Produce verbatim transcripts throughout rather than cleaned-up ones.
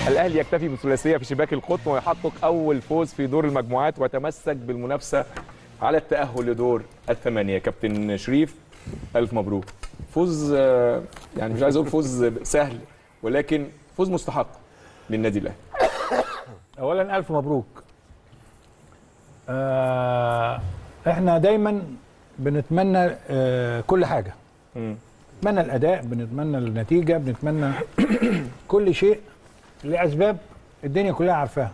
الاهلي يكتفي بثلاثيه في شباك القطن ويحقق اول فوز في دور المجموعات ويتمسك بالمنافسه على التاهل لدور الثمانيه. كابتن شريف الف مبروك. فوز يعني مش عايز اقول فوز سهل ولكن فوز مستحق للنادي الاهلي. اولا الف مبروك. آه احنا دايما بنتمنى آه كل حاجه. م. بنتمنى الاداء، بنتمنى النتيجه، بنتمنى كل شيء لاسباب الدنيا كلها عارفاها،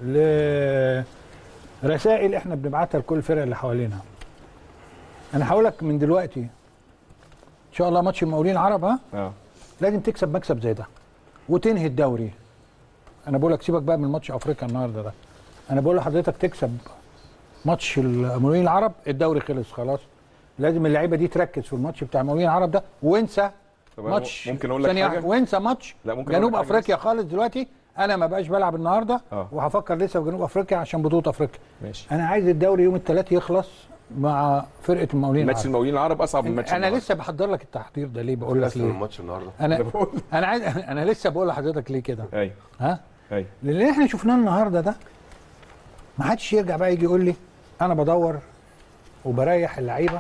لرسائل احنا بنبعتها لكل الفرق اللي حوالينا. انا هقول لك من دلوقتي ان شاء الله ماتش المقاولين العرب ها اه لازم تكسب مكسب زي ده وتنهي الدوري. انا بقول لك سيبك بقى من ماتش افريقيا النهارده ده، انا بقول لحضرتك تكسب ماتش المقاولين العرب الدوري خلص خلاص. لازم اللعيبه دي تركز في الماتش بتاع المقاولين العرب ده وانسى ماتش ممكن اقول لك حاجه وانسى ماتش جنوب افريقيا خالص. دلوقتي انا ما بقاش بلعب النهارده أوه. وهفكر لسه في جنوب افريقيا عشان بطوله افريقيا. ماشي. انا عايز الدوري يوم الثلاث يخلص مع فرقه المقاولين العرب. ماتش المقاولين العرب اصعب من ماتش انا النهارده. لسه بحضر لك التحضير ده ليه بقول لك ليه الماتش النهارده انا انا عايز انا لسه بقول لحضرتك ليه كده. ايوه ها ايوه اللي احنا شفناه النهارده ده ما حدش يرجع بقى يجي يقول لي انا بدور وبريح اللعيبه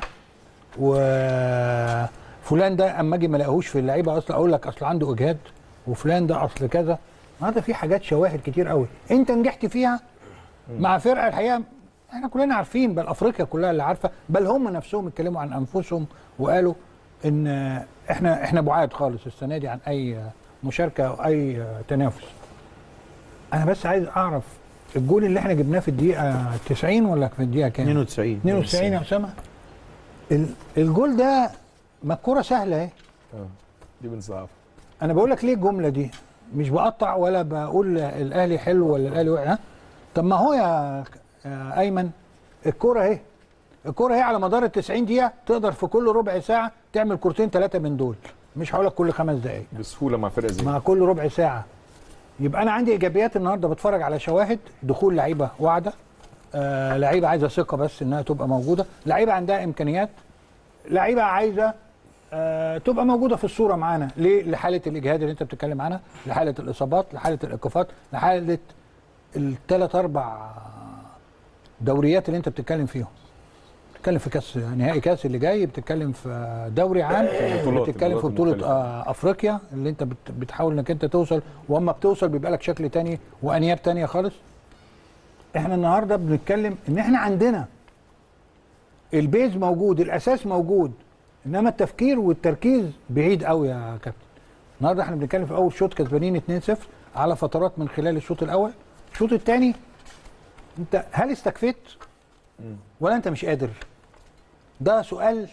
وفلان ده اما اجي ما الاقيهوش في اللعيبه اصلا اقول لك اصل عنده اجهاد وفلان ده اصل كذا. هذا في حاجات شواهد كتير قوي انت نجحت فيها مع فرقه الحقيقه احنا كلنا عارفين، بل افريقيا كلها اللي عارفه، بل هم نفسهم اتكلموا عن انفسهم وقالوا ان احنا احنا بعاد خالص السنه دي عن اي مشاركه او اي تنافس. انا بس عايز اعرف الجول اللي احنا جبناه في الدقيقه تسعين ولا في الدقيقه كام؟ اثنين وتسعين اثنين وتسعين يا اسامه. الجول ده ما الكوره سهله اهي. اه دي بنصعب. انا بقول لك ليه الجمله دي؟ مش بقطع ولا بقول الاهلي حلو ولا الاهلي وقع. طب ما هو يا ايمن الكوره اهي، الكوره اهي على مدار ال تسعين دقيقه تقدر في كل ربع ساعه تعمل كورتين ثلاثه من دول، مش هقول لك كل خمس دقائق بسهوله مع فرقه زي مع كل ربع ساعه. يبقى انا عندي ايجابيات النهارده، بتفرج على شواهد دخول لعيبه واعده، آه لعيبه عايزه ثقه بس انها تبقى موجوده، لعيبه عندها امكانيات، لعيبه عايزه آه تبقى موجوده في الصوره معانا. ليه؟ لحاله الاجهاد اللي انت بتتكلم عنها، لحاله الاصابات، لحاله الايقافات، لحاله الثلاث اربع دوريات اللي انت بتتكلم فيهم. بتتكلم في كاس نهائي كاس اللي جاي، بتتكلم في دوري عام، بتتكلم في بطوله آه افريقيا اللي انت بتحاول انك انت توصل، واما بتوصل بيبقى لك شكل تاني وانياب تانيه خالص. احنا النهارده بنتكلم ان احنا عندنا البيز موجود، الاساس موجود، انما التفكير والتركيز بعيد قوي يا كابتن. النهارده احنا بنتكلم في اول شوط كسبانين اتنين صفر على فترات من خلال الشوط الاول. الشوط الثاني انت هل استكفيت ولا انت مش قادر؟ ده سؤال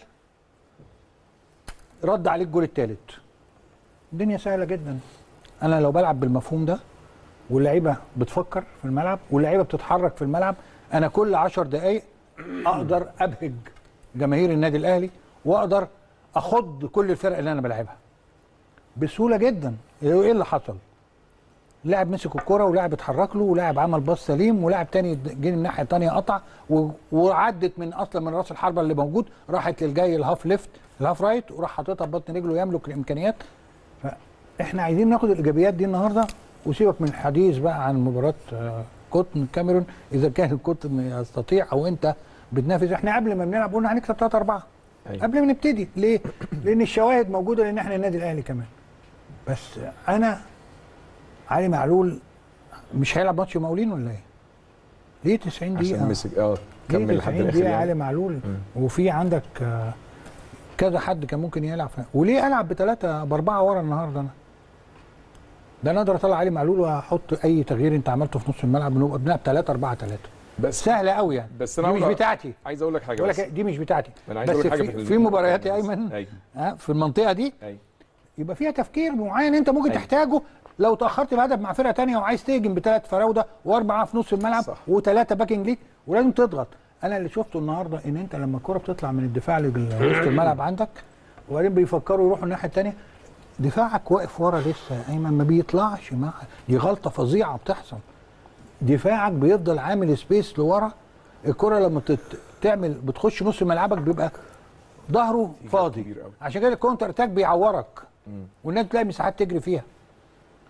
رد عليه الجول الثالث. الدنيا سهله جدا. انا لو بلعب بالمفهوم ده واللعيبه بتفكر في الملعب واللعيبه بتتحرك في الملعب، انا كل عشر دقائق اقدر ابهج جماهير النادي الاهلي واقدر اخض كل الفرق اللي انا بلعبها بسهوله جدا. ايه اللي حصل؟ لاعب مسك الكرة ولاعب اتحرك له ولاعب عمل باص سليم ولاعب تاني جه الناحيه الثانيه قطع وعدت من اصلا من راس الحربه اللي موجود راحت للجاي الهاف ليفت الهاف رايت وراح حاططها ببطن رجله يملك الامكانيات. فاحنا عايزين ناخد الايجابيات دي النهارده وسيبك من الحديث بقى عن مباراه قطن الكاميرون اذا كان القطن يستطيع او انت بتنافس. احنا قبل ما بنلعب قلنا هنكسب ثلاثة أربعة أيوة. قبل ما نبتدي. ليه؟ لان الشواهد موجوده لان احنا النادي الاهلي كمان. بس انا علي معلول مش هيلعب ماتش مقاولين ولا ايه؟ ليه تسعين دقيقة؟ عشان مسك اه كمل لحد الاخر. دقيقة علي معلول م. وفي عندك آه كذا حد كان ممكن يلعب. وليه العب بثلاثة بأربعة ورا النهارده انا؟ ده انا اقدر اطلع علي معلول واحط اي تغيير انت عملته في نص الملعب ونبقى بنلعب ثلاثة أربعة ثلاثة. بس سهلة قوي يعني. بس انا دي مش بتاعتي. عايز اقول لك حاجة بس دي مش بتاعتي. انا عايز بس اقول لك حاجة في, في مباريات يا ايمن أيوة. آه في المنطقة دي أيوة. يبقى فيها تفكير معين انت ممكن أيوة. تحتاجه لو تاخرت بهدف مع فرقه ثانيه وعايز تهجم بثلاث فراوده واربعه في نص الملعب وثلاثه باكنج ليك ولازم تضغط. انا اللي شفته النهارده ان انت لما الكره بتطلع من الدفاع لوسط الملعب عندك وبعدين بيفكروا يروحوا الناحيه الثانيه، دفاعك واقف ورا لسه يا ايمن ما بيطلعش. مع دي غلطه فظيعه بتحصل. دفاعك بيفضل عامل سبيس لورا. الكره لما تعمل بتخش نص ملعبك بيبقى ظهره فاضي، عشان كده الكونتر اتاك بيعورك والناس تلاقي مساحات تجري فيها.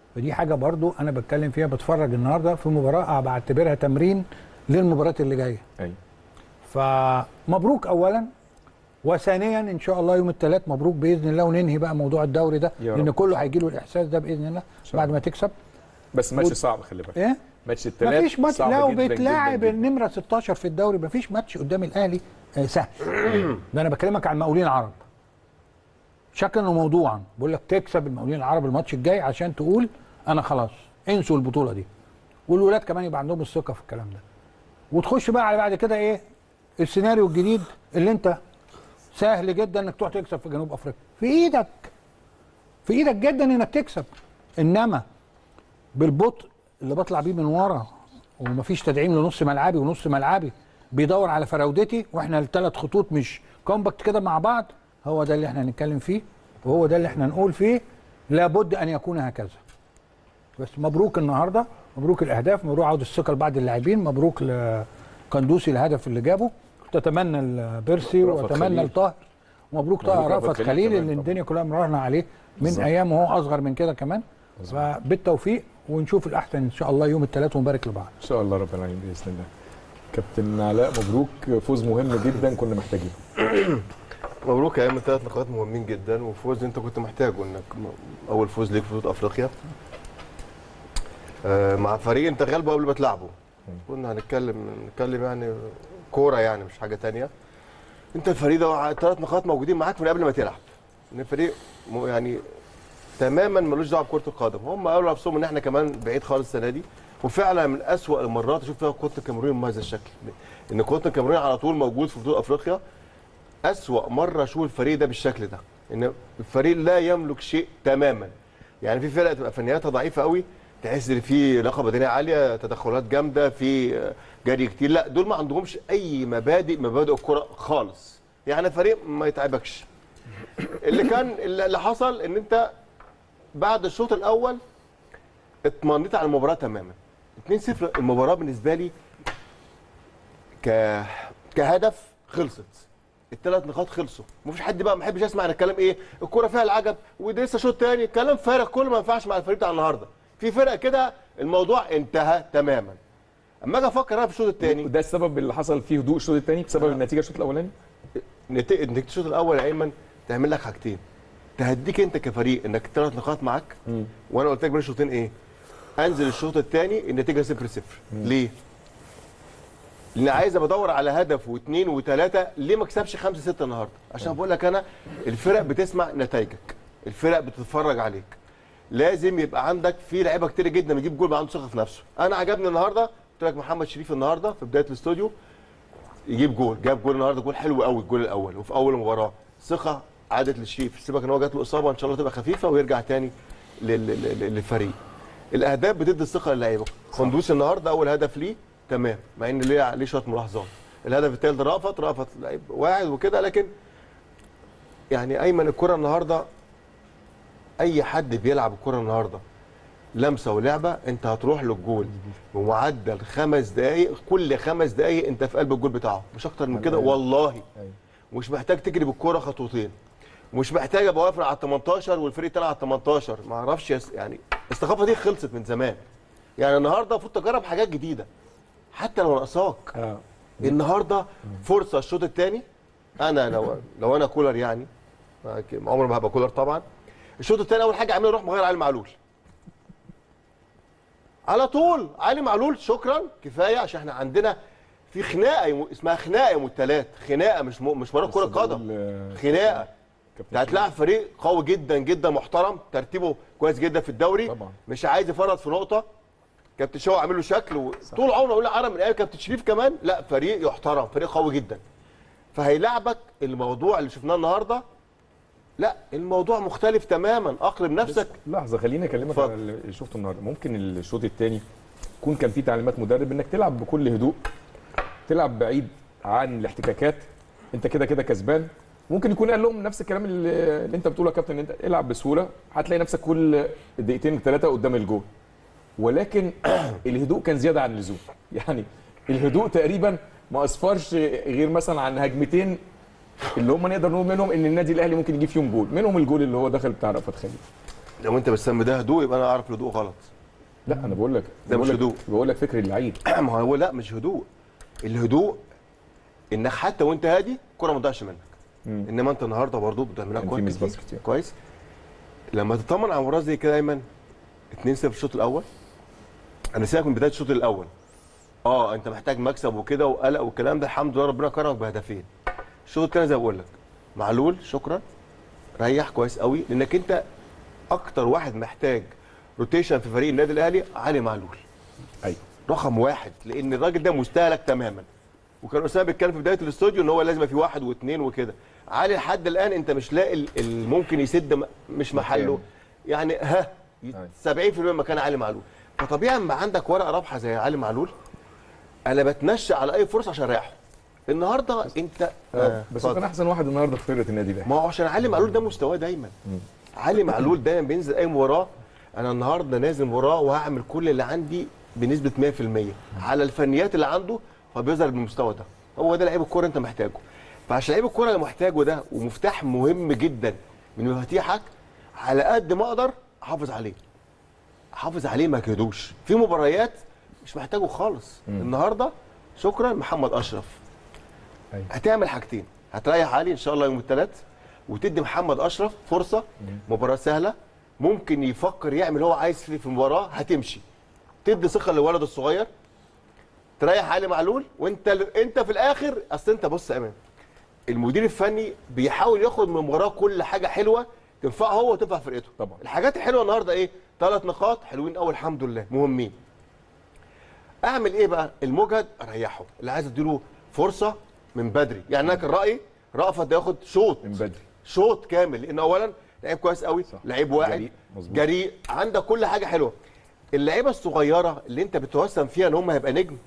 فدي حاجه برضو انا بتكلم فيها. بتفرج النهارده في مباراه بعتبرها تمرين للمباريات اللي جايه. ايوه. فمبروك اولا، وثانيا ان شاء الله يوم الثلاث مبروك باذن الله، وننهي بقى موضوع الدوري ده، لان كله هيجي له الاحساس ده باذن الله بعد ما تكسب. بس ماتش صعب، خلي بالك. ايه؟ ماتش الثلاث مفيش ماتش صعب لو جداً بتلاعب جداً جداً. النمره ستاشر في الدوري مفيش ماتش قدام الاهلي آه سهل. ده انا بكلمك عن المقاولين العرب شكلا وموضوعا. بقول لك تكسب المقاولين العرب الماتش الجاي عشان تقول انا خلاص انسوا البطوله دي، والولاد كمان يبقى عندهم الثقه في الكلام ده، وتخش بقى على بعد كده ايه السيناريو الجديد اللي انت سهل جدا انك تروح تكسب في جنوب افريقيا. في ايدك في ايدك جدا انك تكسب، انما بالبطء اللي بطلع بيه من ورا ومفيش تدعيم لنص ملعبي، ونص ملعبي بيدور على فراودتي، واحنا الثلاث خطوط مش كومباكت كده مع بعض، هو ده اللي احنا هنتكلم فيه، وهو ده اللي احنا نقول فيه لابد ان يكون هكذا. بس مبروك النهارده، مبروك الاهداف، مبروك عوده الثقه لبعض اللاعبين، مبروك لقندوسي الهدف اللي جابه، كنت اتمنى لبيرسي واتمنى لطاهر، ومبروك طاهر رأفت خليل اللي الدنيا كلها مراهنه عليه من بالزبط. ايام وهو اصغر من كده كمان. فبالتوفيق ونشوف الاحسن ان شاء الله يوم الثلاث، ونبارك لبعض ان شاء الله رب العالمين باذن الله. كابتن علاء مبروك، فوز مهم جدا كنا محتاجينه. مبروك يا ايمن، ثلاث نقاط مهمين جدا، وفوز انت كنت محتاجه، انك اول فوز ليك في بطوله افريقيا آه مع فريق انت غالبه قبل ما تلعبه. كنا هنتكلم نتكلم يعني كوره يعني مش حاجه ثانيه. انت الفريق ده ثلاث نقاط موجودين معاك من قبل ما تلعب، ان الفريق يعني تماما ملوش دعوه بكره القدم. هم قالوا نفسهم ان احنا كمان بعيد خالص السنه دي، وفعلا من اسوأ المرات اشوف فيها كره الكاميرون بهذا الشكل، ان كره الكاميرون على طول موجود في بطوله افريقيا. اسوأ مره اشوف الفريق ده بالشكل ده، ان الفريق لا يملك شيء تماما. يعني في فرق تبقى فنياتها ضعيفه قوي، تحس ان في لياقه بدنيه عاليه، تدخلات جامده، في جري كتير، لا دول ما عندهمش اي مبادئ مبادئ الكره خالص. يعني فريق ما يتعبكش. اللي كان اللي حصل ان انت بعد الشوط الاول اطمنيت على المباراه تماما. اتنين صفر المباراه بالنسبه لي ك كهدف خلصت، الثلاث نقاط خلصوا. مفيش حد بقى ما بحبش اسمع عن الكلام ايه الكوره فيها العجب وده لسه شوط ثاني، كلام فارغ كله ما ينفعش مع الفريق بتاع النهارده. في فرقه كده الموضوع انتهى تماما. اما اجي افكر انا في الشوط الثاني، وده السبب اللي حصل فيه هدوء الشوط الثاني بسبب آه. النتيجه الشوط الاولاني. نتيجه الشوط الاول يا ايمن تعمل لك حاجتين، تهديك انت كفريق انك ثلاث نقاط معاك، م. وانا قلت لك بين الشوطين ايه؟ انزل الشوط الثاني النتيجه صفر صفر. ليه؟ لان عايز بدور على هدف واثنين وثلاثه، ليه ما اكسبش خمسه سته النهارده؟ عشان بقول لك انا الفرق بتسمع نتائجك، الفرق بتتفرج عليك، لازم يبقى عندك في لعيبه كتير جدا بيجيب جول بقى عنده ثقه في نفسه. انا عجبني النهارده قلت لك محمد شريف النهارده في بدايه الاستوديو يجيب جول، جاب جول النهارده، جول حلو قوي الجول الاول وفي اول مباراه. ثقه عادت للشريف، سيبك ان هو جات له اصابه ان شاء الله تبقى خفيفه ويرجع تاني للفريق. الاهداف بتدي الثقه للعيبه. قندوسي النهارده اول هدف ليه تمام، مع ان ليه ليه شويه ملاحظات. الهدف الثالث رأفت رأفت لعيب واحد وكده، لكن يعني ايمن الكره النهارده اي حد بيلعب الكره النهارده لمسه ولعبه انت هتروح للجول بمعدل خمس دقائق، كل خمس دقائق انت في قلب الجول بتاعه، مش اكتر من كده والله. مش محتاج تجري بالكوره خطوتين، مش محتاج ابقى واقف على ال تمنتاشر والفريق طلع على ال تمنتاشر، ما اعرفش يس... يعني الثقافه دي خلصت من زمان. يعني النهارده المفروض تجرب حاجات جديده حتى لو ناقصاك. آه. النهارده فرصه الشوط الثاني، انا لو لو انا كولر يعني عمري ما هبقى كولر طبعا. الشوط الثاني اول حاجه عاملين نروح مغير علي معلول على طول. علي معلول شكرا كفايه، عشان احنا عندنا في خناقه اسمها خناقه يوم الثلاث، خناقه مش م... مش مباراه كره قدم، خناقه. انت هتلاعب فريق قوي جدا جدا محترم، ترتيبه كويس جدا في الدوري طبعا. مش عايز يفرط في نقطه. كابتن شوقي عامل له شكل وطول عمره اقول عرب من ايام كابتن شريف كمان، لا فريق يحترم، فريق قوي جدا. فهيلاعبك الموضوع اللي شفناه النهارده، لا الموضوع مختلف تماما، اقلم نفسك. لحظه خليني اكلمك على اللي شفته النهارده. ممكن الشوط الثاني يكون كان فيه تعليمات مدرب انك تلعب بكل هدوء، تلعب بعيد عن الاحتكاكات، انت كده كده كسبان. ممكن يكون قال لهم نفس الكلام اللي, اللي انت بتقوله يا كابتن، ان انت العب بسهوله هتلاقي نفسك كل دقيقتين ثلاثه قدام الجول. ولكن الهدوء كان زياده عن اللزوم، يعني الهدوء تقريبا ما اسفرش غير مثلا عن هجمتين اللي هم نقدر نقول منهم ان النادي الاهلي ممكن يجيب فيهم جول، منهم الجول اللي هو دخل بتاع رأفت خليل. لو انت بتسمي ده هدوء يبقى انا اعرف الهدوء غلط. لا انا بقول لك ده مش بقول لك- هدوء. بقول لك فكر اللعيب. ما هو لا مش هدوء. الهدوء انك حتى وانت هادي الكوره ما تضيعش منك. مم. انما انت النهارده برضه بتعمل لك كان كوره في مسبس كتير. كتير. كويس. لما تطمن على مباراه زي كده دايما اتنين صفر الشوط الاول، انا سيبك من بدايه الشوط الاول. اه انت محتاج مكسب وكده وقلق والكلام ده، الحمد لله ربنا كرمك بهدفين. الشوط الثاني زي ما بقول لك معلول شكرا ريح كويس قوي، لانك انت اكتر واحد محتاج روتيشن في فريق النادي الاهلي علي معلول. ايوه رقم واحد، لان الراجل ده مستهلك تماما. وكان اسامه بيتكلم في بدايه الاستوديو ان هو لازم يبقى في واحد واثنين وكده. علي لحد الان انت مش لاقي ال- ال- ممكن يسد م- مش محله يعني ها سبعين في المية مكان علي معلول. فطبيعي اما عندك ورقه رابحه زي علي معلول انا بتنشأ على اي فرصه عشان اريحه. النهارده انت آه. بس هو اتفضل. كان احسن واحد النهارده في فرقه النادي الاهلي. ما هو عشان علي معلول ده مستواه دايما. علي معلول دايما بينزل اي مباراه، انا النهارده نازل مباراه وهعمل كل اللي عندي بنسبه مية في المية على الفنيات اللي عنده، فبيظهر بالمستوى ده. هو ده لعيب الكوره انت محتاجه. فعشان لعيب الكوره اللي محتاجه ده ومفتاح مهم جدا من مفاتيحك، على قد ما اقدر احافظ عليه. احافظ عليه ما كدوش في مباريات مش محتاجه خالص. مم. النهارده شكرا محمد اشرف. أيوة. هتعمل حاجتين، هتريح علي ان شاء الله يوم الثلاث وتدي محمد اشرف فرصه. مباراه سهله ممكن يفكر يعمل هو عايز فيه في المباراه، هتمشي. تدي ثقه للولد الصغير، تريح علي معلول، وانت انت في الاخر اصل انت بص يا امام، المدير الفني بيحاول ياخد من المباراه كل حاجه حلوه تنفعه هو وتنفع فرقته. طبعا. الحاجات الحلوه النهارده ايه؟ ثلاث نقاط حلوين قوي الحمد لله مهمين. اعمل ايه بقى؟ المجهد اريحه، اللي عايز اديله فرصه من بدري. يعني انا كان رايي رأفت ده ياخد شوط من بدري. شوط كامل، لان اولا لعيب كويس قوي، صح. لعيب واعد جريء. مظبوط. جريء، عندك كل حاجه حلوه. اللعيبه الصغيره اللي انت بتوسم فيها ان هم هيبقى نجم،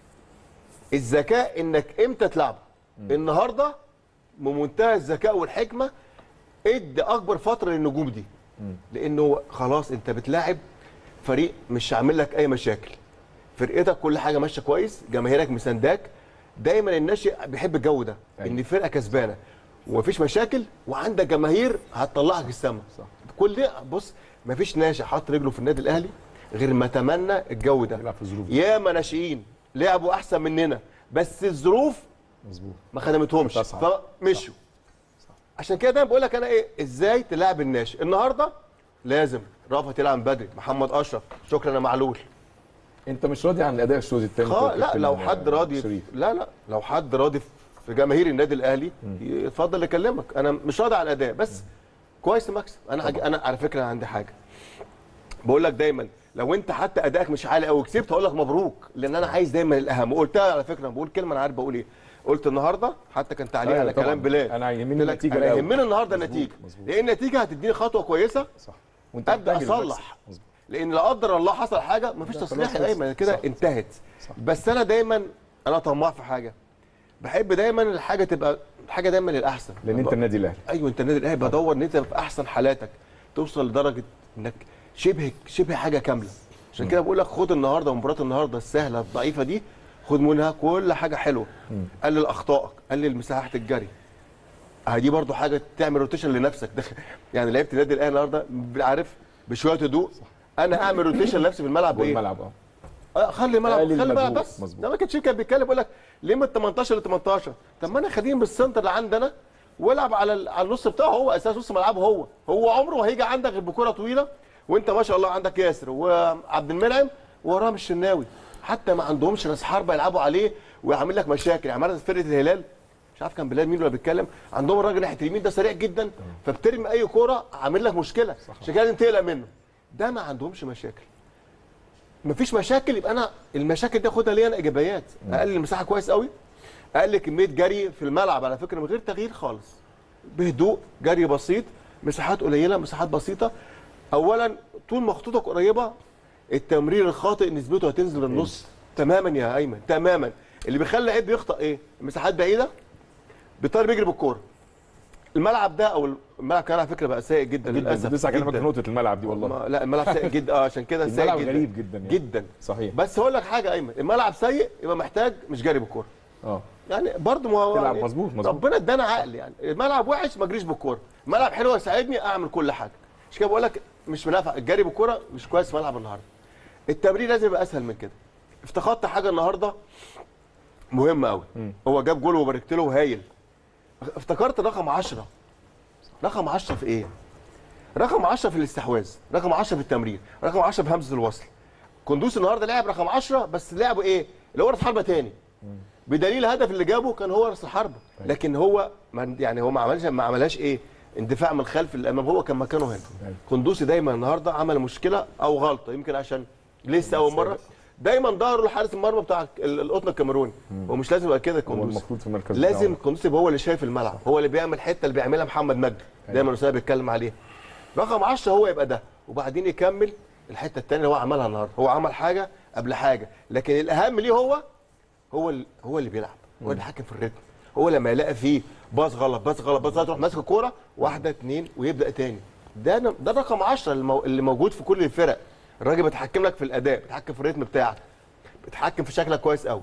الذكاء انك امتى تلعبه. النهارده بمنتهى الذكاء والحكمه ادي اكبر فتره للنجوم دي، لانه خلاص انت بتلاعب فريق مش عامل لك اي مشاكل، فرقتك كل حاجه ماشيه كويس، جماهيرك مسانداك. دايما الناشئ بيحب الجو ده، أيوة. ان الفرقه كسبانه ومفيش مشاكل وعندك جماهير هتطلعك السما. صح. كل ده بص، مفيش ناشئ حط رجله في النادي الاهلي غير ما تمنى الجو ده. يلعب في الظروف. ياما ناشئين لعبوا احسن مننا بس الظروف مظبوط. ما خدمتهمش تصعب. فمشوا. عشان كده دايما بقول لك انا ايه، ازاي تلعب الناشئ. النهارده لازم رأفت يلعب بدري، محمد اشرف شكرا يا معلول. انت مش راضي عن الاداء الشوط الثاني؟ خا... لا لو حد راضي، لا لا لو حد راضي في جماهير النادي الاهلي يتفضل يكلمك. انا مش راضي عن الاداء بس كويس مكسب. انا حاجة انا على فكره عندي حاجه بقول لك دايما، لو انت حتى ادائك مش عالي قوي كسبت هقول لك مبروك، لان انا عايز دايما الاهم. وقلتها على فكره، بقول كلمه انا عارف بقول ايه. قلت النهارده حتى كان تعليق أيوة على طبعاً. كلام بلال، انا يهمني قلت لك النتيجه انا الأول. يهمني النهارده مظبوط، النتيجه، مظبوط. لان النتيجه هتديني خطوه كويسه صح. وانت ابدا محتاج اصلح. المكسب. مظبوط. لان لا قدر الله حصل حاجه مفيش لا، تصليح خلاص يا ايمن كده صح. انتهت. صح. بس انا دايما انا طماع في حاجه، بحب دايما الحاجه تبقى حاجه دايما للاحسن. لان انت النادي الاهلي. ايوه انت النادي الاهلي، بدور ان انت في احسن حالاتك توصل لدرجه انك شبه شبه حاجه كامله. عشان كده بقول لك خد النهارده مباراه النهارده السهله الضعيفه دي، خد منها كل حاجه حلوه. قلل اخطائك، قلل مساحه الجري. دي برضو حاجه تعمل روتيشن لنفسك. ده يعني لعيبه النادي الاهلي النهارده عارف بشويه هدوء انا اعمل روتيشن لنفسي في الملعب. ايه الملعب اه اه خلي الملعب قلل خلي الملعب المجهود. بس. مظبوط. ده ما كانش كان بيتكلم بيقول لك ليه من تمنتاشر ل تمنتاشر؟ طب ما انا خليه من السنتر اللي عندنا والعب على ال- على النص بتاعه، هو اساس نص ملعبه. هو هو عمره ما هيجي عندك غير بكره طويله، وانت ما شاء الله عندك ياسر وعبد المنعم وراه الشناوي، حتى ما عندهمش راس حربه يلعبوا عليه ويعمل لك مشاكل. يعني مثلا فرقه الهلال مش عارف كان بلال مين ولا بيتكلم، عندهم الراجل ناحيه اليمين ده سريع جدا، فبترمي اي كوره عامل لك مشكله، عشان كده لازم تقلق منه. ده ما عندهمش مشاكل. مفيش مشاكل، يبقى انا المشاكل دي اخدها ليا انا ايجابيات. اقلل المساحه كويس قوي، اقلل كميه جري في الملعب على فكره من غير تغيير خالص، بهدوء، جري بسيط، مساحات قليله، مساحات بسيطه. اولا طول ما خطوطك قريبه التمرير الخاطئ نسبته هتنزل للنص تماما يا ايمن تماما. اللي بيخلي اللعيب بيخطئ ايه؟ مساحات بعيده، بيضطر بيجري بالكوره. الملعب ده او الملعب كان على فكره بقى سيء جدا للاسف. لسه هكلمك جداً. في نقطه الملعب دي والله. ما- لا الملعب سيء جدا اه عشان كده سيء الملعب جدا غريب جدا يعني. جدا. صحيح. بس هقول لك حاجه يا ايمن، الملعب سيء يبقى محتاج مش جاري بالكوره. اه يعني برضه ما هو تلعب يعني مظبوط مظبوط. ربنا ادانا عقل. يعني الملعب وحش ما اجريش بالكوره، الملعب حلو يساعدني اعمل كل حاجه. عشان كده بقول لك مش منافع، الجري بالكره مش كويس في ملعب النهارده. التمرين لازم يبقى اسهل من كده. افتقدت حاجه النهارده مهمه قوي، هو جاب جول وباركت له هايل. افتكرت رقم عشرة. رقم عشرة في ايه؟ رقم عشرة في الاستحواذ، رقم عشرة في التمرير، رقم عشرة في همزه الوصل. كندوس النهارده لعب رقم عشرة، بس لعبه ايه؟ اللي هو راس حربه تاني. بدليل الهدف اللي جابه كان هو راس الحربه، لكن هو يعني هو ما عملش ما عملهاش ايه؟ اندفاع من الخلف للامام، هو كان مكانه هنا. كندوسي دايما النهارده عمل مشكله او غلطه، يمكن عشان لسه اول مره دايما ظهره لحارس المرمى بتاع القطن الكاميروني. هو مش لازم يبقى كده كندوسي، المفروض في مركز لازم كندوسي يبقى هو اللي شايف الملعب، هو اللي بيعمل الحته اللي بيعملها محمد مجدي دايما اسامه بيتكلم عليها. رقم عشرة هو يبقى ده، وبعدين يكمل الحته الثانيه اللي هو عملها النهارده. هو عمل حاجه قبل حاجه، لكن الاهم ليه هو هو اللي هو اللي بيلعب، هو اللي بيتحكم في الريتم. هو لما يلاقي فيه باص غلط باص غلط باص غلط يروح ماسك الكوره واحده اثنين ويبدا تاني. ده ده رقم عشرة اللي موجود في كل الفرق. الراجل بيتحكم لك في الاداء، بيتحكم في الريتم بتاعك، بيتحكم في شكلك كويس قوي.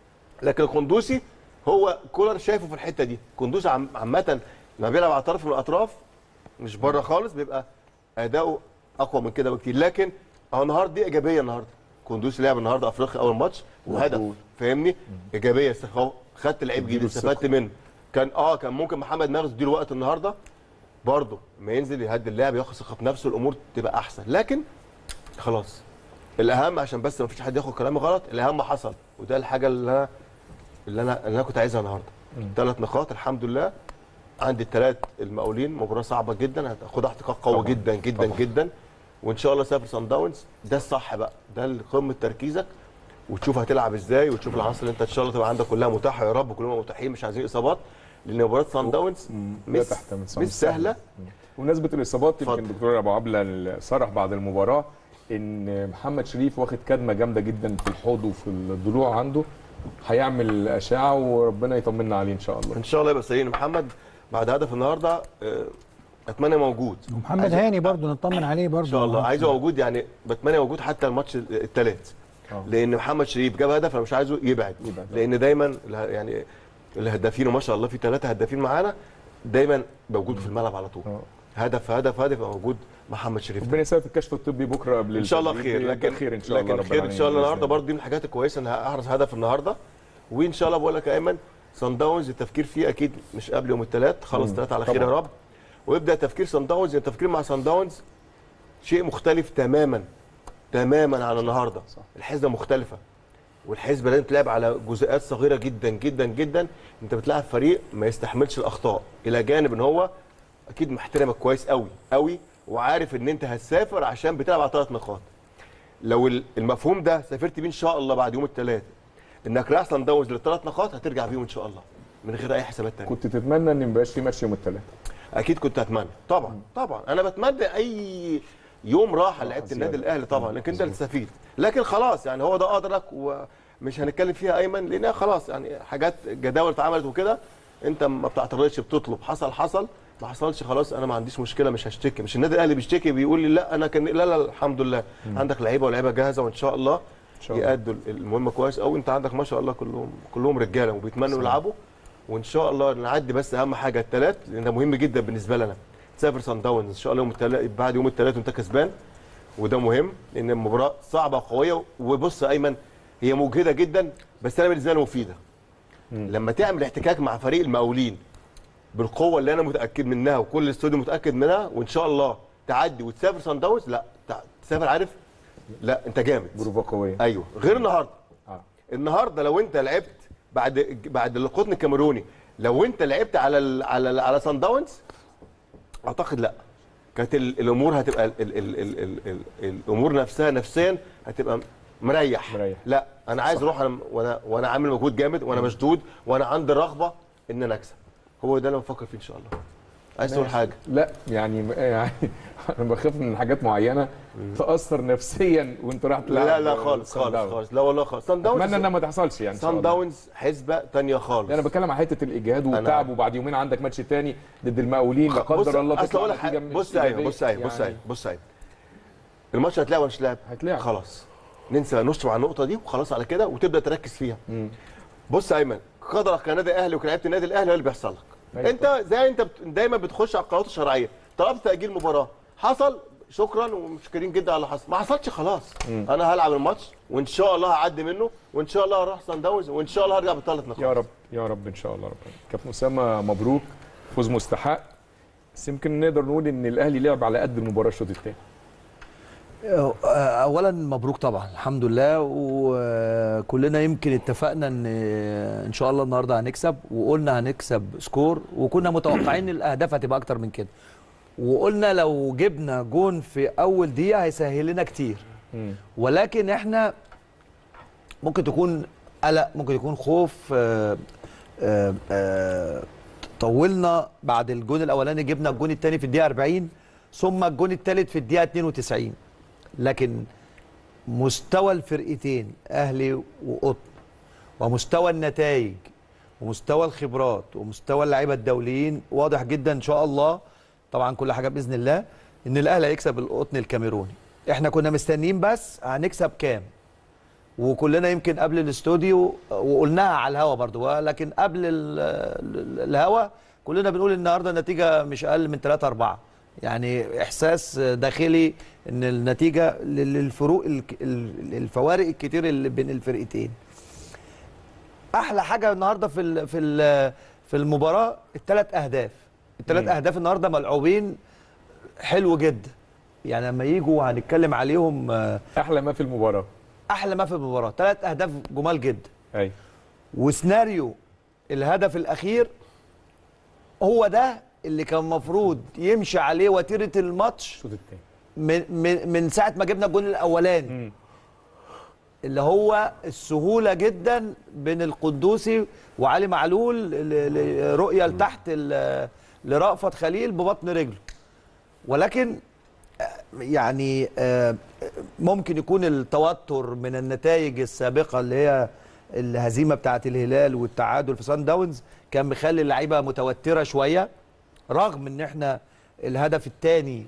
لكن القندوسي هو كولر شايفه في الحته دي. القندوسي عامه لما بيلعب على طرف من الاطراف مش بره خالص بيبقى اداؤه اقوى من كده بكتير. لكن اهو النهارده دي ايجابيه. النهارده كندوسي لعب النهارده افريقيا اول ماتش وهدف، فاهمني؟ ايجابيه، خدت لعيب جديد استفدت منه. كان اه كان ممكن محمد ماغز يديله وقت النهارده برضه ما ينزل يهدي اللعب ياخد ثقه في نفسه، الامور تبقى احسن. لكن خلاص الاهم عشان بس ما فيش حد ياخد كلامي غلط، الاهم حصل، وده الحاجه اللي انا اللي انا اللي انا كنت عايزها النهارده. ثلاث نقاط الحمد لله. عندي الثلاث المقاولين، مباراه صعبه جدا هتاخدها احتكاك قوي جدا جدا طبعا. جدا، وان شاء الله سافر صن داونز. ده الصح بقى، ده قمه تركيزك، وتشوف هتلعب ازاي، وتشوف العناصر اللي انت ان شاء الله تبقى عندك كلها متاحه يا رب، كلهم متاحين مش عايزين اصابات، لان مباراه صن داونز مش, مش سهله. بمناسبه الاصابات يمكن الدكتور ابو عبله صرح بعد المباراه ان محمد شريف واخد كدمه جامده جدا في الحوض وفي الضلوع عنده، هيعمل اشعه وربنا يطمنا عليه ان شاء الله. ان شاء الله يبقى سليم. محمد بعد هدف النهارده اتمنى موجود، ومحمد هاني برضه نطمن عليه برضه ان شاء الله، عايزه موجود يعني، بتمنى موجود حتى الماتش الثلاث، لان محمد شريف جاب هدف انا مش عايزه يبعد, يبعد. لان دايما يعني الهدافين وما شاء الله في ثلاثه هدافين معانا دايما موجود في الملعب على طول. أوه. هدف هدف هدف موجود محمد شريف. ربنا يسهل الكشف الطبي بكره قبل ان شاء الله خير، لكن خير ان شاء الله لكن خير ان شاء الله. النهارده برضه دي من الحاجات الكويسه ان احرز هدف النهارده، وان شاء الله بقول لك يا ايمن صن داونز التفكير فيه اكيد مش قبل يوم الثلاث، خلص ثلاثه على خير يا رب، ويبدا تفكير صن داونز. التفكير مع صن داونز شيء مختلف تماما تماما عن النهارده. الحسبه مختلفه، والحسبه لازم تلعب على جزئيات صغيره جدا جدا جدا. انت بتلعب فريق ما يستحملش الاخطاء، الى جانب ان هو اكيد محترمك كويس قوي قوي، وعارف ان انت هتسافر عشان بتلعب على ثلاث نقاط. لو المفهوم ده سافرت بيه ان شاء الله بعد يوم الثلاث انك رايح صن داونز للثلاث نقاط، هترجع بيهم ان شاء الله من غير اي حسابات ثانيه. كنت تتمنى ان ما يبقاش في ماتش يوم الثلاث؟ اكيد كنت اتمنى طبعا طبعا. انا بتمنى اي يوم راحه لعيبه النادي الاهلي طبعا، لكن انت اللي تستفيد. لكن خلاص يعني هو ده قدرك ومش هنتكلم فيها ايمن، لانها خلاص يعني حاجات جداول اتعملت وكده، انت ما بتعترضش، بتطلب. حصل حصل، ما حصلش خلاص انا ما عنديش مشكله، مش هشتكي. مش النادي الاهلي بيشتكي بيقول لي لا انا كان لا لا الحمد لله. م. عندك لعيبه ولاعيبه جاهزه وان شاء الله يأدوا المهمه كويس قوي. انت عندك ما شاء الله كلهم كلهم رجاله وبيتمنوا يلعبوا، وان شاء الله نعدي. بس اهم حاجه الثلاث، لان ده مهم جدا بالنسبه لنا. تسافر صن داونز ان شاء الله يوم الثلاث، بعد يوم الثلاث وانت كسبان، وده مهم لان المباراه صعبه وقويه. وبص يا ايمن هي مجهده جدا، بس انا بالنسبه لي مفيده. م. لما تعمل احتكاك مع فريق المقاولين بالقوه اللي انا متاكد منها وكل الاستوديو متاكد منها، وان شاء الله تعدي وتسافر صن داونز، لا تسافر عارف لا انت جامد، بروفه قويه. ايوه غير النهارده. آه. النهارده لو انت لعبت بعد بعد القطن الكاميروني، لو انت لعبت على ال على ال على صن داونز، اعتقد لا كانت الامور هتبقى ال ال ال ال ال ال الامور نفسها نفسيا هتبقى مريح. مريح. لا انا عايز اروح انا وانا وانا عامل مجهود جامد وانا مشدود وانا عندي رغبه ان انا اكسب. هو ده اللي بفكر فيه ان شاء الله. عايز تقول حاجه؟ لا يعني يعني انا بخاف من حاجات معينه تاثر نفسيا وانت رايح تلعب. لا لا خالص خالص خالص، لا والله خالص. صن داونز اتمنى انها ما تحصلش يعني. صن داونز حسبه ثانيه خالص. انا بتكلم على حته الاجهاد والتعب، وبعد يومين عندك ماتش ثاني ضد المقاولين لا قدر الله تطلع نتيجه مش بص ايوه بص ايوه بص ايوه بص ايوه الماتش هتلاعب ولا مش هتلاعب؟ هتلاعب خلاص. ننسى نشطب على النقطه دي وخلاص على كده، وتبدا تركز فيها. مم. بص يا ايمن، قدرك كنادي اهلي وكلاعيبه النادي الاهلي هو اللي بيحصل لك. أيوة. انت زي انت دايما بتخش على القرارات الشرعيه، طلبت تاجيل مباراه، حصل شكرا ومشكورين جدا على اللي حصل. ما حصلش خلاص. مم. انا هلعب الماتش وان شاء الله هعدي منه وان شاء الله هروح صن داونز وان شاء الله هرجع بثلاث نقاط. يا رب يا رب ان شاء الله. ربنا. كابتن اسامه مبروك، فوز مستحق، بس يمكن نقدر نقول ان الاهلي لعب على قد المباراه الشوط الثاني. اولا مبروك طبعا الحمد لله، وكلنا يمكن اتفقنا ان ان شاء الله النهارده هنكسب، وقلنا هنكسب سكور، وكنا متوقعين الاهداف هتبقى اكتر من كده، وقلنا لو جبنا جون في اول دقيقه هيسهل لنا كتير. م. ولكن احنا ممكن تكون قلق، ممكن يكون خوف. آآ آآ طولنا بعد الجون الاولاني، جبنا الجون الثاني في الدقيقه أربعين ثم الجون الثالث في الدقيقه اتنين وتسعين. لكن مستوى الفرقتين اهلي وقطن، ومستوى النتائج ومستوى الخبرات ومستوى اللعيبه الدوليين واضح جدا ان شاء الله. طبعا كل حاجه باذن الله ان الاهلي هيكسب القطن الكاميروني. احنا كنا مستنيين بس هنكسب كام، وكلنا يمكن قبل الاستوديو وقلناها على الهوا برضو، لكن قبل الهوا كلنا بنقول النهارده النتيجه مش اقل من ثلاثة أربعة، يعني احساس داخلي ان النتيجه للفروق الفوارق الكتير اللي بين الفرقتين. احلى حاجه النهارده في في في المباراه الثلاث اهداف، الثلاث اهداف النهارده ملعوبين حلو جدا، يعني لما يجوا هنتكلم عليهم. احلى ما في المباراه، احلى ما في المباراه ثلاث اهداف جمال جدا. ايوه. وسيناريو الهدف الاخير هو ده اللي كان المفروض يمشي عليه وتيره الماتش الشوط الثاني من من من ساعه ما جبنا الجول الاولاني. م. اللي هو السهوله جدا بين القدوسي وعلي معلول، رؤيه لتحت لرأفت خليل ببطن رجله. ولكن يعني ممكن يكون التوتر من النتائج السابقه اللي هي الهزيمه بتاعه الهلال والتعادل في صن داونز كان مخلي اللعيبه متوتره شويه، رغم ان احنا الهدف الثاني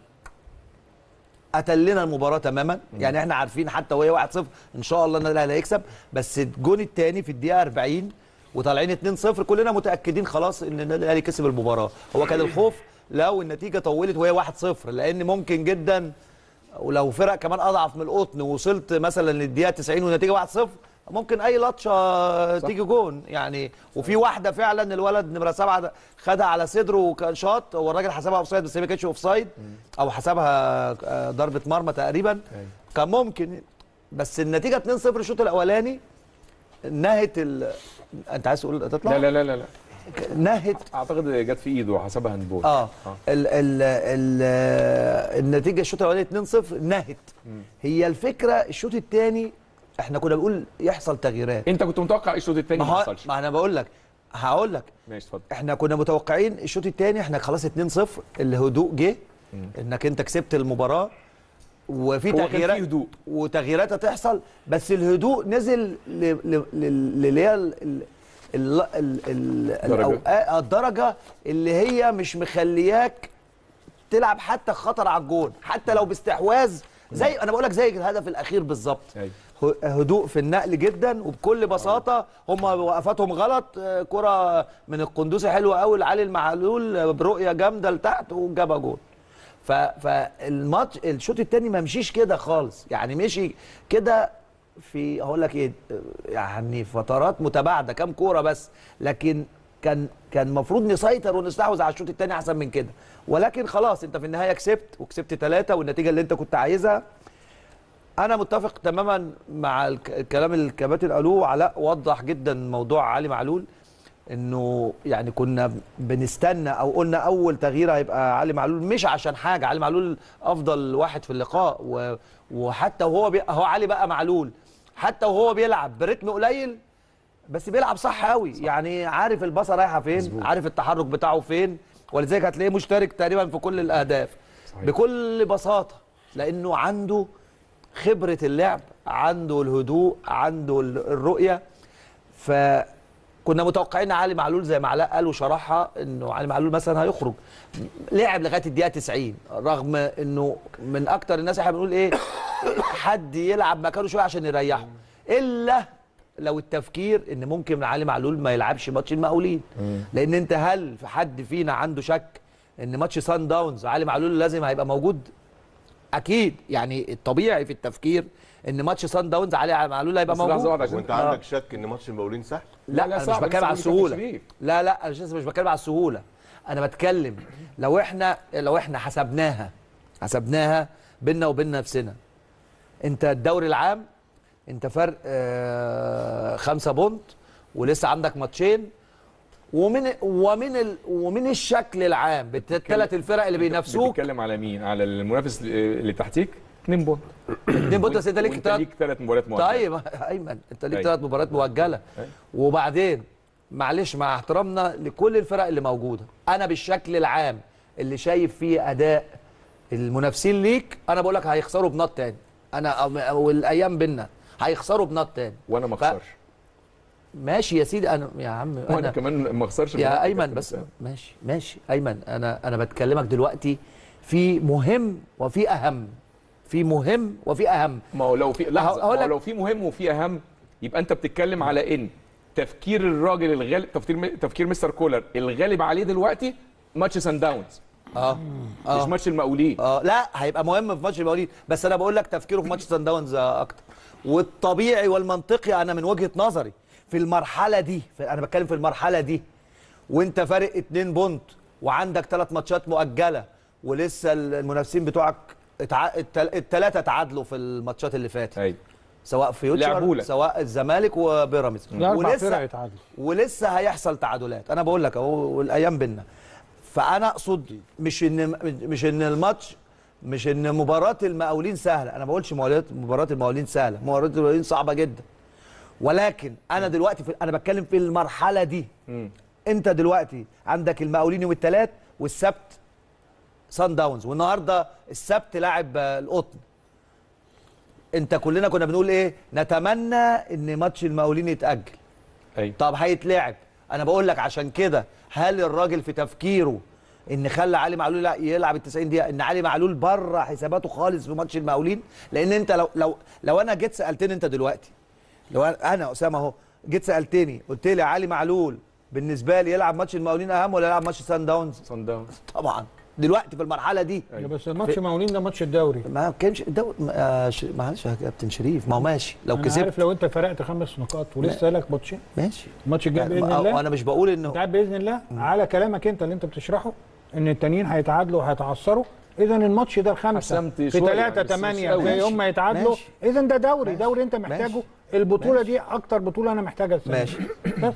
قتل لنا المباراه تماما. يعني احنا عارفين حتى وهي واحد صفر ان شاء الله ان الاهلي هيكسب، بس الجون الثاني في الدقيقه أربعين وطالعين اتنين صفر كلنا متاكدين خلاص ان الاهلي كسب المباراه. هو كان الخوف لو النتيجه طولت وهي واحد صفر، لان ممكن جدا ولو فرق كمان اضعف من القطن ووصلت مثلا للدقيقه تسعين والنتيجه واحد صفر ممكن اي لطشه تيجي جون يعني. وفي واحده فعلا الولد نمره سبعه خدها على صدره وكان شاط، هو الراجل حسبها اوف سايد بس هي ما كانتش اوف سايد، او حسبها ضربه مرمى تقريبا. كان ممكن، بس النتيجه اتنين صفر الشوط الاولاني نهت ال... انت عايز تقول تطلع؟ لا لا لا لا نهت، اعتقد جت في ايده وحسبها هاندبول. اه, آه. ال ال ال النتيجه الشوط الاولاني اتنين صفر نهت. مم. هي الفكره الشوط الثاني احنا كنا بنقول يحصل تغييرات. انت كنت متوقع الشوط الثاني ما حصلش؟ ما انا بقول لك هقول لك ماشي اتفضل. احنا كنا متوقعين الشوط الثاني احنا خلاص اتنين صفر، الهدوء جه انك انت كسبت المباراه وفي تغييرات في هدوء وتغييرات هتحصل، بس الهدوء نزل اللي هي الدرجه اللي هي مش مخلياك تلعب حتى خطر على الجون، حتى لو باستحواذ، زي انا بقول لك زي الهدف الاخير بالظبط. هدوء في النقل جدا وبكل بساطه. هم وقفاتهم غلط، كره من القندوسي حلوه قوي لعلي المعلول برؤيه جامده لتحت وجابها جول. فالماتش الشوط الثاني ما مشيش كده خالص، يعني مشي كده في هقول لك ايه يعني فترات متباعده كام كوره بس، لكن كان كان المفروض نسيطر ونستحوذ على الشوط الثاني احسن من كده. ولكن خلاص انت في النهايه كسبت وكسبت ثلاثه والنتيجه اللي انت كنت عايزها. انا متفق تماما مع الكلام اللي الكباتن قالوه. علاء وضح جدا موضوع علي معلول، انه يعني كنا بنستنى او قلنا اول تغيير هيبقى علي معلول، مش عشان حاجه، علي معلول افضل واحد في اللقاء، وحتى وهو بي... هو علي بقى معلول حتى وهو بيلعب برتم قليل بس بيلعب صح قوي، يعني عارف الباصه رايحه فين، مزبوط. عارف التحرك بتاعه فين، ولذلك هتلاقيه مشترك تقريبا في كل الاهداف. صحيح. بكل بساطه لانه عنده خبره اللعب، عنده الهدوء، عنده الرؤيه. فكنا متوقعين علي معلول زي ما علاء قال وشرحها انه علي معلول مثلا هيخرج، لعب لغايه الدقيقه تسعين، رغم انه من اكتر الناس احنا بنقول ايه حد يلعب مكانه شويه عشان يريحه، الا لو التفكير ان ممكن علي معلول ما يلعبش ماتش المقاولين. لان انت هل في حد فينا عنده شك ان ماتش سان داونز علي معلول لازم هيبقى موجود؟ اكيد يعني الطبيعي في التفكير ان ماتش سان داونز علي معلول هيبقى بس لحظة موجود. واحدة عشان وانت عندك شك ان ماتش المقاولين سهل؟ لا, لا، انا مش صعب، بتكلم لسه على بقول السهوله. شريف. لا لا انا لسه مش بتكلم على السهوله. انا بتكلم لو احنا لو احنا حسبناها حسبناها بيننا وبين نفسنا. انت الدوري العام انت فرق آه خمسة بونت ولسه عندك ماتشين، ومن ومن ال ومن الشكل العام بالثلاث الفرق اللي بينافسوك. بتتكلم على مين؟ على المنافس اللي تحتيك اتنين بونت. اتنين بونت، بس انت ليك وانت ثلاث ليك ثلاث مباريات مؤجله. طيب ايمن انت ليك أيوة. ثلاث مباريات مؤجله. أيوة. وبعدين معلش مع احترامنا لكل الفرق اللي موجوده، انا بالشكل العام اللي شايف فيه اداء المنافسين ليك انا بقول لك هيخسروا بنط تاني. انا والايام بينا هيخسروا بنط تاني وانا ما ف... اخسرش. ماشي يا سيدي انا يا عم وانا انا كمان ما اخسرش يا ايمن بس ماشي ماشي ايمن انا انا بتكلمك دلوقتي في مهم وفي اهم. في مهم وفي اهم. ما هو لو في لحظه، هقول ما هو لك- لو في مهم وفي اهم يبقى انت بتتكلم على ان تفكير الراجل الغالب، تفكير تفكير مستر كولر الغالب عليه دلوقتي ماتش سان داونز، اه مش ماتش المقاولين. اه لا هيبقى مهم في ماتش المقاولين، بس انا بقول لك تفكيره في ماتش سان داونز اكتر. والطبيعي والمنطقي انا من وجهه نظري في المرحله دي، في انا بتكلم في المرحله دي وانت فارق اتنين بونت وعندك ثلاث ماتشات مؤجله ولسه المنافسين بتوعك اتع... الثلاثه تعادلوا في الماتشات اللي فاتت. ايوه سواء فيوتشر لعبولك. سواء الزمالك وبيراميدز الاربع فرق ولسه يتعادلوا. ولسه هيحصل تعادلات. انا بقول لك اهو والايام بينا. فانا اقصد مش ان مش ان الماتش مش ان مباراه المقاولين سهله. انا ما بقولش مباراه مباراه المقاولين سهله، مباراه المقاولين صعبه جدا. ولكن انا دلوقتي في انا بتكلم في المرحله دي. مم. انت دلوقتي عندك المقاولين يوم الثلاث والسبت سان داونز، والنهارده السبت لاعب آه، القطن. انت كلنا كنا بنقول ايه؟ نتمنى ان ماتش المقاولين يتاجل. ايوه طب هيتلعب. انا بقول لك عشان كده هل الراجل في تفكيره ان خلى علي معلول يلعب ال تسعين دقيقه، ان علي معلول بره حساباته خالص في ماتش المقاولين؟ لان انت لو لو لو انا جيت سالتني انت دلوقتي، لو انا اسامه اهو جيت سالتني قلت لي علي معلول بالنسبه لي يلعب ماتش المقاولين اهم ولا يلعب ماتش سان داونز؟ سان داونز طبعا دلوقتي في المرحله دي. يا بس ماتش المقاولين ده ماتش الدوري. ما كانش الدوري آه ش... معلش يا كابتن شريف، ما هو ماشي لو انا كسبت عارف لو انت فرقت خمس نقاط ولسه لك ماتشين، ماشي. الماتش الجاي باذن أو الله. انا مش بقول انه انت عارف باذن الله على كلامك انت اللي انت بتشرحه ان التانيين هيتعادلوا وهيتعثروا، اذا الماتش ده الخمسه حسمت في شوية ثلاثة يعني، بس مش ثمانية قوي. زي هم يتعادلوا، ماشي. اذا ده دوري ماشي. دوري انت محتاجه. ماشي. البطوله ماشي. دي اكتر بطوله انا محتاجها السنه ماشي. بس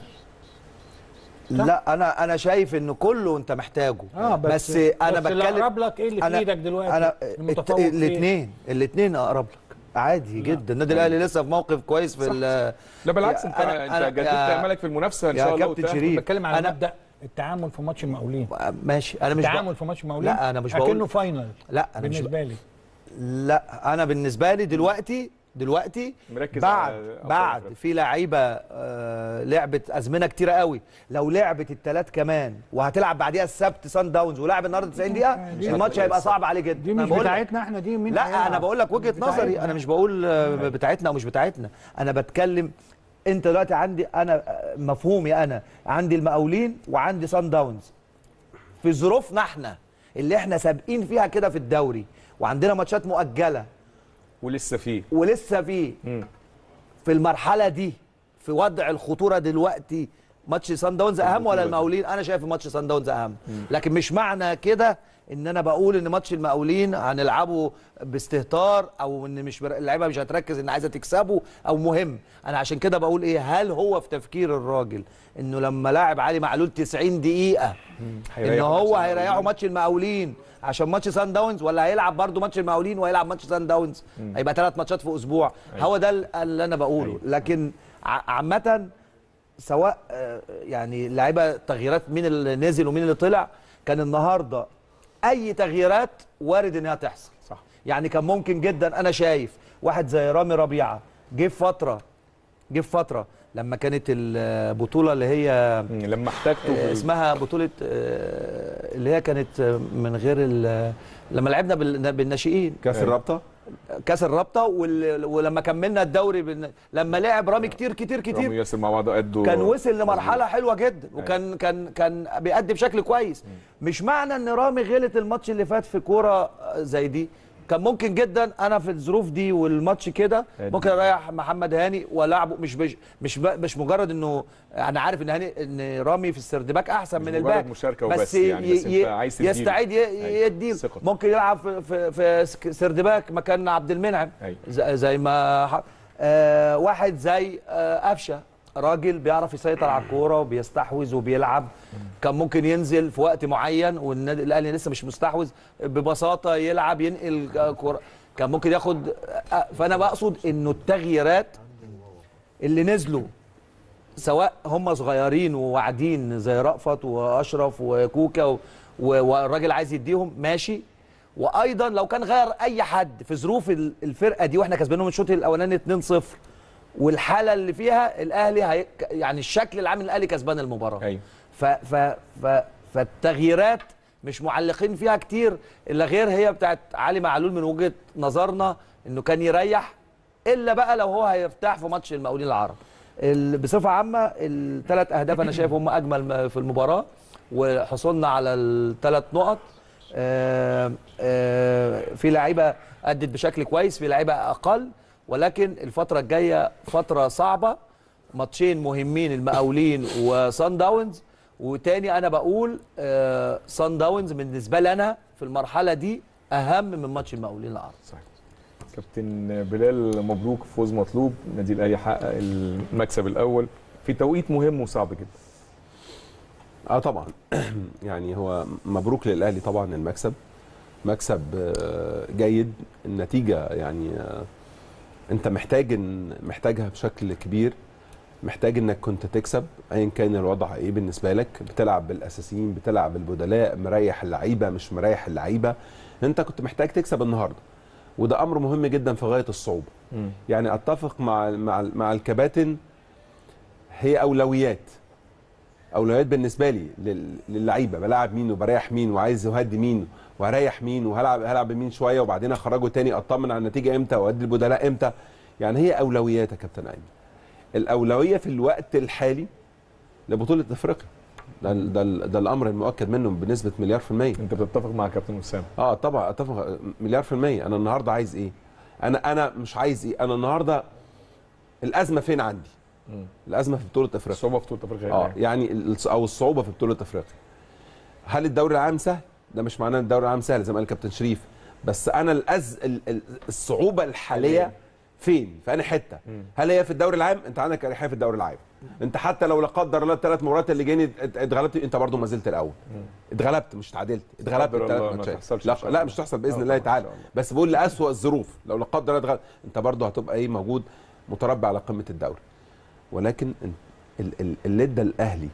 لا انا انا شايف انه كله انت محتاجه. اه بس بس انا بس اللي بتكلم اقرب لك ايه اللي في أنا- ايدك دلوقتي؟ انا المتفوق فيه؟ الاثنين الاثنين اقرب لك عادي جدا. النادي الاهلي لسه في موقف كويس في ال- لا بالعكس، انت أنا- انت أنا- جددت يا- املك في المنافسه ان يا شاء الله كابتن وتأهل. شريف. بتكلم على أنا- مبدا التعامل في ماتش المقاولين. ماشي انا مش التعامل بق... في ماتش المقاولين لا انا مش بقول اكنه فاينل. لا انا مش بالنسبه لي لا انا بالنسبه لي دلوقتي دلوقتي مركز بعد على أفضل بعد أفريقيا. في لعيبه آه لعبت ازمنه كتيره قوي. لو لعبت الثلاث كمان وهتلعب بعديها السبت سان داونز ولعب النهارده تسعين دقيقه، الماتش هيبقى صعب عليه جدا. دي أنا مش بقول لك- بتاعتنا احنا، دي مين لا هيلعب؟ انا بقول لك وجهه بتاعتنا. نظري. انا مش بقول آه، بتاعتنا او مش بتاعتنا. انا بتكلم انت دلوقتي عندي انا آه، مفهومي انا عندي المقاولين وعندي سان داونز في ظروفنا احنا اللي احنا سابقين فيها كده في الدوري وعندنا ماتشات مؤجله ولسه فيه ولسه فيه مم. في المرحله دي في وضع الخطوره دلوقتي ماتش سان داونز اهم ولا المقاولين؟ انا شايف ماتش سان داونز اهم. لكن مش معنى كده ان انا بقول ان ماتش المقاولين هنلعبه باستهتار او ان مش بر... اللعيبه مش هتركز ان عايزه تكسبه او مهم. انا عشان كده بقول ايه، هل هو في تفكير الراجل انه لما لاعب علي معلول تسعين دقيقه ان هيريحوا هو ماتش هيريحوا المقاولين. ماتش المقاولين عشان ماتش سان داونز، ولا هيلعب برضو ماتش المقاولين وهيلعب ماتش سان داونز؟ هيبقى ثلاث ماتشات في اسبوع. هو ده اللي انا بقوله. لكن ع- عامه سواء آه، يعني اللعيبه تغييرات مين اللي نزل ومين اللي طلع، كان النهارده اي تغييرات وارد انها تحصل. صح. يعني كان ممكن جدا انا شايف واحد زي رامي ربيعه جه في فتره جه في فتره لما كانت البطوله اللي هي مم. لما احتاجته في- اسمها بطوله آه، اللي هي كانت من غير ال- لما لعبنا بال- بالناشئين كاس الرابطه كاس الرابطه وال- ولما كملنا الدوري بال- لما لعب رامي كتير كتير رامي كتير ياسر مع بعض قدوا كان وصل لمرحله حلوه جدا وكان كان كان بيأدي بشكل كويس. مش معنى ان رامي غلط الماتش اللي فات في كوره زي دي كان ممكن جدا انا في الظروف دي والماتش كده ممكن اريح محمد هاني والعبه، مش بج... مش ب... مش مجرد انه انا عارف ان هاني ان رامي في السردباك احسن من الباك، مشاركة بس, وبس يعني بس ي... انت عايز يستعيد ي... يديه، ممكن يلعب في في, في سردباك مكان عبد المنعم زي, زي ما ح... آه واحد زي آه قفشه، راجل بيعرف يسيطر على الكوره وبيستحوذ وبيلعب، كان ممكن ينزل في وقت معين والنادي الاهلي لسه مش مستحوذ ببساطه يلعب ينقل كوره، كان ممكن ياخد. فانا بقصد انه التغييرات اللي نزلوا سواء هم صغيرين وواعدين زي رأفت واشرف وكوكا والراجل عايز يديهم ماشي، وايضا لو كان غير اي حد في ظروف الفرقه دي واحنا كسبانهم الشوط الاولاني اتنين صفر والحاله اللي فيها الاهلي هي يعني الشكل العام الاهلي كسبان المباراه. ايوه ف ف ف فالتغييرات مش معلقين فيها كتير الا غير هي بتاعت علي معلول من وجهه نظرنا انه كان يريح، الا بقى لو هو هيرتاح في ماتش المقاولين العرب. بصفه عامه الثلاث اهداف انا شايف هم اجمل في المباراه، وحصلنا على الثلاث نقط. آآ آآ في لعيبه ادت بشكل كويس، في لعيبه اقل، ولكن الفتره الجايه فتره صعبه، ماتشين مهمين المقاولين وصن داونز، وتاني انا بقول صن داونز بالنسبه لي انا في المرحله دي اهم من ماتش المقاولين العرب. صحيح. كابتن بلال مبروك، فوز مطلوب، النادي الاهلي حقق المكسب الاول في توقيت مهم وصعب جدا. اه طبعا يعني هو مبروك للاهلي طبعا، المكسب مكسب جيد، النتيجه يعني انت محتاج محتاجها بشكل كبير، محتاج انك كنت تكسب ايا كان الوضع ايه بالنسبه لك، بتلعب بالاساسيين بتلعب بالبدلاء، مريح اللعيبه مش مريح اللعيبه، انت كنت محتاج تكسب النهارده، وده امر مهم جدا في غايه الصعوبه. م. يعني اتفق مع مع مع الكباتن، هي اولويات اولويات بالنسبه لي للعيبه، بلاعب مين وبريح مين وعايز اهدي مين وهريح مين وهلعب هلعب بمين شويه وبعدين اخرجه تاني، اطمن على النتيجه امتى وادي البدلاء امتى. يعني هي اولويات يا كابتن ايمن. الاولويه في الوقت الحالي لبطوله افريقيا، ده ده, ده الامر المؤكد منه بنسبه مليار في الميه. انت بتتفق مع كابتن اسامه؟ اه طبعا اتفق مليار في الميه. انا النهارده عايز ايه؟ انا انا مش عايز ايه؟ انا النهارده الازمه فين عندي؟ م. الازمه في بطوله افريقيا. الصعوبه في بطوله افريقيا اه يعني او الصعوبه في بطوله افريقيا. هل الدوري العام سهل؟ ده مش معناه ان الدوري العام سهل زي ما قال الكابتن شريف، بس انا الأز... الصعوبه الحاليه فين؟ في انهي حته؟ هل هي في الدوري العام؟ انت عندك اريحيه في الدوري العام. انت حتى لو لا قدر الله الثلاث مباريات اللي جايين اتغلبت، انت برضو ما زلت الاول. اتغلبت مش تعادلت، اتغلبت الثلاث ماتشات. لا, لا مش تحصل باذن الله تعالى، بس بقول لاسوء الظروف لو لا قدر الله اتغلبت انت برضو هتبقى ايه موجود متربع على قمه الدوري. ولكن اللي ادى الاهلي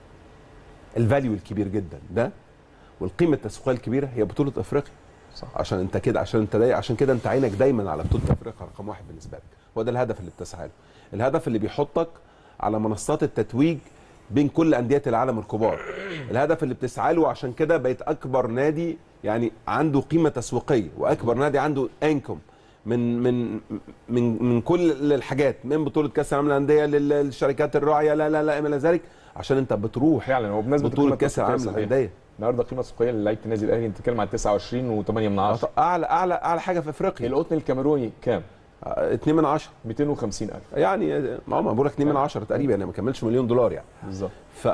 الفاليو الكبير جدا ده والقيمه التسويقيه الكبيره هي بطوله افريقيا. صح. عشان انت كده عشان انت داي عشان كده انت عينك دايما على بطوله افريقيا رقم واحد بالنسبه لك، هو ده الهدف اللي بتسعى له، الهدف اللي بيحطك على منصات التتويج بين كل انديه العالم الكبار، الهدف اللي بتسعى له، عشان كده بقيت اكبر نادي يعني عنده قيمه تسويقيه واكبر نادي عنده انكم من من من من كل الحاجات، من بطوله كاس العالم للانديه للشركات الراعيه لا لا لا الى ذلك، عشان انت بتروح فعلا. هو بمناسبه بطوله كاس العالم للانديه النهارده القيمه التسويقيه للعيبه النادي الاهلي انت بتتكلم عن تسعة وعشرين وثمانية من عشرة، اعلى اعلى اعلى حاجه في افريقيا. القطن الكاميروني كام؟ اتنين من عشرة، مئتين وخمسين ألف يعني ما بقول لك اتنين من عشرة تقريبا، يعني ما كملش مليون دولار يعني بالظبط. ف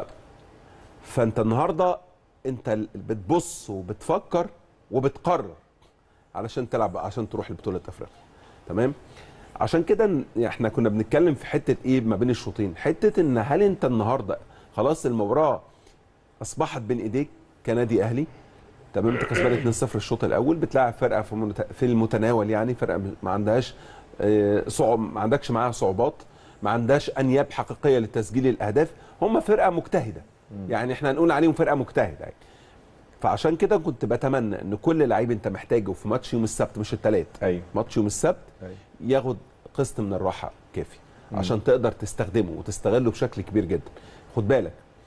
فانت النهارده انت بتبص وبتفكر وبتقرر علشان تلعب عشان تروح لبطوله افريقيا. تمام؟ عشان كده احنا كنا بنتكلم في حته ايه ما بين الشوطين، حته ان هل انت النهارده خلاص المباراه اصبحت بين ايديك كنادي اهلي، تمام؟ انت كسبان اتنين صفر الشوط الاول، بتلاعب فرقه في المتناول، يعني فرقه ما عندهاش صعوب، ما عندكش معاها صعوبات، ما عندهاش انياب حقيقيه لتسجيل الاهداف، هم فرقه مجتهده، يعني احنا هنقول عليهم فرقه مجتهده يعني. فعشان كده كنت بتمنى ان كل لعيب انت محتاجه في ماتش يوم السبت مش الثلاث، ايوه ماتش يوم السبت أيوة. ياخد قسط من الراحه كافي عشان مم. تقدر تستخدمه وتستغله بشكل كبير جدا. خد بالك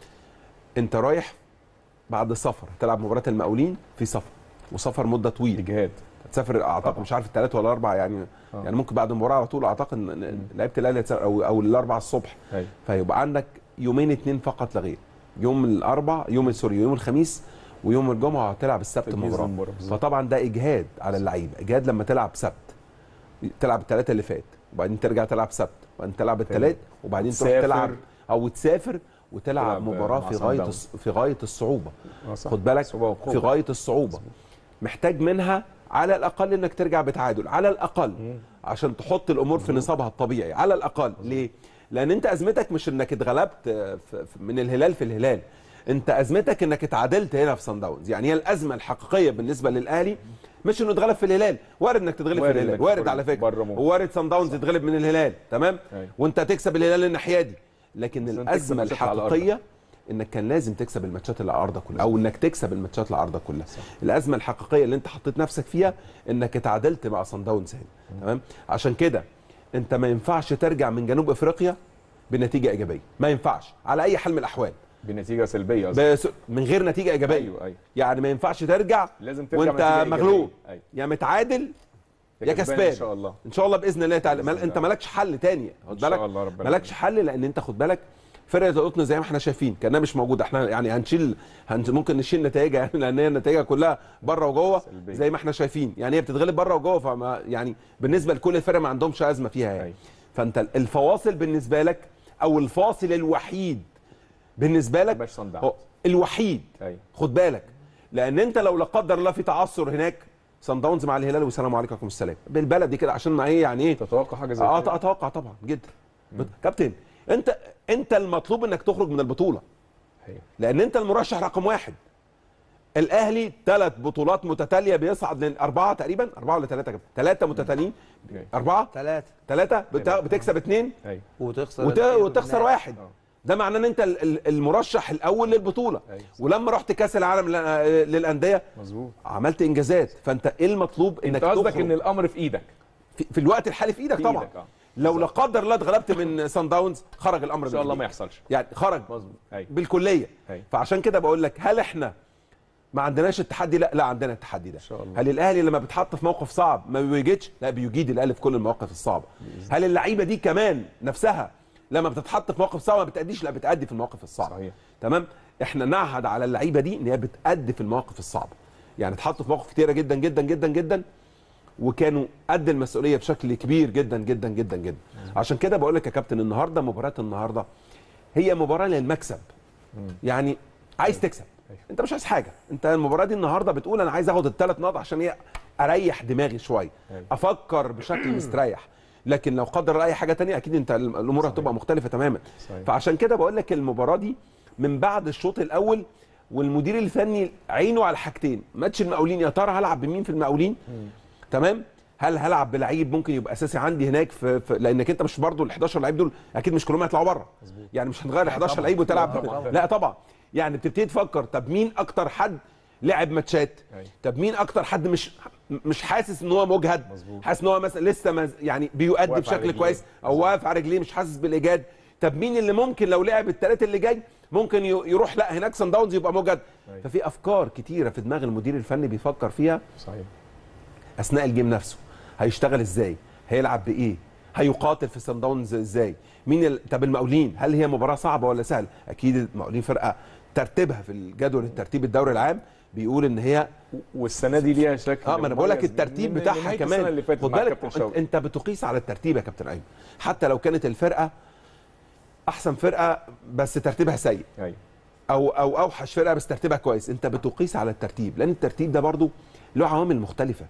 انت رايح بعد سفر، هتلعب مباراه المقاولين في سفر، وسفر مده طويله، اجهاد، هتسافر اعتقد مش عارف الثلاث ولا الاربع يعني أوه. يعني ممكن بعد المباراه على طول اعتقد لعيبه الاهلي او او الاربع الصبح أيوة. فيبقى عندك يومين اثنين فقط لا غير، يوم الاربع يوم سوري يوم الخميس ويوم الجمعه هتلعب السبت مباراه، فطبعا ده اجهاد على اللعيبه، اجهاد لما تلعب سبت، تلعب الثلاثه اللي فات وبعدين ترجع تلعب سبت وبعدين تلعب الثلاث وبعدين تروح تلعب او تسافر وتلعب مباراه في غايه في غايه الصعوبه. خد بالك في غايه الصعوبه، محتاج منها على الاقل انك ترجع بتعادل على الاقل عشان تحط الامور في نصابها الطبيعي على الاقل. ليه؟ لان انت ازمتك مش انك اتغلبت من الهلال في الهلال، انت ازمتك انك اتعادلت هنا في صن داونز. يعني هي الازمه الحقيقيه بالنسبه للاهلي مش انه اتغلب في الهلال، وارد انك تتغلب في الهلال، وارد على فكره، وارد صن داونز يتغلب من الهلال، تمام؟ أي. وانت تكسب الهلال الناحيه دي، لكن الازمه الحقيقيه انك كان لازم تكسب الماتشات اللي على ارضك كلها، او انك تكسب الماتشات اللي على ارضك كلها. صح. الازمه الحقيقيه اللي انت حطيت نفسك فيها انك اتعادلت مع صن داونز هنا، تمام؟ عشان كده انت ما ينفعش ترجع من جنوب افريقيا بنتيجه ايجابيه، ما ينفعش على اي حال من الاحوال، بنتيجه سلبيه بس من غير نتيجه ايجابيه. أيوة أيوة. يعني ما ينفعش ترجع لازم ترجع وانت مغلوب. أيوة. يا متعادل يا كسبان. ان شاء الله ان شاء الله باذن الله تعالى. مل... انت مالكش حل تاني، خد بالك، مالكش حل، لان انت خد بالك فرقه القطن زي ما احنا شايفين كانها مش موجوده. احنا يعني هنشيل هن... ممكن نشيل نتائجها يعني، لان هي النتائج كلها بره وجوه زي ما احنا شايفين، يعني هي بتتغلب بره وجوه، فما يعني بالنسبه لكل الفرق ما عندهمش ازمه فيها يعني. أيوة. فانت الفواصل بالنسبه لك او الفاصل الوحيد بالنسبه لك الوحيد، أيوة. خد بالك، لان انت لو لا قدر الله في تعثر هناك صن داونز مع الهلال والسلام عليكم السلام بالبلدي كده، عشان ما ايه يعني ايه تتوقع حاجه زي اه كده؟ اتوقع طبعا جدا. كابتن انت انت المطلوب انك تخرج من البطوله، أيوة. لان انت المرشح رقم واحد. الاهلي ثلاث بطولات متتاليه بيصعد لاربعه تقريبا، اربعه ولا ثلاثه كده، ثلاثه متتاليين، اربعه ثلاثه ثلاثه بتكسب اثنين وتخسر وت... وتخسر واحد. ده معناه ان انت المرشح الاول للبطوله. أيوة. ولما رحت كاس العالم للانديه مظبوط عملت انجازات. فانت ايه المطلوب؟ انك انت قصدك ان الامر في ايدك في, في الوقت الحالي، في ايدك في طبعا. إيدك. آه. لو لا قدر الله اتغلبت من صن داونز خرج الامر ان شاء الله ما يحصلش، يعني خرج أيوة. بالكليه. أيوة. فعشان كده بقول لك، هل احنا ما عندناش التحدي؟ لا لا عندنا التحدي ده. هل الاهلي لما بيتحط في موقف صعب ما بيجيدش؟ لا بيجيد الاهلي في كل المواقف الصعبه. هل اللعيبه دي كمان نفسها لما بتتحط في موقف صعب ما بتأديش؟ لا بتأدي في المواقف الصعبه. صحيح. تمام. احنا نعهد على اللعيبه دي ان هي بتأدي في المواقف الصعبه، يعني اتحطوا في مواقف كتيره جدا جدا جدا جدا وكانوا قد المسؤوليه بشكل كبير جدا جدا جدا جدا. عشان كده بقول لك يا كابتن، النهارده مباراه النهارده هي مباراه للمكسب. يعني عايز تكسب، انت مش عايز حاجه، انت المباراه دي النهارده بتقول انا عايز اخد الثلاث نقط عشان هي اريح دماغي شويه، افكر بشكل مستريح. لكن لو قدر اي حاجه ثانيه اكيد انت الامور هتبقى مختلفه تماما. صحيح. فعشان كده بقول لك المباراه دي من بعد الشوط الاول والمدير الفني عينه على حاجتين، ماتش المقاولين، يا ترى هلعب بمين في المقاولين؟ مم. تمام؟ هل هلعب بلعيب ممكن يبقى اساسي عندي هناك في, في لانك انت مش برضو ال حداشر لعيب دول اكيد مش كلهم هيطلعوا بره، يعني مش هنغير ال حداشر لعيب وتلعب طبعًا. لا طبعا، يعني بتبتدي تفكر طب مين اكتر حد لعب ماتشات؟ طب مين اكتر حد مش مش حاسس ان هو مجهد، حاسس ان هو مثلا لسه مز... يعني بيؤدي بشكل كويس او واقف على رجليه مش حاسس بالايجاد؟ طب مين اللي ممكن لو لعب الثلاثه اللي جاي ممكن يروح لا هناك صن داونز يبقى مجهد؟ ففي افكار كتيره في دماغ المدير الفني بيفكر فيها. صحيح. اثناء الجيم نفسه هيشتغل ازاي؟ هيلعب بايه؟ هيقاتل في صن داونز ازاي؟ مين ال... طب المقاولين هل هي مباراه صعبه ولا سهله؟ اكيد المقاولين فرقه ترتيبها في الجدول الترتيب الدوري العام بيقول ان هي والسنه دي ليها شكل. اه ما انا بقول لك الترتيب من بتاعها من كمان. خد بالك انت بتقيس على الترتيب يا كابتن ايمن، حتى لو كانت الفرقه احسن فرقه بس ترتيبها سيء. ايوه. او او اوحش فرقه بس ترتيبها كويس، انت بتقيس على الترتيب، لان الترتيب ده برضو له عوامل مختلفه.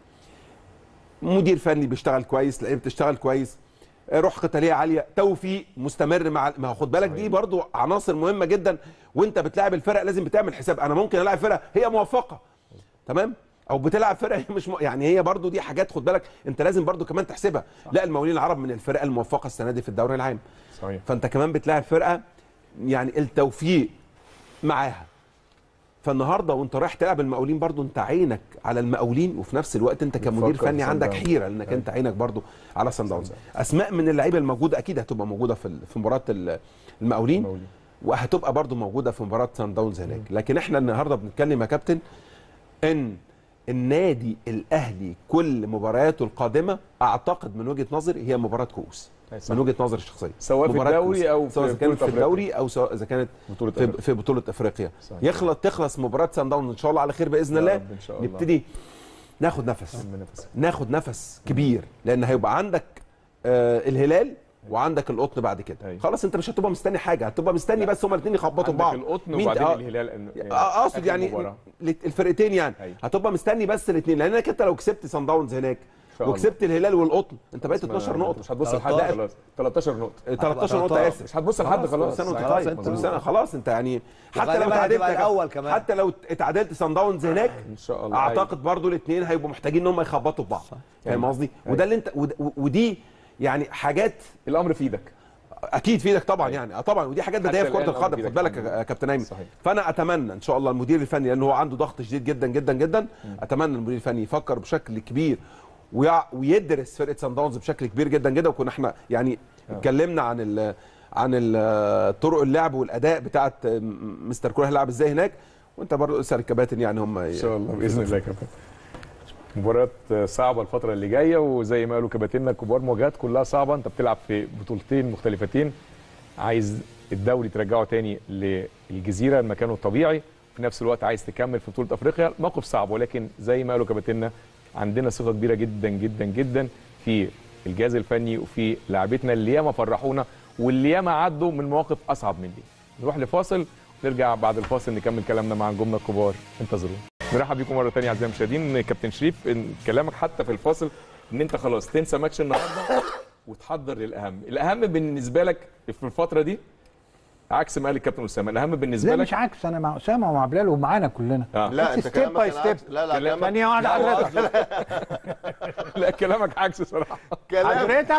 مدير فني بيشتغل كويس، لعيبه بتشتغل كويس، روح قتاليه عاليه، توفيق مستمر مع ما خد بالك دي برضو عناصر مهمه جدا. وانت بتلاعب الفرق لازم بتعمل حساب، انا ممكن العب فرقه هي موفقه تمام، او بتلعب فرقه هي مش م... يعني هي برضو دي حاجات خد بالك انت لازم برضو كمان تحسبها. صح. لا المقاولين العرب من الفرق الموفقه السنه دي في الدوري العام. صحيح. فانت كمان بتلاعب فرقه يعني التوفيق معاها. فالنهارده وانت رايح تلعب المقاولين برضو انت عينك على المقاولين، وفي نفس الوقت انت كمدير فني عندك حيره لانك انت عينك برضو على صن داونز. اسماء من اللعيبه الموجوده اكيد هتبقى موجوده في في مباراه المقاولين وهتبقى برضو موجوده في مباراه صن داونز هناك. لكن احنا النهارده بنتكلم يا كابتن ان النادي الاهلي كل مبارياته القادمه اعتقد من وجهه نظري هي مباراه كؤوس من وجهه نظري الشخصيه، سواء في الدوري او سواء اذا كانت في الدوري او سواء اذا كانت بطولة في, في بطوله افريقيا. صحيح. يخلص تخلص مباراه سان داونز ان شاء الله على خير باذن الله، إن شاء الله. نبتدي ناخد نفس ناخد نفس كبير، لان هيبقى عندك آه الهلال وعندك القطن بعد كده. أي. خلاص انت مش هتبقى مستني حاجه، هتبقى مستني بس هما الاثنين يخبطوا بعض. عندك القطن وبعدين آه الهلال. اقصد يعني الفرقتين يعني. أي. هتبقى مستني بس الاثنين، لانك انت لو كسبت سان داونز هناك وكسبت الهلال والقطن انت بقيت اتناشر نقطه، مش هتبص لحد خلاص. تلتاشر نقطه تلتاشر نقطه اسف، مش هتبص لحد خلاص. سنه وانت طيب سنه خلاص انت يعني حتى لو اتعادلت الاول كمان، حتى لو اتعادلت سان داونز هناك ان شاء الله اعتقد برضو الاثنين هيبقوا محتاجين ان هم يخبطوا في بعض. فاهم قصدي؟ وده اللي انت ودي يعني حاجات الامر في ايدك، اكيد في ايدك طبعا. يعني طبعا ودي حاجات بدايه في كره القدم، خد بالك يا كابتن ايمن. فانا اتمنى ان شاء الله المدير الفني، لان هو عنده ضغط شديد جدا جدا جدا، م. اتمنى المدير الفني يفكر بشكل كبير ويدرس فرقه سان داونز بشكل كبير جدا جدا. وكنا احنا يعني اتكلمنا عن ال عن طرق اللعب والاداء بتاعه مستر كوره هيلعب ازاي هناك، وانت برضه اسال الكباتن يعني هم ان شاء الله باذن الله. كابتن مباريات صعبه الفتره اللي جايه، وزي ما قالوا كباتننا الكبار مواجهات كلها صعبه. انت بتلعب في بطولتين مختلفتين، عايز الدوري ترجعه تاني للجزيره مكانه الطبيعي، في نفس الوقت عايز تكمل في بطوله افريقيا. موقف صعب، ولكن زي ما قالوا كباتننا عندنا ثقه كبيره جدا جدا جدا في الجهاز الفني وفي لاعبتنا اللي ياما فرحونا واللي ياما عدوا من مواقف اصعب من دي. نروح لفاصل ونرجع بعد الفاصل نكمل كلامنا مع نجومنا الكبار، انتظرونا. نرحب بيكم مره ثانيه اعزائي المشاهدين. كابتن شريف، كلامك حتى في الفاصل ان انت خلاص تنسى ماتش النهارده وتحضر للاهم. الاهم بالنسبه لك في الفتره دي عكس ما قال الكابتن اسامه، الاهم بالنسبه لك مش عكس، انا مع اسامه ومع بلال ومعانا كلنا. آه. لا انت ستيب باي ستيب. لا لا ثانيه واحده حضرتك. لا كلامك عكس صراحه. حضرتك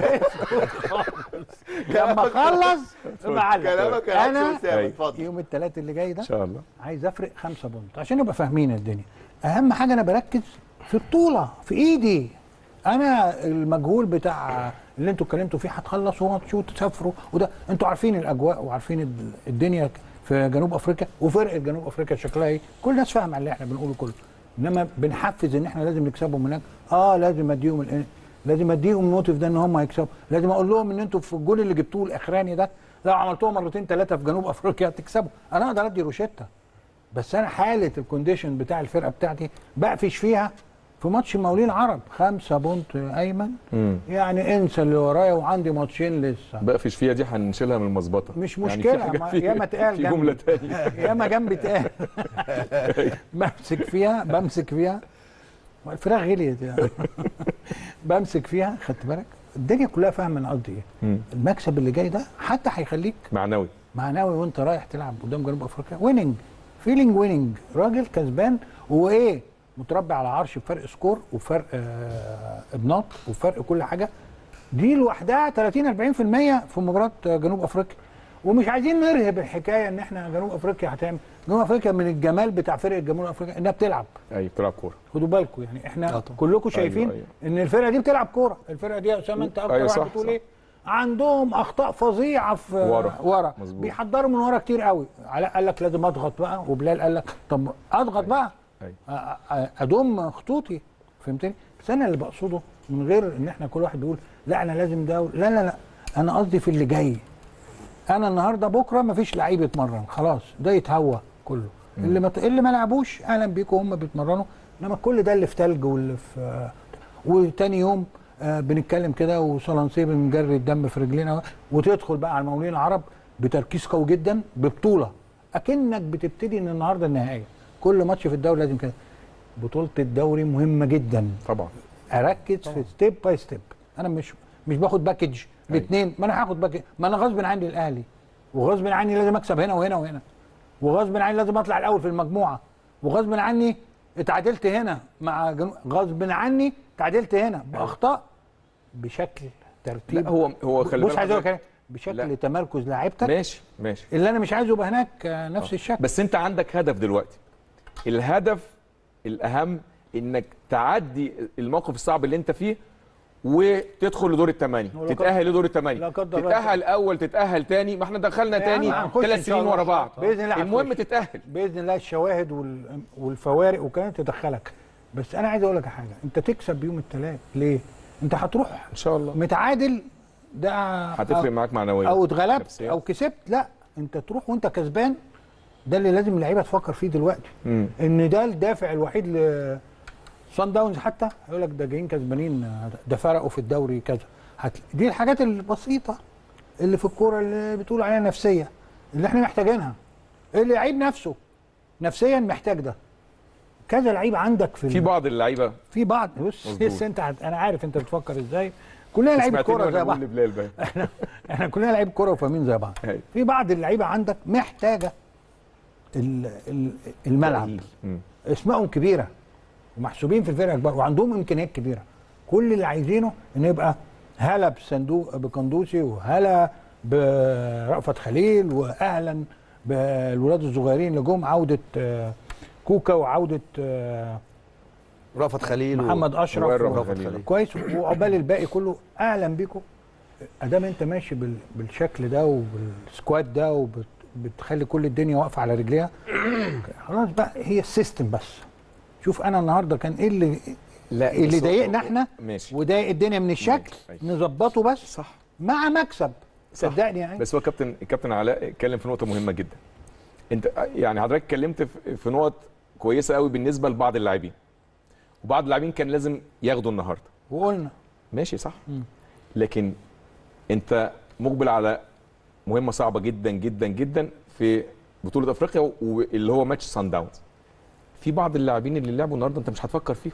لما اخلص معلم كلامك انا اتفضل. يوم الثلاث اللي جاي ده ان شاء الله عايز افرق خمسة بونت عشان نبقى فاهمين الدنيا. اهم حاجه انا بركز في البطوله في ايدي. انا المجهول بتاع اللي انتوا اتكلمتوا فيه هتخلصوا ماتش وتسافروا وده انتوا عارفين الاجواء وعارفين الدنيا في جنوب افريقيا وفرقه جنوب افريقيا شكلها ايه، كل الناس فاهمه اللي احنا بنقوله كله. انما بنحفز ان احنا لازم نكسبهم هناك، اه لازم اديهم ال... لازم اديهم الموتيف ده ان هم هيكسبوا، لازم اقول لهم ان انتوا في الجول اللي جبتوه الاخراني ده لو عملتوه مرتين ثلاثه في جنوب افريقيا هتكسبوا. انا اقدر ادي روشته، بس انا حاله الكونديشن بتاع الفرقه بتاعتي بقفش فيها في ماتش المقاولين العرب. خمسة بونت ايمن مم. يعني انسى اللي ورايا وعندي ماتشين لسه بقفش فيها دي هنشيلها من المظبطه مش مشكله يعني ياما اتقال في جمله ثانيه ياما جنبي اتقال بمسك فيها بمسك فيها الفراخ غليت يعني بمسك فيها. خدت بالك الدنيا كلها فاهمه انا قصدي ايه. المكسب اللي جاي ده حتى هيخليك معنوي معنوي وانت رايح تلعب قدام جنوب افريقيا ويننج فيلينج ويننج راجل كسبان وايه متربي على عرش بفرق سكور وفرق آه ابناط وفرق كل حاجه. دي لوحدها ثلاثين أربعين في المية في مباراه جنوب افريقيا. ومش عايزين نرهب الحكايه ان احنا جنوب افريقيا هتعمل. جنوب افريقيا من الجمال بتاع فرقه جنوب افريقيا انها بتلعب. ايوه بتلعب كوره. خدوا بالكم يعني احنا كلكم شايفين أيوة أيوة. ان الفرقه دي بتلعب كوره. الفرقه دي يا اسامه انت اكتر أيوة واحد بتقول ايه عندهم اخطاء فظيعه في ورا ورا بيحضروا من ورا كتير قوي. علاء قال لك لازم اضغط بقى وبلال قال لك طب اضغط بقى أيوة. اضم خطوطي فهمتني. بس انا اللي بقصده من غير ان احنا كل واحد يقول لا انا لازم ده لا لا لا انا قصدي في اللي جاي. انا النهارده بكره مفيش لعيب يتمرن خلاص ده يتهوى كله. م. اللي ما اللي ما لعبوش اهلا بيكم هم بيتمرنوا. انما كل ده اللي في ثلج واللي في وتاني يوم آه بنتكلم كده وصلانسيه بنجري الدم في رجلينا وتدخل بقى على المقاولين العرب بتركيز قوي جدا ببطوله اكنك بتبتدي ان النهارده النهائيه. كل ماتش في الدوري لازم كده. بطوله الدوري مهمه جدا طبعا. اركز طبعا. في ستيب باي ستيب. انا مش مش باخد باكج باثنين. ما انا هاخد باكج ما انا غصب عني الاهلي وغصب عني لازم اكسب هنا وهنا وهنا وغصب عني لازم اطلع الاول في المجموعه وغصب عني اتعادلت هنا مع جنو... غصب عني اتعادلت هنا باخطاء بشكل ترتيب. لا هو هو خلي بالك مش عايز اقول بشكل لا. تمركز لاعيبتك ماشي ماشي اللي انا مش عايزه يبقى هناك نفس الشكل. بس انت عندك هدف دلوقتي. الهدف الاهم انك تعدي الموقف الصعب اللي انت فيه وتدخل لدور الثمانيه تتاهل لدور الثمانيه تتاهل اول تتاهل ثاني. ما احنا دخلنا ثاني ثلاث سنين ورا بعض باذن الله. المهم تتاهل باذن الله. الشواهد والفوارق وكانت تدخلك بس انا عايز اقول لك حاجه، انت تكسب يوم الثلاث ليه؟ انت هتروح ان شاء الله متعادل، ده هتفرق معاك معنويا او اتغلبت نفسياً. او كسبت، لا انت تروح وانت كسبان. ده اللي لازم اللعيبه تفكر فيه دلوقتي، مم. ان ده الدافع الوحيد ل صن داونز. حتى يقول لك ده جايين كسبانين، ده فرقوا في الدوري كذا. هت... دي الحاجات البسيطه اللي في الكوره اللي بتقول عليها نفسيه، اللي احنا محتاجينها. اللعيب نفسه نفسيا محتاج ده. كذا لعيب عندك في في بعض اللعيبه في بعض بص لسه انت هت- انا عارف انت بتفكر ازاي. كلنا لعيبه سمعتني كوره وأنا زي بقول بعض. لبلال بقى. احنا احنا كلنا لعيبه كوره وفاهمين زي بعض. أيوة. في بعض اللعيبه عندك محتاجه ال- ال- الملعب، مم. اسمائهم كبيره ومحسوبين في الفرقه كبار وعندهم امكانيات كبيره. كل اللي عايزينه ان يبقى هلا بصندوق بقندوسي، وهلا برأفت خليل، واهلا بالولاد الصغيرين اللي جم، عوده آه، كوكا، وعوده آه، رأفت خليل محمد اشرف وائل رأفت ورأفت خليل. خليل. كويس، وعقبال الباقي كله اهلا بيكم. ادام انت ماشي بال- بالشكل ده وبالسكواد ده وبتخلي كل الدنيا واقفه على رجليها، خلاص بقى هي السيستم بس. شوف انا النهارده كان ايه اللي لا اللي بس هو- ضايقنا احنا ماشي وضايق الدنيا من الشكل، ماشي. نظبطه بس صح مع مكسب. صح. صدقني يعني. بس هو كابتن الكابتن علاء اتكلم في نقطه مهمه جدا. انت يعني حضرتك اتكلمت في- في نقط كويسه قوي بالنسبه لبعض اللاعبين، وبعض اللاعبين كان لازم ياخدوا النهارده. وقلنا ماشي صح. لكن انت مقبل على مهمه صعبه جدا جدا جدا في بطوله افريقيا، واللي هو ماتش سان داونز. في بعض اللاعبين اللي لعبوا النهارده انت مش هتفكر فيهم.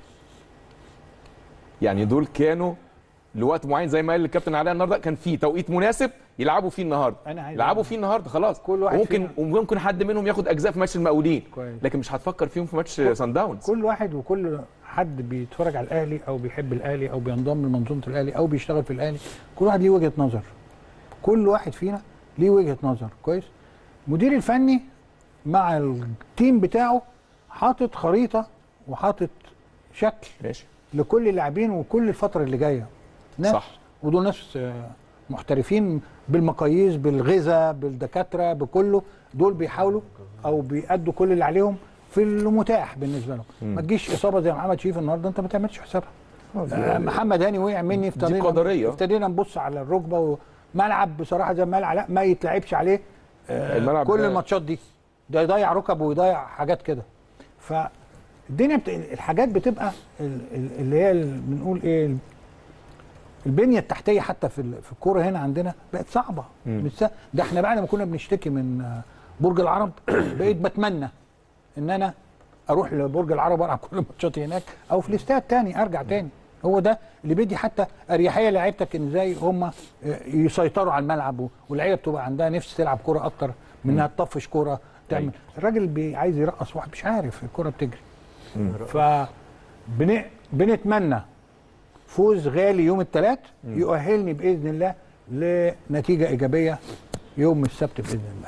يعني دول كانوا لوقت معين زي ما قال الكابتن علاء النهارده، كان في توقيت مناسب يلعبوا فيه النهارده. أنا عايز يلعبوا أقول- فيه النهارده خلاص. كل واحد وممكن فينا- وممكن حد منهم ياخد اجزاء في ماتش المقاولين، كويس. لكن مش هتفكر فيهم في ماتش سان داونز. كل واحد وكل حد بيتفرج على الاهلي او بيحب الاهلي او بينضم لمنظومه الاهلي او بيشتغل في الاهلي، كل واحد ليه وجهه نظر. كل واحد فينا ليه وجهه نظر. كويس. المدير الفني مع التيم بتاعه حاطط خريطه وحاطط شكل ماشي لكل اللاعبين وكل الفتره اللي جايه. ناس صح. ودول ناس آه، محترفين بالمقاييس، بالغذاء، بالدكاتره، بكله. دول بيحاولوا او بيأدوا كل اللي عليهم في المتاح بالنسبه لهم. ما تجيش اصابه زي محمد شريف النهارده انت ما تعملش حسابها. آه، محمد هاني وقع مني، دي ابتدينا قدرية. ابتدينا نبص على الركبه، وملعب بصراحه زي ما قال علاء ما يتلعبش عليه آه، الملعب كل ده- الماتشات دي. ده يضيع ركب ويضيع حاجات كده. فالدنيا بت... الحاجات بتبقى ال- ال- اللي هي ال- بنقول ايه، البنيه التحتيه حتى في ال- في الكوره هنا عندنا بقت صعبه. مش سهل. ده احنا بعد ما كنا بنشتكي من آه، برج العرب بقيت بتمنى ان انا اروح لبرج العرب والعب كل ماتشاتي هناك، او في الاستاد تاني ارجع تاني. هو ده اللي بيدي حتى اريحيه لعيبتك، ان ازاي هم يسيطروا على الملعب، واللعيبه بتبقى عندها نفس تلعب كوره اكتر من انها تطفش كوره تعمل. الراجل بي عايز يرقص واحد مش عارف الكوره بتجري. ف بن... بنتمنى فوز غالي يوم الثلاث يؤهلني باذن الله لنتيجه ايجابيه يوم السبت باذن الله.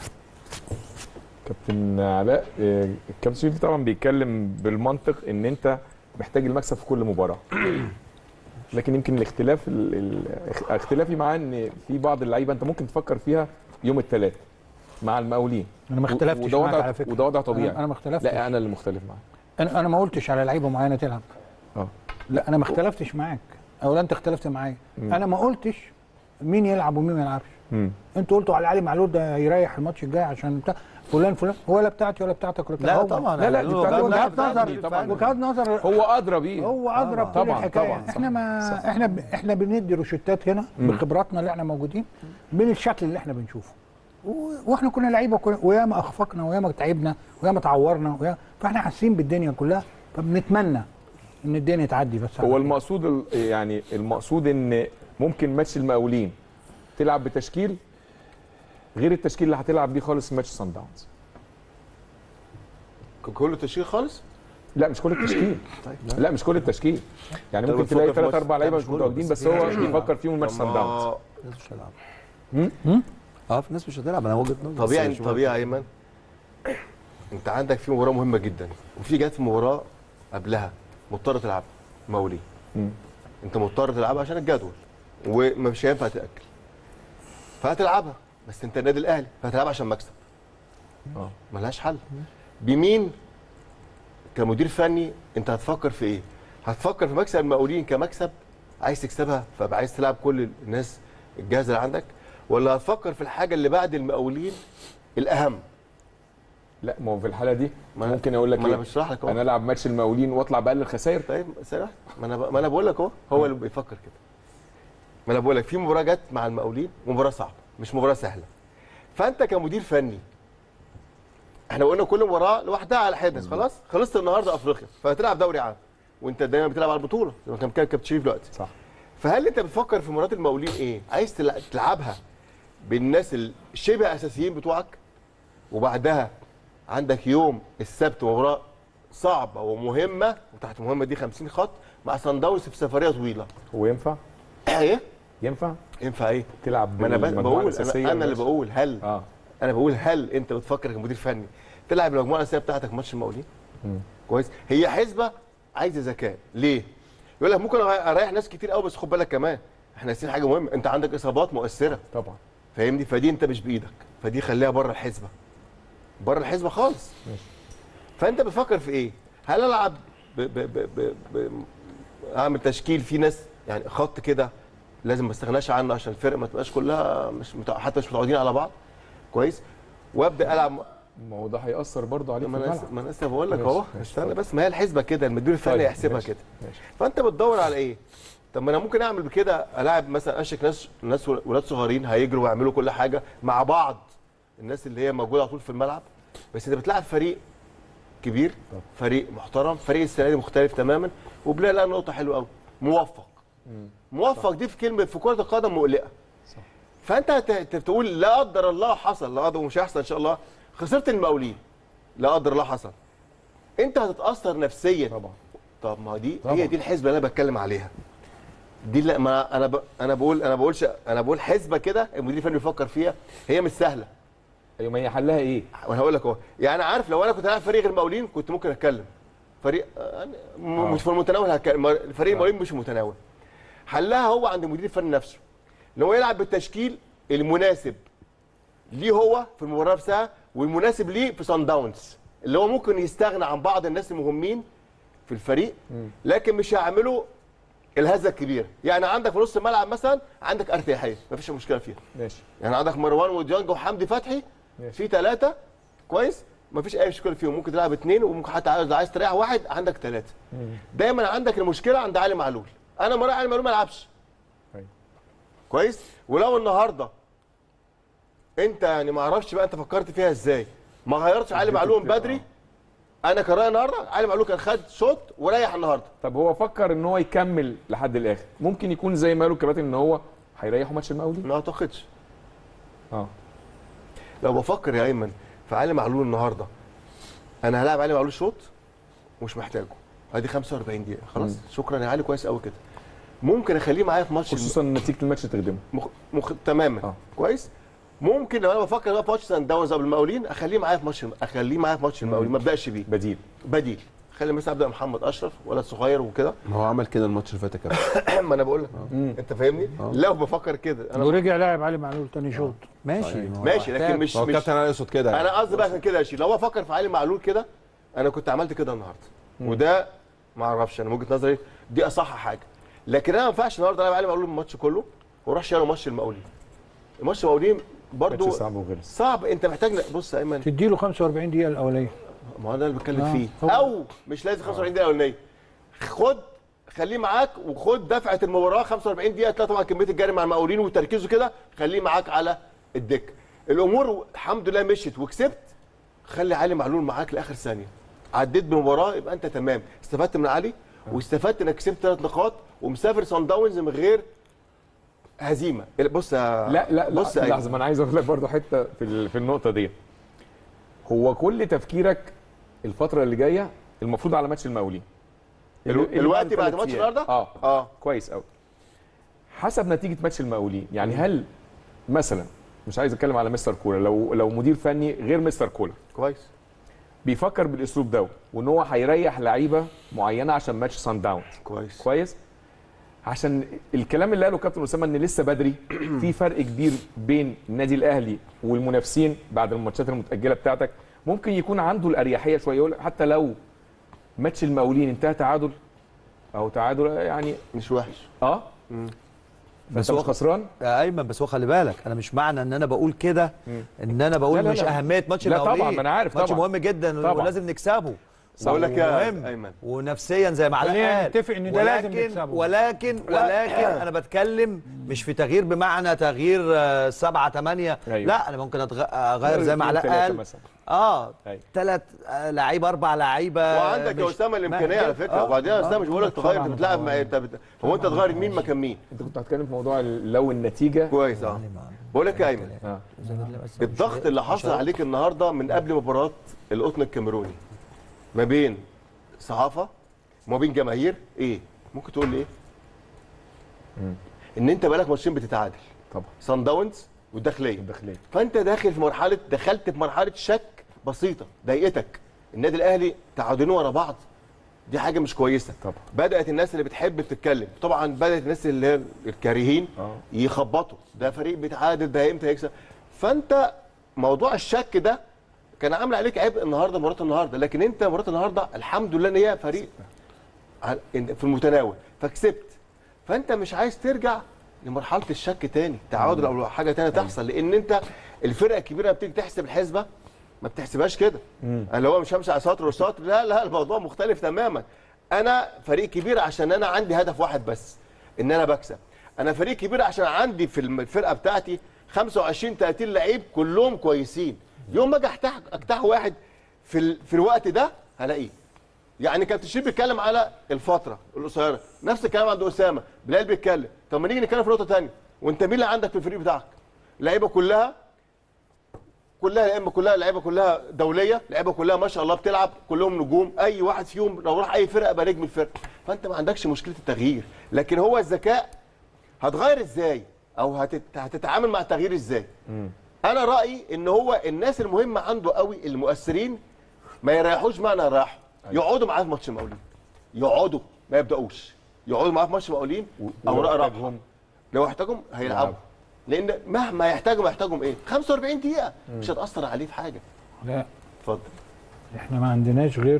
كابتن علاء، آه، الكابتن شريف طبعا بيتكلم بالمنطق ان انت محتاج المكسب في كل مباراه. لكن يمكن الاختلاف ال- ال- اختلافي معاه ان في بعض اللعيبه انت ممكن تفكر فيها يوم الثلاث مع المقاولين. انا ما اختلفتش وده معاك وضع على فكره. وده وضع طبيعي. انا, أنا ما اختلفتش. لا انا اللي مختلف معاه. انا انا ما قلتش على لعيبه معينه تلعب. اه لا انا ما اختلفتش معاك، اولا انت اختلفت معايا. انا ما قلتش مين يلعب ومين ما يلعبش. امم انتوا قلتوا على علي معلول ده يريح الماتش الجاي عشان بتاع فلان فلان، ولا بتاعتي ولا بتاعتك ولا بتاع لا هو- طبعا لا، لا، يعني دي هو بتاعت- جاب وجهات لاعب نظر فني طبعاً. وجهات نظر هو ادرى بيه. هو ادرى بكل طبعاً، الحكايه. طبعاً، صح، احنا ما صح. احنا ب... احنا بندي روشتات هنا بخبراتنا اللي احنا موجودين من الشكل اللي احنا بنشوفه. و... واحنا كنا لعيبه كنا... وياما اخفقنا وياما تعبنا وياما تعورنا وياما... فاحنا حاسين بالدنيا كلها، فبنتمنى ان الدنيا تعدي بس. هو المقصود ال- يعني المقصود ان ممكن ماتش المقاولين تلعب بتشكيل غير التشكيل اللي هتلعب بيه خالص في ماتش سان داونز. كله تشكيل خالص. لا مش كل التشكيل. طيب لا مش كل التشكيل. يعني طب ممكن بتفكر تلاقي في ثلاث ماتش- اربع لا، لعيبه مش مش كله، متواجدين، بس بس في هو ناس مش بيفكر فيهم ماتش سان داونز. الناس مش هتلعب اه في ناس مش هتلعب انا وجهه نظري طبيعي بس مش طبيعي يا ايمن، انت عندك في مباراه مهمه جدا وفي جات في مباراه قبلها مضطر تلعب مولي. مم. انت مضطر تلعبها عشان الجدول ومش هينفع تاكل، فهتلعبها. بس انت النادي الاهلي فهتلعبها عشان مكسب. اه ملهاش حل. بمين كمدير فني انت هتفكر في ايه؟ هتفكر في مكسب المقاولين كمكسب عايز تكسبها فبقى عايز تلعب كل الناس الجاهزه اللي عندك، ولا هتفكر في الحاجه اللي بعد المقاولين الاهم؟ لا ما هو في الحاله دي ما أنا- ممكن اقول لك ما انا ايه؟ بشرح لك اهو. انا العب ماتش المقاولين واطلع باقل الخسائر. طيب سرح ما انا ب... ما انا بقول لك اهو، هو اللي بيفكر كده. ما انا بقول لك في مباراه جت مع المقاولين مباراه صعبه مش مباراه سهله. فانت كمدير فني احنا قلنا كل مباراه لوحدها على حده، خلاص خلصت النهارده افريقيا فهتلعب دوري عام وانت دايما بتلعب على البطوله زي ما كان كان كابتن شريف دلوقتي. صح. فهل انت بتفكر في مباراه المقاولين ايه؟ عايز تلع- تلعبها بالناس الشبه اساسيين بتوعك، وبعدها عندك يوم السبت مباراه صعبه ومهمه وتحت مهمه دي خمسين خط مع صن داونز في سفريه طويله. هو ينفع؟ ايه؟ ينفع ينفع ايه؟ تلعب ما انا ب- بالمجموعة بقول الأساسية انا, أنا اللي ماشي. بقول هل اه انا بقول هل انت بتفكر كمدير فني تلعب المجموعه الاساسيه بتاعتك ماتش المقاولين؟ كويس. هي حسبه عايزه ذكاء. ليه؟ يقول لك ممكن اريح ناس كتير قوي بس خد بالك كمان احنا ناسيين حاجه مهمه، انت عندك اصابات مؤثره طبعا. فاهمني؟ فدي انت مش بايدك، فدي خليها بره الحسبه، بره الحسبه خالص. ماشي. فانت بتفكر في ايه؟ هل العب ب ب ب ب ب اعمل تشكيل فيه ناس يعني خط كده لازم ما استغناش عنه عشان الفرق ما تبقاش كلها مش متع... حتى مش متعودين على بعض، كويس؟ وابدا العب. ما هو ده هيأثر برضه عليك في ما انا الملعب. ما انا لسه بقول لك ماشي، اهو ماشي، استنى طيب. بس، ما هي الحسبه كده المدير الفني طيب، يحسبها ماشي، كده. ماشي. فانت بتدور على ايه؟ طب ما انا ممكن اعمل بكده العب مثلا اشك ناس ناس ولاد صغيرين هيجروا ويعملوا كل حاجه مع بعض، الناس اللي هي موجوده على طول في الملعب، بس انت بتلعب فريق كبير، فريق محترم، فريق السنه دي مختلف تماما، وبلا لها نقطه حلوه قوي، موفق. موفق دي في كلمه في كره القدم مقلقه. صح. فانت هت- هت- تقول لا قدر الله حصل، لا قدر ومش هيحصل ان شاء الله، خسرت المقاولين، لا قدر الله حصل، انت هتتاثر نفسيا. طبعا. طب ما دي طبعا. هي دي الحسبه اللي انا بتكلم عليها. دي لا ما انا ب... انا بقول انا بقولش انا بقول حسبه كده المدير الفني بيفكر فيها، هي مش سهله. ايوه ما هي حلها ايه؟ وانا هقول لك اهو، يعني عارف لو انا كنت لاعب فريق غير المقاولين كنت ممكن اتكلم. فريق آه، م- آه. مش في المتناول هتكلم، فريق المقاولين مش في المتناول. حلها هو عند المدير الفني نفسه، ان هو يلعب بالتشكيل المناسب ليه هو في المباراه نفسها والمناسب ليه في صن داونز، اللي هو ممكن يستغنى عن بعض الناس المهمين في الفريق لكن مش هيعملوا الهزه الكبيره. يعني عندك في نص الملعب مثلا عندك ارتياحيه مفيش مشكله فيها، ماشي. يعني عندك مروان وديانج وحمدي فتحي ماشي. في ثلاثه كويس مفيش اي مشكله فيهم، ممكن تلعب اثنين وممكن حتى عايز عايز تريح واحد عندك ثلاثه. دايما عندك المشكله عند علي معلول، انا مرة علي معلول ما يلعبش. أيوة. كويس. ولو النهارده انت يعني ما اعرفش بقى انت فكرت فيها ازاي ما غيرتش علي معلول من بدري. انا كرايه النهارده علي معلول كان خد شوط وريح النهارده. طب هو فكر ان هو يكمل لحد الاخر، ممكن يكون زي ما قالوا الكباتن ان هو هيريحوا ماتش المقاولين. ما اعتقدش. اه لو بفكر يا ايمن في علي معلول النهارده انا هلاعب علي معلول شوط ومش محتاجه، ادي خمسة وأربعين دقيقه خلاص. مم. شكرا يا علي كويس قوي كده. ممكن اخليه معايا في ماتش خصوصا نتيجه الماتش تخدمه. مخ... مخ... تماما آه. كويس. ممكن لو انا بفكر بقى في ماتش سان داونز قبل المقاولين اخليه معايا في ماتش اخليه معايا في ماتش المقاولين ما ابداش بيه بديل. بديل. خلي مثلا ابدا محمد اشرف ولد صغير وكده. ما هو عمل كده الماتش اللي فات يا كابتن. ما انا بقول لك انت فاهمني. لو بفكر كده انا ورجع لاعب علي معلول تاني شوط. ماشي ما هو ماشي لكن مش هو مش الكابتن انا يقصد كده انا قصدي بقى عشان كده يا شيخ لو بفكر في علي معلول كده انا كنت عملت كده النهارده. وده ما اعرفش انا من وجهه نظري دي اصح حاجه. لكن انا ما ينفعش النهارده العب علي معلول الماتش كله واروح شايله ماتش المقاولين. الماتش المقاولين برضو ماتش صعب وغلس. صعب. انت محتاج بص يا ايمن تديله خمسة وأربعين دقيقه الاوليه. ما هو ده اللي بتكلم آه، فيه. هو- او مش لازم خمسة وأربعين دقيقه الاولانيه، خد خليه معاك وخد دفعه المباراه خمسة وأربعين دقيقه تلاقي طبعا كميه الجري مع المقاولين وتركيزه كده خليه معاك على الدكه. الامور الحمد لله مشيت وكسبت. خلي علي معلول معاك لاخر ثانيه. عديت بمباراه يبقى انت تمام، استفدت من علي واستفدت انك كسبت ثلاث نقاط ومسافر صن داونز من غير هزيمه. بص يا لا لا لا بص يا لحظه، ما انا عايز اقول لك برضه حته في ال- في النقطه دي. هو كل تفكيرك الفتره اللي جايه المفروض على ماتش المقاولين. الو- اللي الوقت بعد بعد ثلاث ماتش أيام. النهارده؟ اه اه كويس قوي. حسب نتيجه ماتش المقاولين، يعني هل مثلا مش عايز اتكلم على مستر كولر، لو لو مدير فني غير مستر كولر كويس بيفكر بالاسلوب ده وان هو هيريح لعيبه معينه عشان ماتش سان داونز كويس كويس، عشان الكلام اللي قاله كابتن اسامه ان لسه بدري، في فرق كبير بين النادي الاهلي والمنافسين بعد الماتشات المتاجله بتاعتك، ممكن يكون عنده الاريحيه شويه، يقول حتى لو ماتش المقاولين انتهى تعادل او تعادل يعني مش وحش. اه بس هو خسران يا ايمن، بس هو خلي بالك، انا مش معنى ان انا بقول كده ان انا بقول لا لا مش لا. اهميه ماتش لا المقاولين. طبعا، ما انا عارف ماتش طبعا. مهم جدا طبعا. ولازم نكسبه. بقول لك يا مهم ايمن، ونفسيا زي ما علاء خلينا قال. نتفق ان ده لازم ولكن نكسبه. ولكن ولكن انا بتكلم مش في تغيير بمعنى تغيير آه، سبعة تمانية. أيوة. لا، انا ممكن أتغ- اغير زي ما اتنين علاء تلاتة قال. مثلا. اه أيوة. ثلاث لعيبه اربع لعيبه. وعندك يا مش- اسامه الامكانيه ما- على فكره. آه. وبعدين يا اسامه مش بقول لك تغير، طبعاً انت بتلعب مع طبعاً. انت بت... هو انت تغير مين مكان مين؟ انت كنت هتتكلم في موضوع لو النتيجه كويس. اه بقول لك يا ايمن، اه الضغط اللي حصل عليك النهارده من قبل مباراه القطن الكاميروني ما بين صحافه وما بين جماهير، ايه ممكن تقول لي ايه؟ ان انت بقالك ماتشين بتتعادل، طبعا صن داونز والداخليه الداخليه فانت داخل في مرحله دخلت في مرحله شك بسيطه ضايقتك. النادي الاهلي تعادلين ورا بعض، دي حاجه مش كويسه. طبعا. بدات الناس اللي بتحب تتكلم، طبعا بدات الناس اللي هي الكارهين آه. يخبطوا، ده فريق بيتعادل، ده امتى هيكسب. فانت موضوع الشك ده كان عامل عليك عبء النهارده، مباراه النهارده. لكن انت مباراه النهارده الحمد لله ان هي فريق في المتناول فكسبت. فانت مش عايز ترجع لمرحله الشك تاني، تعادل او حاجه تانية تحصل. لان انت الفرقه الكبيره بتيجي تحسب الحسبه ما بتحسبهاش كده، اللي هو مش همشي على سطر وسطر. لا لا، الموضوع مختلف تماما. انا فريق كبير عشان انا عندي هدف واحد بس، ان انا بكسب. انا فريق كبير عشان عندي في الفرقه بتاعتي خمسة وعشرين تلاتين لعيب كلهم كويسين. يوم ما اجي اجتاح اجتاح واحد في ال... في الوقت ده هلاقيه. يعني كابتن شريف بيتكلم على الفتره القصيره، نفس الكلام عند اسامه، بلال بيتكلم. طب ما نيجي نتكلم في نقطه ثانيه، وانت مين اللي عندك في الفريق بتاعك؟ لعيبه كلها كلها يا اما كلها لعيبه كلها دوليه، لعيبه كلها ما شاء الله بتلعب، كلهم نجوم، اي واحد فيهم لو راح اي فرقه بقى نجم الفرقه. فانت ما عندكش مشكله التغيير، لكن هو الذكاء هتغير ازاي او هتت... هتتعامل مع التغيير ازاي. مم. انا رايي ان هو الناس المهمه عنده قوي المؤثرين ما يريحوش معنى يريحوا، يقعدوا معاه في ماتش المقاولين، يقعدوا ما يبداوش، يقعدوا معاه في ماتش المقاولين او رأى لو احتاجهم هيلعبوا، لان مهما يحتاجهم يحتاجهم ايه؟ خمسة وأربعين دقيقه مش هتاثر عليه في حاجه. لا اتفضل. احنا ما عندناش غير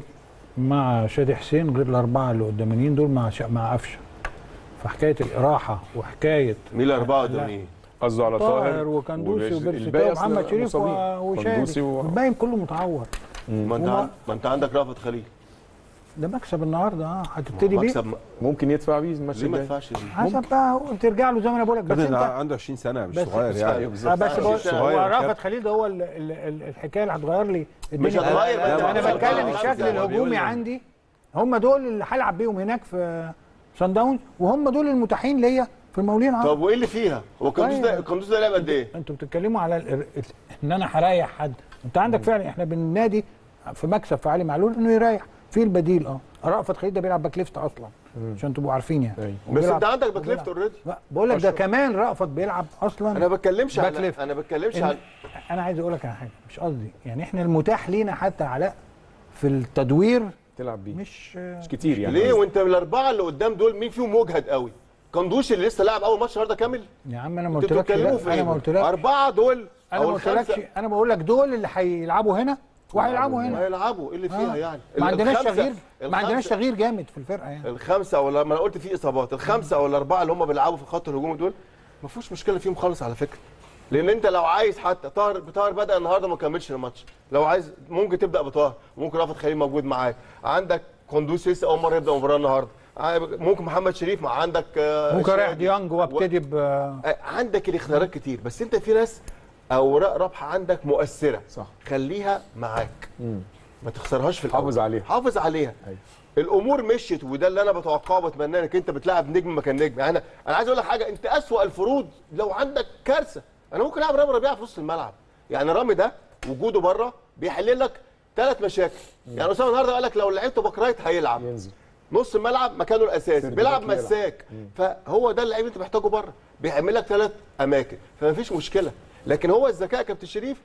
مع شادي حسين غير الاربعه اللي قدامانيين دول مع شا... مع قفشه. فحكايه الاراحه وحكايه مين الاربعه قدامانيين؟ قصده على طاهر طاهر وكندوسي الباقي وبيرسي ومحمد أصلاً شريف مصابين. وشادي كندوسي و- الباقي كله متعور. ما انت وما- عن- ما انت عندك رأفت خليل. ده مكسب النهارده اه هتبتدي بيه مكسب ممكن يدفع بيه الماتش ليه ما الجاي. يدفعش بيه؟ حسب بقى ترجع له زي ما انا بقول لك. بس كابتن انت عنده عشرين سنه مش بس- صغير يعني. آه بس بقول هو صغير رأفت خليل ده هو ال- ال- ال- الحكايه اللي هتغير لي مش الدنيا. هتغير لا، لا، بقى. انا لا، بتكلم لا، الشكل لا، الهجومي عندي هم دول اللي هلعب بيهم هناك في صن داونز، وهم دول المتاحين ليا في المقاولين عرب. طب وايه اللي فيها؟ هو القندوز ده القندوز ده لعب قد ايه؟ انتوا بتتكلموا على ال- ال- ان انا هريح حد. انت عندك فعلا احنا بالنادي في مكسب في علي معلول انه يريح في البديل. اه رأفت خليل ده بيلعب باك ليفت اصلا عشان تبقوا عارفين يعني. أيوة. بس وبيلعب- انت عندك باك ليفت وبيلعب. اوريدي. لا بقول لك ده كمان رأفت بيلعب اصلا. انا ما بتكلمش باك عن ليفت. انا ما بتكلمش إن- عن انا عايز اقول لك على حاجه مش قصدي يعني احنا المتاح لينا حتى علاء في التدوير تلعب بيه مش مش كتير يعني. ليه؟ وانت الاربعه اللي قدام دول مين فيهم مجهد قوي؟ قندوش اللي لسه لاعب اول ماتش النهارده كامل؟ يا عم انا ما انتوا قلتلكش بتتكلموا في لا، ايه؟ انا ما قلتلكش اربعه دول انا او ما قلتلكش الخمسه انا بقول لك دول اللي هيلعبوا هنا وهيلعبوا هنا. هيلعبوا، ايه اللي فيها آه. يعني؟ ما عندناش الخمسة- تغيير ما عندناش الخمسة- تغيير جامد في الفرقه يعني. الخمسه ولا ما انا قلت في اصابات، الخمسه او الاربعه اللي هم بيلعبوا في خط الهجوم دول ما فيهوش مشكله فيهم خالص على فكره. لان انت لو عايز حتى طاهر طاهر بدا النهارده ما كملش الماتش، لو عايز ممكن تبدا بطاهر، ممكن رأفت خليل موجود معاك، عندك قندوس لسه اول مره يبدا المباراه النهارده، ممكن محمد شريف مع عندك آه، ممكن رايح شادي. ديانج وابتدي ب آه، عندك الاختيارات كتير، بس انت في ناس اوراق رابحه عندك مؤثره، صح. خليها معاك، ما تخسرهاش في الأول. حافظ عليها. حافظ عليها. أيوة. الامور مشيت، وده اللي انا بتوقعه وبتمناه، انك انت بتلعب نجم مكان نجم. يعني انا انا عايز اقول لك حاجه، انت اسوأ الفروض لو عندك كارثه، انا ممكن العب رامي ربيعه في نص الملعب. يعني رامي ده وجوده بره بيحل لك ثلاث مشاكل. يعني اسامه النهارده قال لك لو لعبته باك رايت هيلعب ينزل نص الملعب مكانه الاساسي، سيرد بيلعب باك يلعب. مساك، فهو ده اللعيب اللي انت محتاجه بره، بيعمل لك ثلاث اماكن، فما فيش مشكله. لكن هو الذكاء كابتن شريف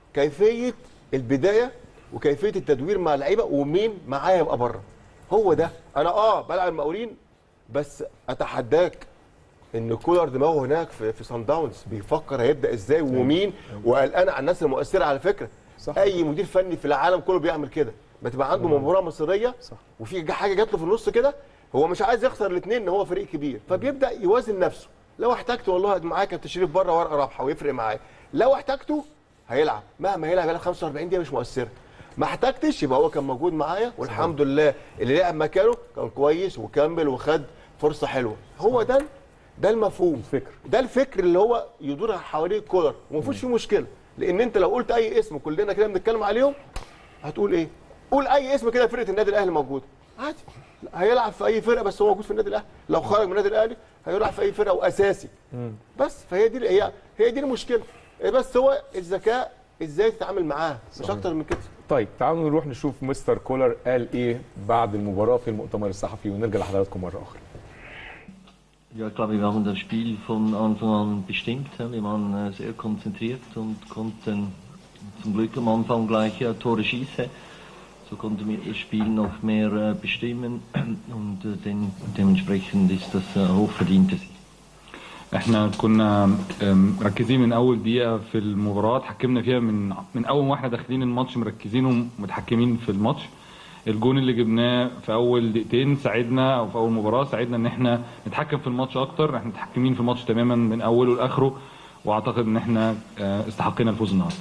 كيفيه البدايه وكيفيه التدوير مع اللعيبه ومين معايا يبقى بره. هو ده. انا اه بلعب المقاولين، بس اتحداك ان كولر دماغه هناك في في صن داونز بيفكر هيبدا ازاي ومين، وقلقان على الناس المؤثره على فكره. صح. اي مدير فني في العالم كله بيعمل كده، بتبقى عنده مباراه مصيريه وفي حاجه جات له في النص كده، هو مش عايز يخسر الاثنين ان هو فريق كبير، فبيبدا يوازن نفسه. لو احتاجته والله معاك كابتن شريف بره ورقه رابحه ويفرق معايا، لو احتاجته هيلعب، مهما يلعب يلعب خمسة وأربعين دقيقه مش مؤثره. ما احتاجتش يبقى هو كان موجود معايا والحمد لله اللي لعب مكانه كان كويس وكمل وخد فرصه حلوه. هو ده ده المفهوم، الفكر. ده الفكر اللي هو يدور حواليه كولر، وما فيش فيه مشكله، لان انت لو قلت اي اسم كلنا كده بنتكلم عليهم هتقول ايه؟ قول اي اسم كده فرقه النادي الاهلي موجوده عادي، هيلعب في اي فرقه بس هو موجود في النادي الاهلي، لو خرج من النادي الاهلي هيلعب في اي فرقه واساسي. بس فهي دي هي هي دي المشكله، بس هو الذكاء ازاي تتعامل معاه مش اكتر من كده. طيب تعالوا نروح نشوف مستر كولر قال ايه بعد المباراه في المؤتمر الصحفي ونرجع لحضراتكم مره اخرى. Ja, ich glaube, wir haben das Spiel von Anfang an bestimmt. Wir waren sehr konzentriert und konnten zum Glück am Anfang gleich Tore schießen. So konnten wir das Spiel noch mehr bestimmen und dementsprechend ist das hochverdienter Sieg. احنا كنا مركزين من اول دقيقه في المباراه، اتحكمنا فيها من من اول ما احنا داخلين الماتش، مركزين ومتحكمين في الماتش. الجون اللي جبناه في اول دقيقتين ساعدنا، او في اول مباراه ساعدنا ان احنا نتحكم في الماتش اكتر. احنا متحكمين في الماتش تماما من اوله لاخره، واعتقد ان احنا استحقنا الفوز النهارده.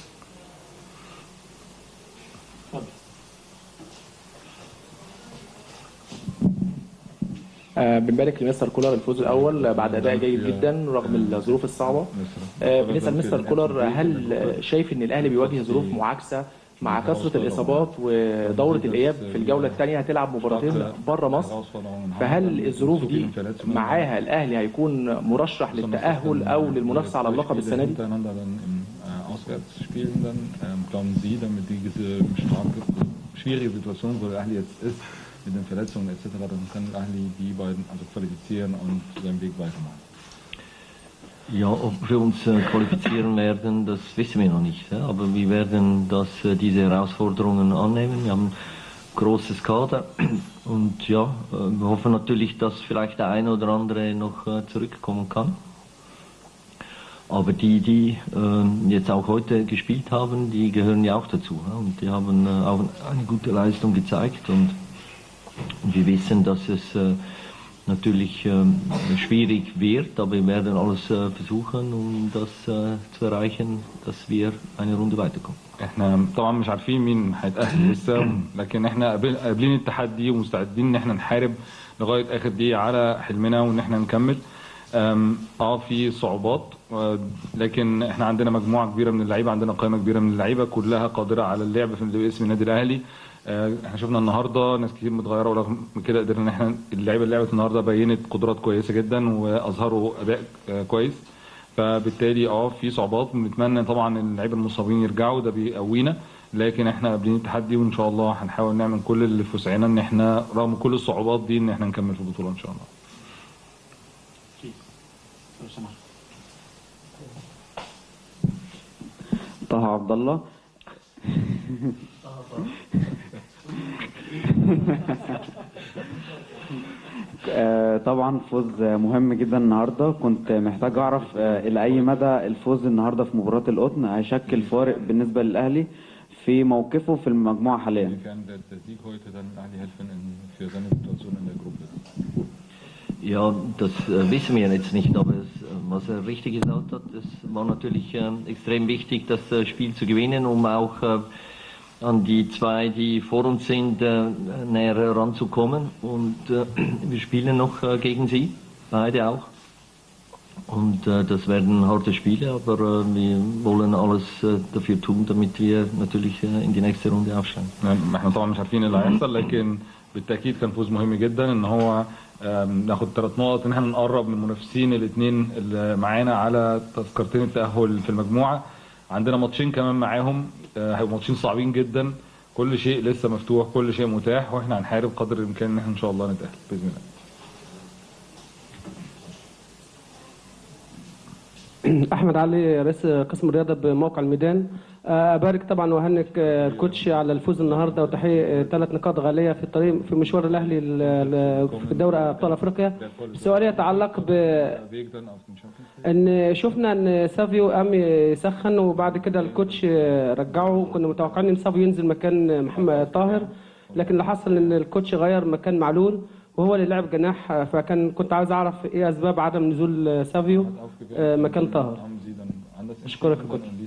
بنبارك لمستر كولر الفوز الاول بعد اداء جيد جدا رغم الظروف الصعبه. بنسال مستر كولر، هل شايف ان الاهلي بيواجه ظروف معاكسه مع كثره الاصابات ودوره الاياب في الجوله الثانيه هتلعب مباراتين بره مصر، فهل الظروف دي معاها الاهلي هيكون مرشح للتاهل او للمنافسه على اللقب السنه دي؟ mit den Verletzungen et cetera, dann kann Ahli die beiden also qualifizieren und seinen Weg weitermachen. Ja, ob wir uns äh, qualifizieren werden, das wissen wir noch nicht. Ja? Aber wir werden das, äh, diese Herausforderungen annehmen. Wir haben ein großes Kader und ja, äh, wir hoffen natürlich, dass vielleicht der eine oder andere noch äh, zurückkommen kann. Aber die, die äh, jetzt auch heute gespielt haben, die gehören ja auch dazu. Ja? Und die haben äh, auch eine gute Leistung gezeigt und Und wir wissen, dass es äh, natürlich äh, schwierig wird, aber wir werden alles äh, versuchen, um das äh, zu erreichen, dass wir eine Runde weiterkommen. احنا طبعا مش عارفين مين هيتأهل لسه، لكن احنا قابلين التحدي ومستعدين ان احنا نحارب لغايه اخر دقيقه على حلمنا وان احنا نكمل. اه في صعوبات، لكن احنا عندنا مجموعه كبيره من اللعيبه، عندنا قائمه كبيره من اللعيبه كلها قادره على اللعب في باسم النادي الاهلي. احنا شفنا النهارده ناس كتير متغيره، ورغم كده قدرنا ان احنا اللعيبه اللي لعبت النهارده بينت قدرات كويسه جدا واظهروا اداء كويس. فبالتالي اه في صعوبات، بنتمنى طبعا اللعيبه المصابين يرجعوا، ده بيقوينا، لكن احنا قابلين التحدي وان شاء الله هنحاول نعمل كل اللي في وسعنا ان احنا رغم كل الصعوبات دي ان احنا نكمل في البطوله ان شاء الله. طه عبد الله. طبعا فوز مهم جدا النهارده، كنت محتاج اعرف الى اي مدى الفوز النهارده في مباراه القطن هيشكل فارق بالنسبه للاهلي في موقفه في المجموعه حاليا. Ja, das äh, wissen wir jetzt nicht, aber es, was er richtig gesagt hat, es war natürlich äh, extrem wichtig, das äh, Spiel zu gewinnen, um auch äh, an die zwei, die vor uns sind, äh, näher ranzukommen. Und äh, wir spielen noch äh, gegen sie, beide auch. Und äh, das werden harte Spiele, aber äh, wir wollen alles äh, dafür tun, damit wir natürlich äh, in die nächste Runde aufsteigen. احنا طبعا مش عارفين اللي هيحصل، لكن بالتاكيد كان فوز مهم جدا ان هو ناخد ثلاث نقط، ان احنا نقرب من المنافسين الاثنين اللي معانا على تذكرتين التاهل في المجموعه. عندنا ماتشين كمان معاهم، هيبقوا ماتشين صعبين جدا، كل شيء لسه مفتوح، كل شيء متاح، واحنا هنحارب قدر الامكان ان احنا ان شاء الله نتاهل باذن الله. احمد علي رئيس قسم الرياضه بموقع الميدان. ابارك طبعا واهنئ الكوتش على الفوز النهارده وتحقيق ثلاث نقاط غاليه في الطريق في مشوار الاهلي في دوري ابطال افريقيا. سؤالي يتعلق ب ان شفنا ان سافيو قام يسخن وبعد كده الكوتش رجعه، كنا متوقعين ان سافيو ينزل مكان محمد طاهر، لكن اللي حصل ان الكوتش غير مكان معلول وهو اللي لعب جناح، فكان كنت عايز اعرف ايه اسباب عدم نزول سافيو مكان طاهر. اشكرك يا كوتش.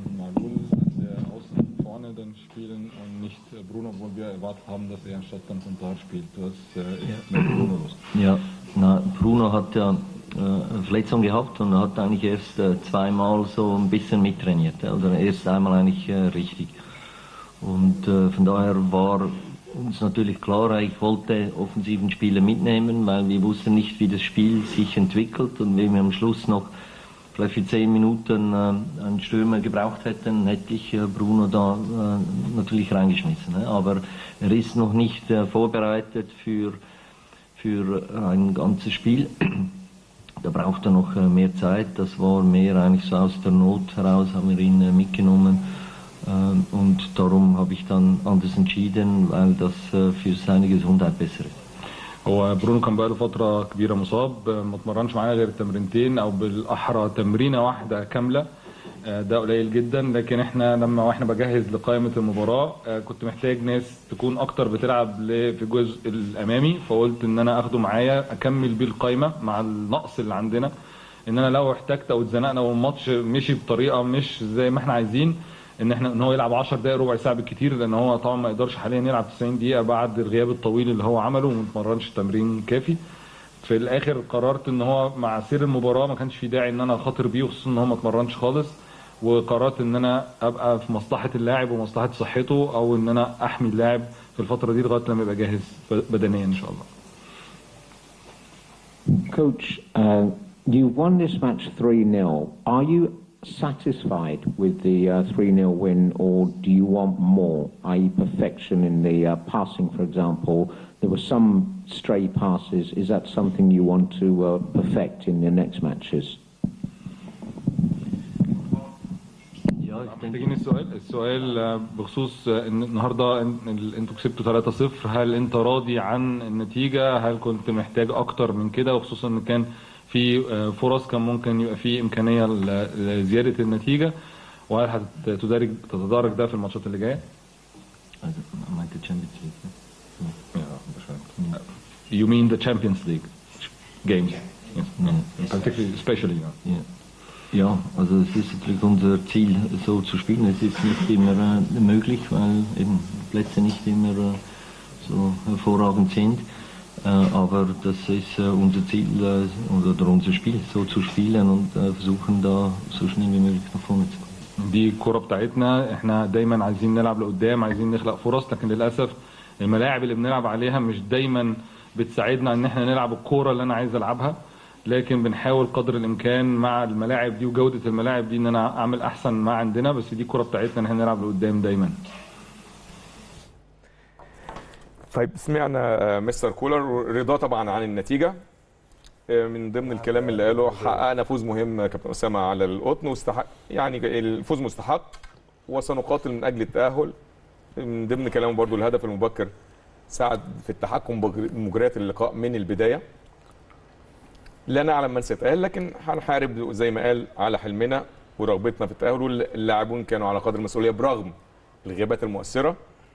Dann spielen und nicht Bruno, obwohl wir erwartet haben, dass er anstatt dann von Tor spielt. Du hast äh, mit Bruno los. Ja, na, Bruno hat ja äh, Verletzung gehabt und hat eigentlich erst äh, zweimal so ein bisschen mittrainiert. Oder erst einmal eigentlich äh, richtig. Und äh, von daher war uns natürlich klar, ich wollte offensiven Spieler mitnehmen, weil wir wussten nicht, wie das Spiel sich entwickelt. Und wenn wir am Schluss noch vielleicht für zehn Minuten äh, einen Stürmer gebraucht hätten, hätte ich äh, Bruno da äh, natürlich reingeschmissen. Ne? Aber er ist noch nicht äh, vorbereitet für, für ein ganzes Spiel. Da braucht er noch äh, mehr Zeit. Das war mehr eigentlich so aus der Not heraus, haben wir ihn äh, mitgenommen. Äh, und darum habe ich dann anders entschieden, weil das äh, für seine Gesundheit besser ist. هو برونو كان بقاله فترة كبيرة مصاب، ما اتمرنش معانا غير تمرينتين أو بالأحرى تمرينة واحدة كاملة، ده قليل جدا. لكن احنا لما واحنا بجهز لقائمة المباراة كنت محتاج ناس تكون أكتر بتلعب في الجزء الأمامي، فقلت إن أنا أخده معايا أكمل بيه القائمة مع النقص اللي عندنا، إن أنا لو احتجت أو اتزنقنا والماتش مشي بطريقة مش زي ما احنا عايزين ان احنا ان هو يلعب عشر دقائق ربع ساعه بالكتير، لان هو طبعا ما يقدرش حاليا يلعب تسعين دقيقه بعد الغياب الطويل اللي هو عمله وما اتمرنش تمرين كافي. في الاخر قررت ان هو مع سير المباراه ما كانش في داعي ان انا اخاطر بيه، خصوصا ان هو ما اتمرنش خالص، وقررت ان انا ابقى في مصلحه اللاعب ومصلحه صحته، او ان انا احمي اللاعب في الفتره دي لغايه لما يبقى جاهز بدنيا ان شاء الله. Coach, uh, you won this match three nil. Are you satisfied with the uh, three nil win, or do you want more, that is perfection in the uh, passing, for example? There were some stray passes. Is that something you want to uh, perfect in the next matches? محتاجين السؤال السؤال بخصوص ان النهارده انتوا كسبتوا ثلاثة صفر، هل انت راضي عن النتيجه؟ هل كنت محتاج اكتر من كده، وخصوصا ان كان في فرص كان ممكن يبقى في امكانيه لزياده النتيجه، وهل هتتدرج تتدرج ده في الماتشات اللي جايه؟ You mean the Champions League games? Yes. No. Particularly, especially. Yeah. Yeah. Ja, also es ist natürlich unser Ziel, so zu spielen. Es ist nicht immer äh, möglich, weil eben Plätze nicht immer äh, so hervorragend sind. Äh, aber das ist äh, unser Ziel äh, oder unser Spiel, so zu spielen und äh, versuchen da so schnell wie möglich nach vorne zu kommen. دي الكرة بتاعتنا، احنا دايما عايزين نلعب لقدام، عايزين نخلق فرص، لكن للاسف الملاعب اللي بنلعب عليها مش دايما بتساعدنا ان احنا نلعب الكرة اللي انا عايز العبها، لكن بنحاول قدر الامكان مع الملاعب دي وجوده الملاعب دي ان انا اعمل احسن ما عندنا، بس دي الكره بتاعتنا ان احنا نلعب لقدام دايما. طيب سمعنا مستر كولر رضاه طبعا عن النتيجه. من ضمن الكلام اللي قاله حققنا فوز مهم كابتن اسامه على القطن، واستحق يعني الفوز مستحق وسنقاتل من اجل التاهل. من ضمن كلامه برضو الهدف المبكر ساعد في التحكم بمجريات اللقاء من البدايه. لا نعلم من سيتأهل، لكن هنحارب زي ما قال على حلمنا ورغبتنا في التأهل، واللاعبون كانوا على قدر المسؤولية برغم الغيابات المؤثرة.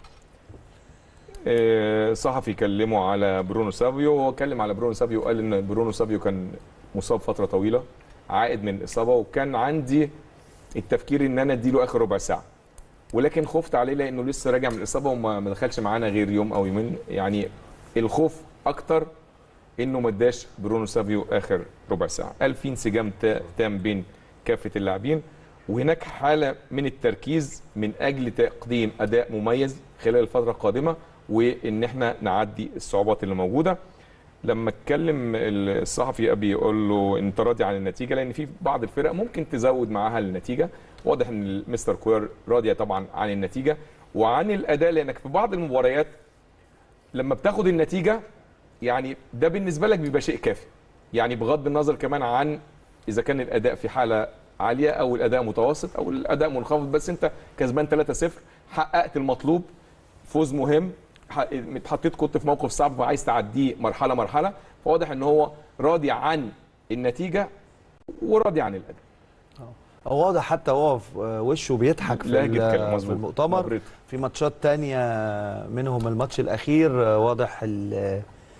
صحفي كلمه على برونو سافيو، هو اتكلم على برونو سافيو وقال ان برونو سافيو كان مصاب فترة طويلة عائد من الإصابة، وكان عندي التفكير ان انا اديله اخر ربع ساعة، ولكن خفت عليه لانه لسه راجع من الإصابة وما دخلش معانا غير يوم او يومين. يعني الخوف اكتر انه ما اداش برونو سافيو اخر ربع ساعه. قال في انسجام تام بين كافه اللاعبين، وهناك حاله من التركيز من اجل تقديم اداء مميز خلال الفتره القادمه، وان احنا نعدي الصعوبات اللي موجوده. لما اتكلم الصحفي ابي يقول له انت راضي عن النتيجه، لان في بعض الفرق ممكن تزود معاها النتيجه. واضح ان مستر كولر راضيه طبعا عن النتيجه وعن الاداء، لانك في بعض المباريات لما بتاخد النتيجه يعني ده بالنسبه لك بيبقى شيء كافي، يعني بغض النظر كمان عن اذا كان الاداء في حاله عاليه او الاداء متوسط او الاداء منخفض، بس انت كسبان ثلاثة صفر، حققت المطلوب، فوز مهم، اتحطيت كنت في موقف صعب وعايز تعديه مرحله مرحله، فواضح ان هو راضي عن النتيجه وراضي عن الاداء. هو واضح حتى هو في وشه بيضحك في, في المؤتمر. في ماتشات تانية منهم الماتش الاخير واضح ال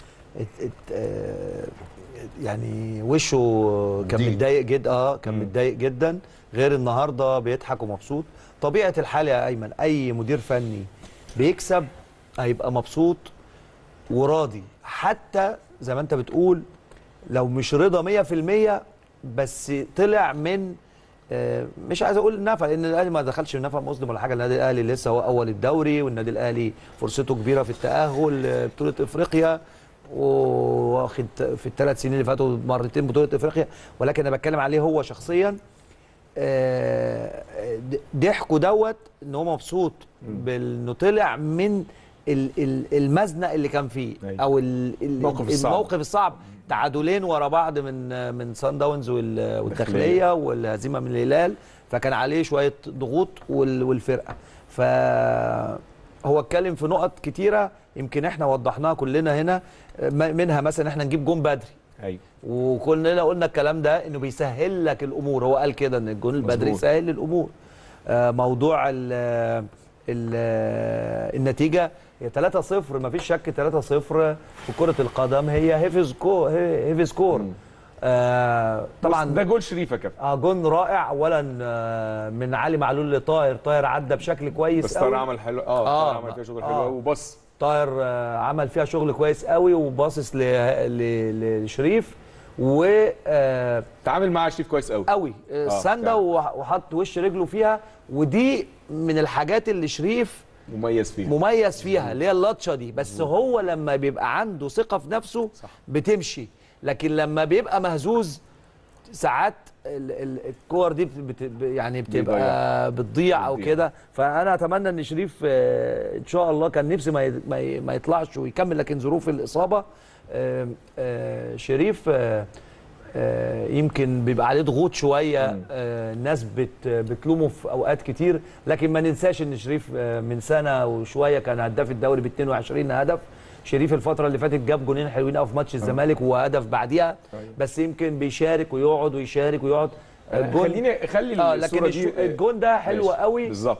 يعني وشه كان متضايق جدا، اه كان متضايق جدا، غير النهارده بيضحك ومبسوط. طبيعه الحال يا ايمن، اي مدير فني بيكسب هيبقى مبسوط وراضي، حتى زي ما انت بتقول لو مش رضا مية في المية بس طلع من مش عايز اقول نفع، لان الاهلي ما دخلش في نفع مظلم ولا حاجه. النادي الاهلي لسه هو اول الدوري، والنادي الاهلي فرصته كبيره في التاهل بطوله افريقيا، واخد في الثلاث سنين اللي فاتوا مرتين بطوله افريقيا، ولكن انا بتكلم عليه هو شخصيا. ضحكه دوت ان هو مبسوط بانه طلع من المزنق اللي كان فيه او الموقف الصعب, الموقف الصعب. تعادلين ورا بعض من من سان داونز والداخليه والهزيمه من الهلال، فكان عليه شويه ضغوط والفرقه. فهو اتكلم في نقط كتيره يمكن احنا وضحناها كلنا هنا، منها مثلا احنا نجيب جون بدري. ايوه، وكلنا قلنا الكلام ده انه بيسهل لك الامور. هو قال كده ان الجون البدري يسهل الامور. موضوع ال ال النتيجه هي ثلاثة صفر، ما فيش شك. ثلاثة صفر في كرة القدم هي هيفي سكور، هيفي سكور. آه طبعا ده جول شريف يا كابتن. اه جول رائع اولا آه من علي معلول لطاهر. طاهر عدى بشكل كويس بس طاهر عمل حلو. اه, آه طاهر عمل فيها شغل حلو قوي وبص. طاهر آه عمل فيها شغل كويس قوي وباصص لشريف و آه تعامل مع شريف كويس قوي قوي آه سانده وحط وش رجله فيها، ودي من الحاجات اللي شريف مميز فيها مميز فيها اللي هي اللطشه دي. بس مم. هو لما بيبقى عنده ثقه في نفسه صح. بتمشي، لكن لما بيبقى مهزوز ساعات الكور دي بت يعني بتبقى بتضيع او كده. فانا اتمنى ان شريف ان شاء الله، كان نفسي ما ما يطلعش ويكمل، لكن ظروف الاصابه شريف آه يمكن بيبقى عليه ضغوط شويه. آه الناس بت بتلومه في اوقات كتير، لكن ما ننساش ان شريف آه من سنه وشويه كان هداف الدوري ب اتنين وعشرين هدف. شريف الفتره اللي فاتت جاب جونين حلوين قوي في ماتش الزمالك وهدف بعديها، بس يمكن بيشارك ويقعد ويشارك ويقعد. الجون خليني خلي آه لكن دي الجون ده حلو قوي بالظبط.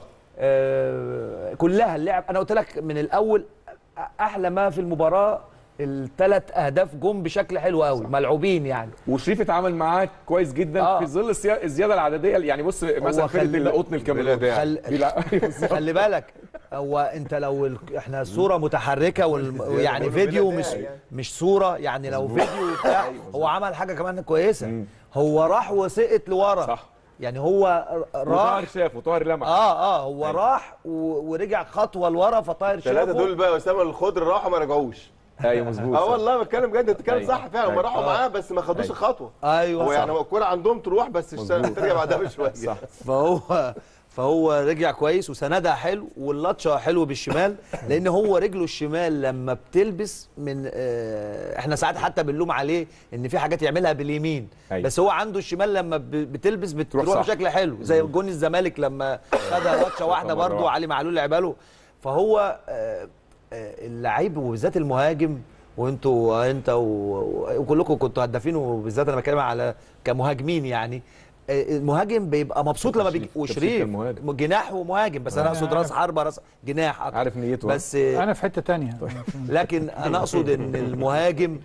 آه كلها اللعب انا قلت لك من الاول احلى ما في المباراه الثلاث اهداف جم بشكل حلو قوي ملعوبين يعني. وشريف اتعامل معاه كويس جدا آه. في ظل الزياده العدديه. يعني بص مثلا فرقه القطن الكاميرون خل... خلي بالك، هو انت لو ال... احنا الصوره متحركه وال... يعني فيديو مش مش صوره، يعني لو فيديو بتاع هو عمل حاجه كمان كويسه. هو راح وسقط لورا صح. يعني هو راح طاهر شافه، طاهر لمح اه اه هو أيوة. راح و... ورجع خطوه لورا فطاهر شافه. الثلاثه دول بقى اسامه الخضر راحوا ما رجعوش. ايوه مظبوط. اه والله بتكلم بجد، انت بتتكلم صح فعلا. هم راحوا معاه بس ما خدوش الخطوه. ايوه هو يعني الكوره عندهم تروح بس ترجع بعدها بشويه. صح. فهو فهو رجع كويس وسندها حلو واللطشه حلو بالشمال، لان هو رجله الشمال لما بتلبس من آه احنا ساعات حتى بنلوم عليه ان في حاجات يعملها باليمين. أيوة. بس هو عنده الشمال لما بتلبس بتروح بشكل حلو، زي جون الزمالك لما خدها لطشه واحده برده علي معلول لعبها له. فهو آه اللعيب وبالذات المهاجم، وانتوا انت وكلكم كنتوا هدافين، وبالذات انا بتكلم على كمهاجمين يعني. المهاجم بيبقى مبسوط لما بيجي، وشريف جناح ومهاجم، بس انا اقصد راس حربه راس جناح أكتر. عارف نيته بس انا في حته ثانيه. لكن انا اقصد ان المهاجم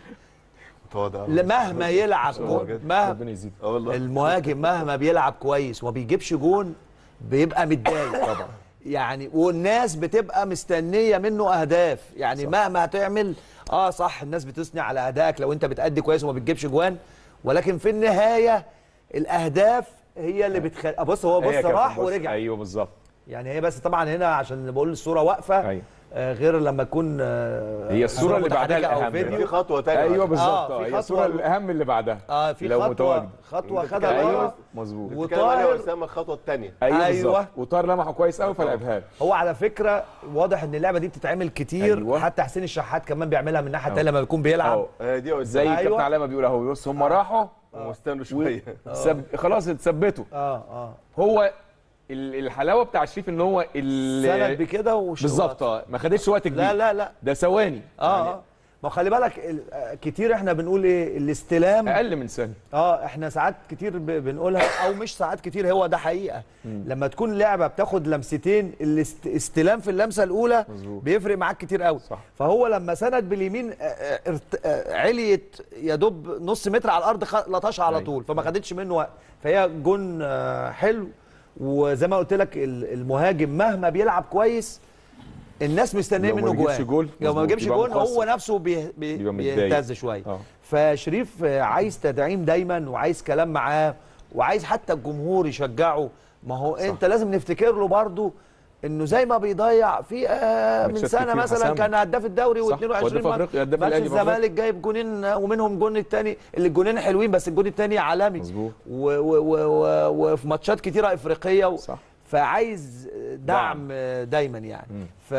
مهما يلعب مهما المهاجم مهما بيلعب كويس وما بيجيبش جون بيبقى متضايق طبعا يعني، والناس بتبقى مستنيه منه اهداف يعني. صح. مهما هتعمل اه صح الناس بتثني على ادائك لو انت بتأدي كويس وما بتجيبش جوان، ولكن في النهايه الاهداف هي اللي بتخلي. بص هو بص راح ورجع. ايوه بالظبط. يعني هي بس طبعا هنا عشان بقول الصوره واقفه. أيوة. آه غير لما تكون آه هي الصوره اللي بعدها الاهم. في خطوه ثانيه. ايوه بالظبط. آه هي الصوره الاهم اللي بعدها. اه في خطوه متواجد. خطوه خدها ايوه مظبوط. وطاهر اسامه الخطوه الثانيه. ايوه, أيوة. وطاهر لمحه كويس قوي فلعبها. هو على فكره واضح ان اللعبه دي بتتعمل كتير. أيوة. حتى حسين الشحات كمان بيعملها من ناحيه ثانيه لما بيكون بيلعب. اه دي زي كابتن علامه بيقول اهو. بص هم راحوا واستنوا شويه سب... خلاص اتثبتوا. اه اه هو ال- الحلاوه بتاع شريف ان هو ال- سند بكده وش بالظبط اه ما خدتش وقت كبير. لا لا لا ده ثواني اه يعني اه ما خلي بالك ال- آه، كتير احنا بنقول ايه الاستلام اقل من ثانيه. اه احنا ساعات كتير ب- بنقولها او مش ساعات كتير، هو ده حقيقه. لما تكون لعبه بتاخد لمستين الاستلام في اللمسه الاولى مظبوط. بيفرق معاك كتير قوي. صح. فهو لما سند باليمين آه، آه، ارت- آه، عليت يا دوب نص متر على الارض خ- لطشها على أيوة. طول، فما خدتش منه وقت، فهي جون آه، حلو. وزي ما قلت لك ال- المهاجم مهما بيلعب كويس الناس مستنيه لو ما منه بيجيبش جوان. جول، لو ما مظبوط، بيجيبش يبقى جول هو مقصر. نفسه بي بي بيبقى متضايق. بيهتز شويه. اه فشريف عايز تدعيم دايما وعايز كلام معاه وعايز حتى الجمهور يشجعه. ما هو صح. انت لازم نفتكر له برضه انه زي ما بيضيع في آه من ماتشات سنه كتير مثلا حسام. كان هداف الدوري صح. و22 وهداف أفريقيا، هداف ماتش الأهلي في أفريقيا. الزمالك جايب جونين ومنهم جون الثاني، اللي الجونين حلوين بس الجون الثاني عالمي. مظبوط. و- و- و- و- وفي ماتشات كتيره افريقيه و... صح. فعايز دعم دايما يعني. ف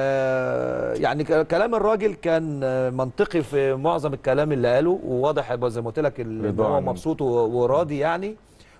يعني ك- كلام الراجل كان منطقي في معظم الكلام اللي قاله، وواضح زي ما قلت لك ال- ان رضا هو عنه. مبسوط و- وراضي يعني.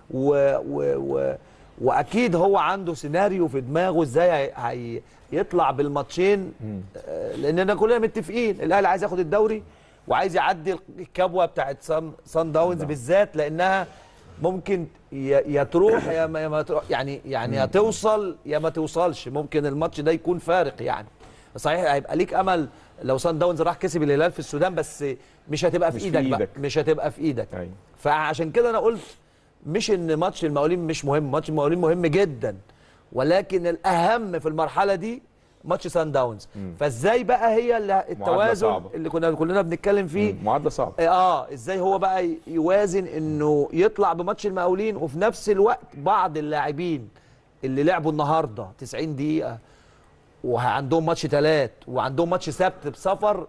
و و و واكيد هو عنده سيناريو في دماغه ازاي هي- هي يطلع بالماتشين. آه، لاننا كلنا متفقين الاهلي عايز ياخد الدوري وعايز يعدي الكبوه بتاعت سان سان داونز بالذات، لانها ممكن يا يا تروح يا ما, يا ما تروح يعني يعني يا توصل يا ما توصلش. ممكن الماتش ده يكون فارق يعني. صحيح هيبقى ليك امل لو سان داونز راح كسب الهلال في السودان، بس مش هتبقى في مش في ايدك بقى، إيدك. مش هتبقى في ايدك. أيوة. فعشان كده انا قلت مش ان ماتش المقاولين مش مهم، ماتش المقاولين مهم جدا، ولكن الاهم في المرحله دي ماتش سان داونز. فازاي بقى هي اللي التوازن صعبة. اللي كنا كلنا بنتكلم فيه. معادله صعبه. اه ازاي هو بقى ي- يوازن انه يطلع بماتش المقاولين وفي نفس الوقت بعض اللاعبين اللي لعبوا النهارده تسعين دقيقه وعندهم ماتش ثلاث وعندهم ماتش سبت بسفر،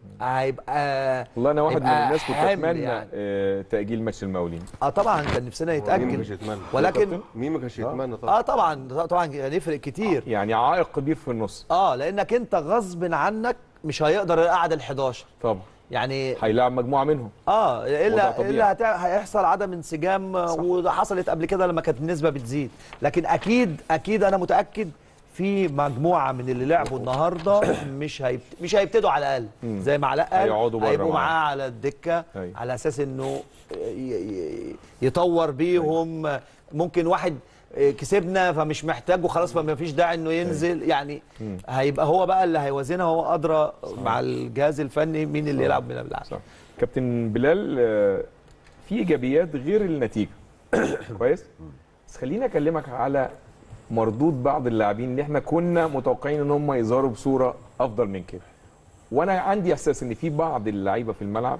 هيبقى والله انا واحد من هيبقى الناس كنت حمل اتمنى يعني. آه، تاجيل ماتش المقاولين. اه طبعا كان نفسنا مين ما كانش يتاجل، يتمنى؟ ولكن مين ما كانش يتمنى طبعا. اه طبعا طبعا هنفرق كتير. يعني عائق كبير في النص. اه لانك انت غصب عنك مش هيقدر يقعد ال حداشر طبعا يعني. هيلاعب مجموعه منهم. اه وده الا طبيعي. الا هتع- هيحصل عدم انسجام. وده حصلت قبل كده لما كانت النسبه بتزيد. لكن اكيد اكيد انا متاكد في مجموعه من اللي لعبوا النهارده مش هيبت... مش هيبتدوا على الاقل زي ما علاء قال، هيقعدوا بره هيبقوا معاه. معاه على الدكه. أيوة. على اساس انه ي... ي... يطور بيهم. ممكن واحد كسبنا فمش محتاجه خلاص فما فيش داعي انه ينزل يعني. هيبقى هو بقى اللي هيوازنها، هو ادرى مع الجهاز الفني مين اللي يلعب مين اللي بيلعب. صح. كابتن بلال، آه، في ايجابيات غير النتيجه. كويس. بس خليني اكلمك على مردود بعض اللاعبين اللي احنا كنا متوقعين ان هم يظهروا بصوره افضل من كده. وانا عندي احساس ان في بعض اللعيبه في الملعب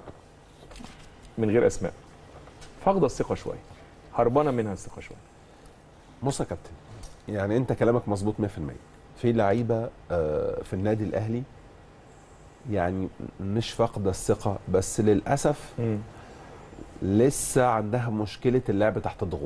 من غير اسماء فاقده الثقه شويه، هربانه منها الثقه شويه. بص يا كابتن، يعني انت كلامك مظبوط مية في المية. في لعيبه آه، في النادي الاهلي يعني مش فاقده الثقه، بس للاسف مم. لسه عندها مشكله اللعب تحت الضغوط،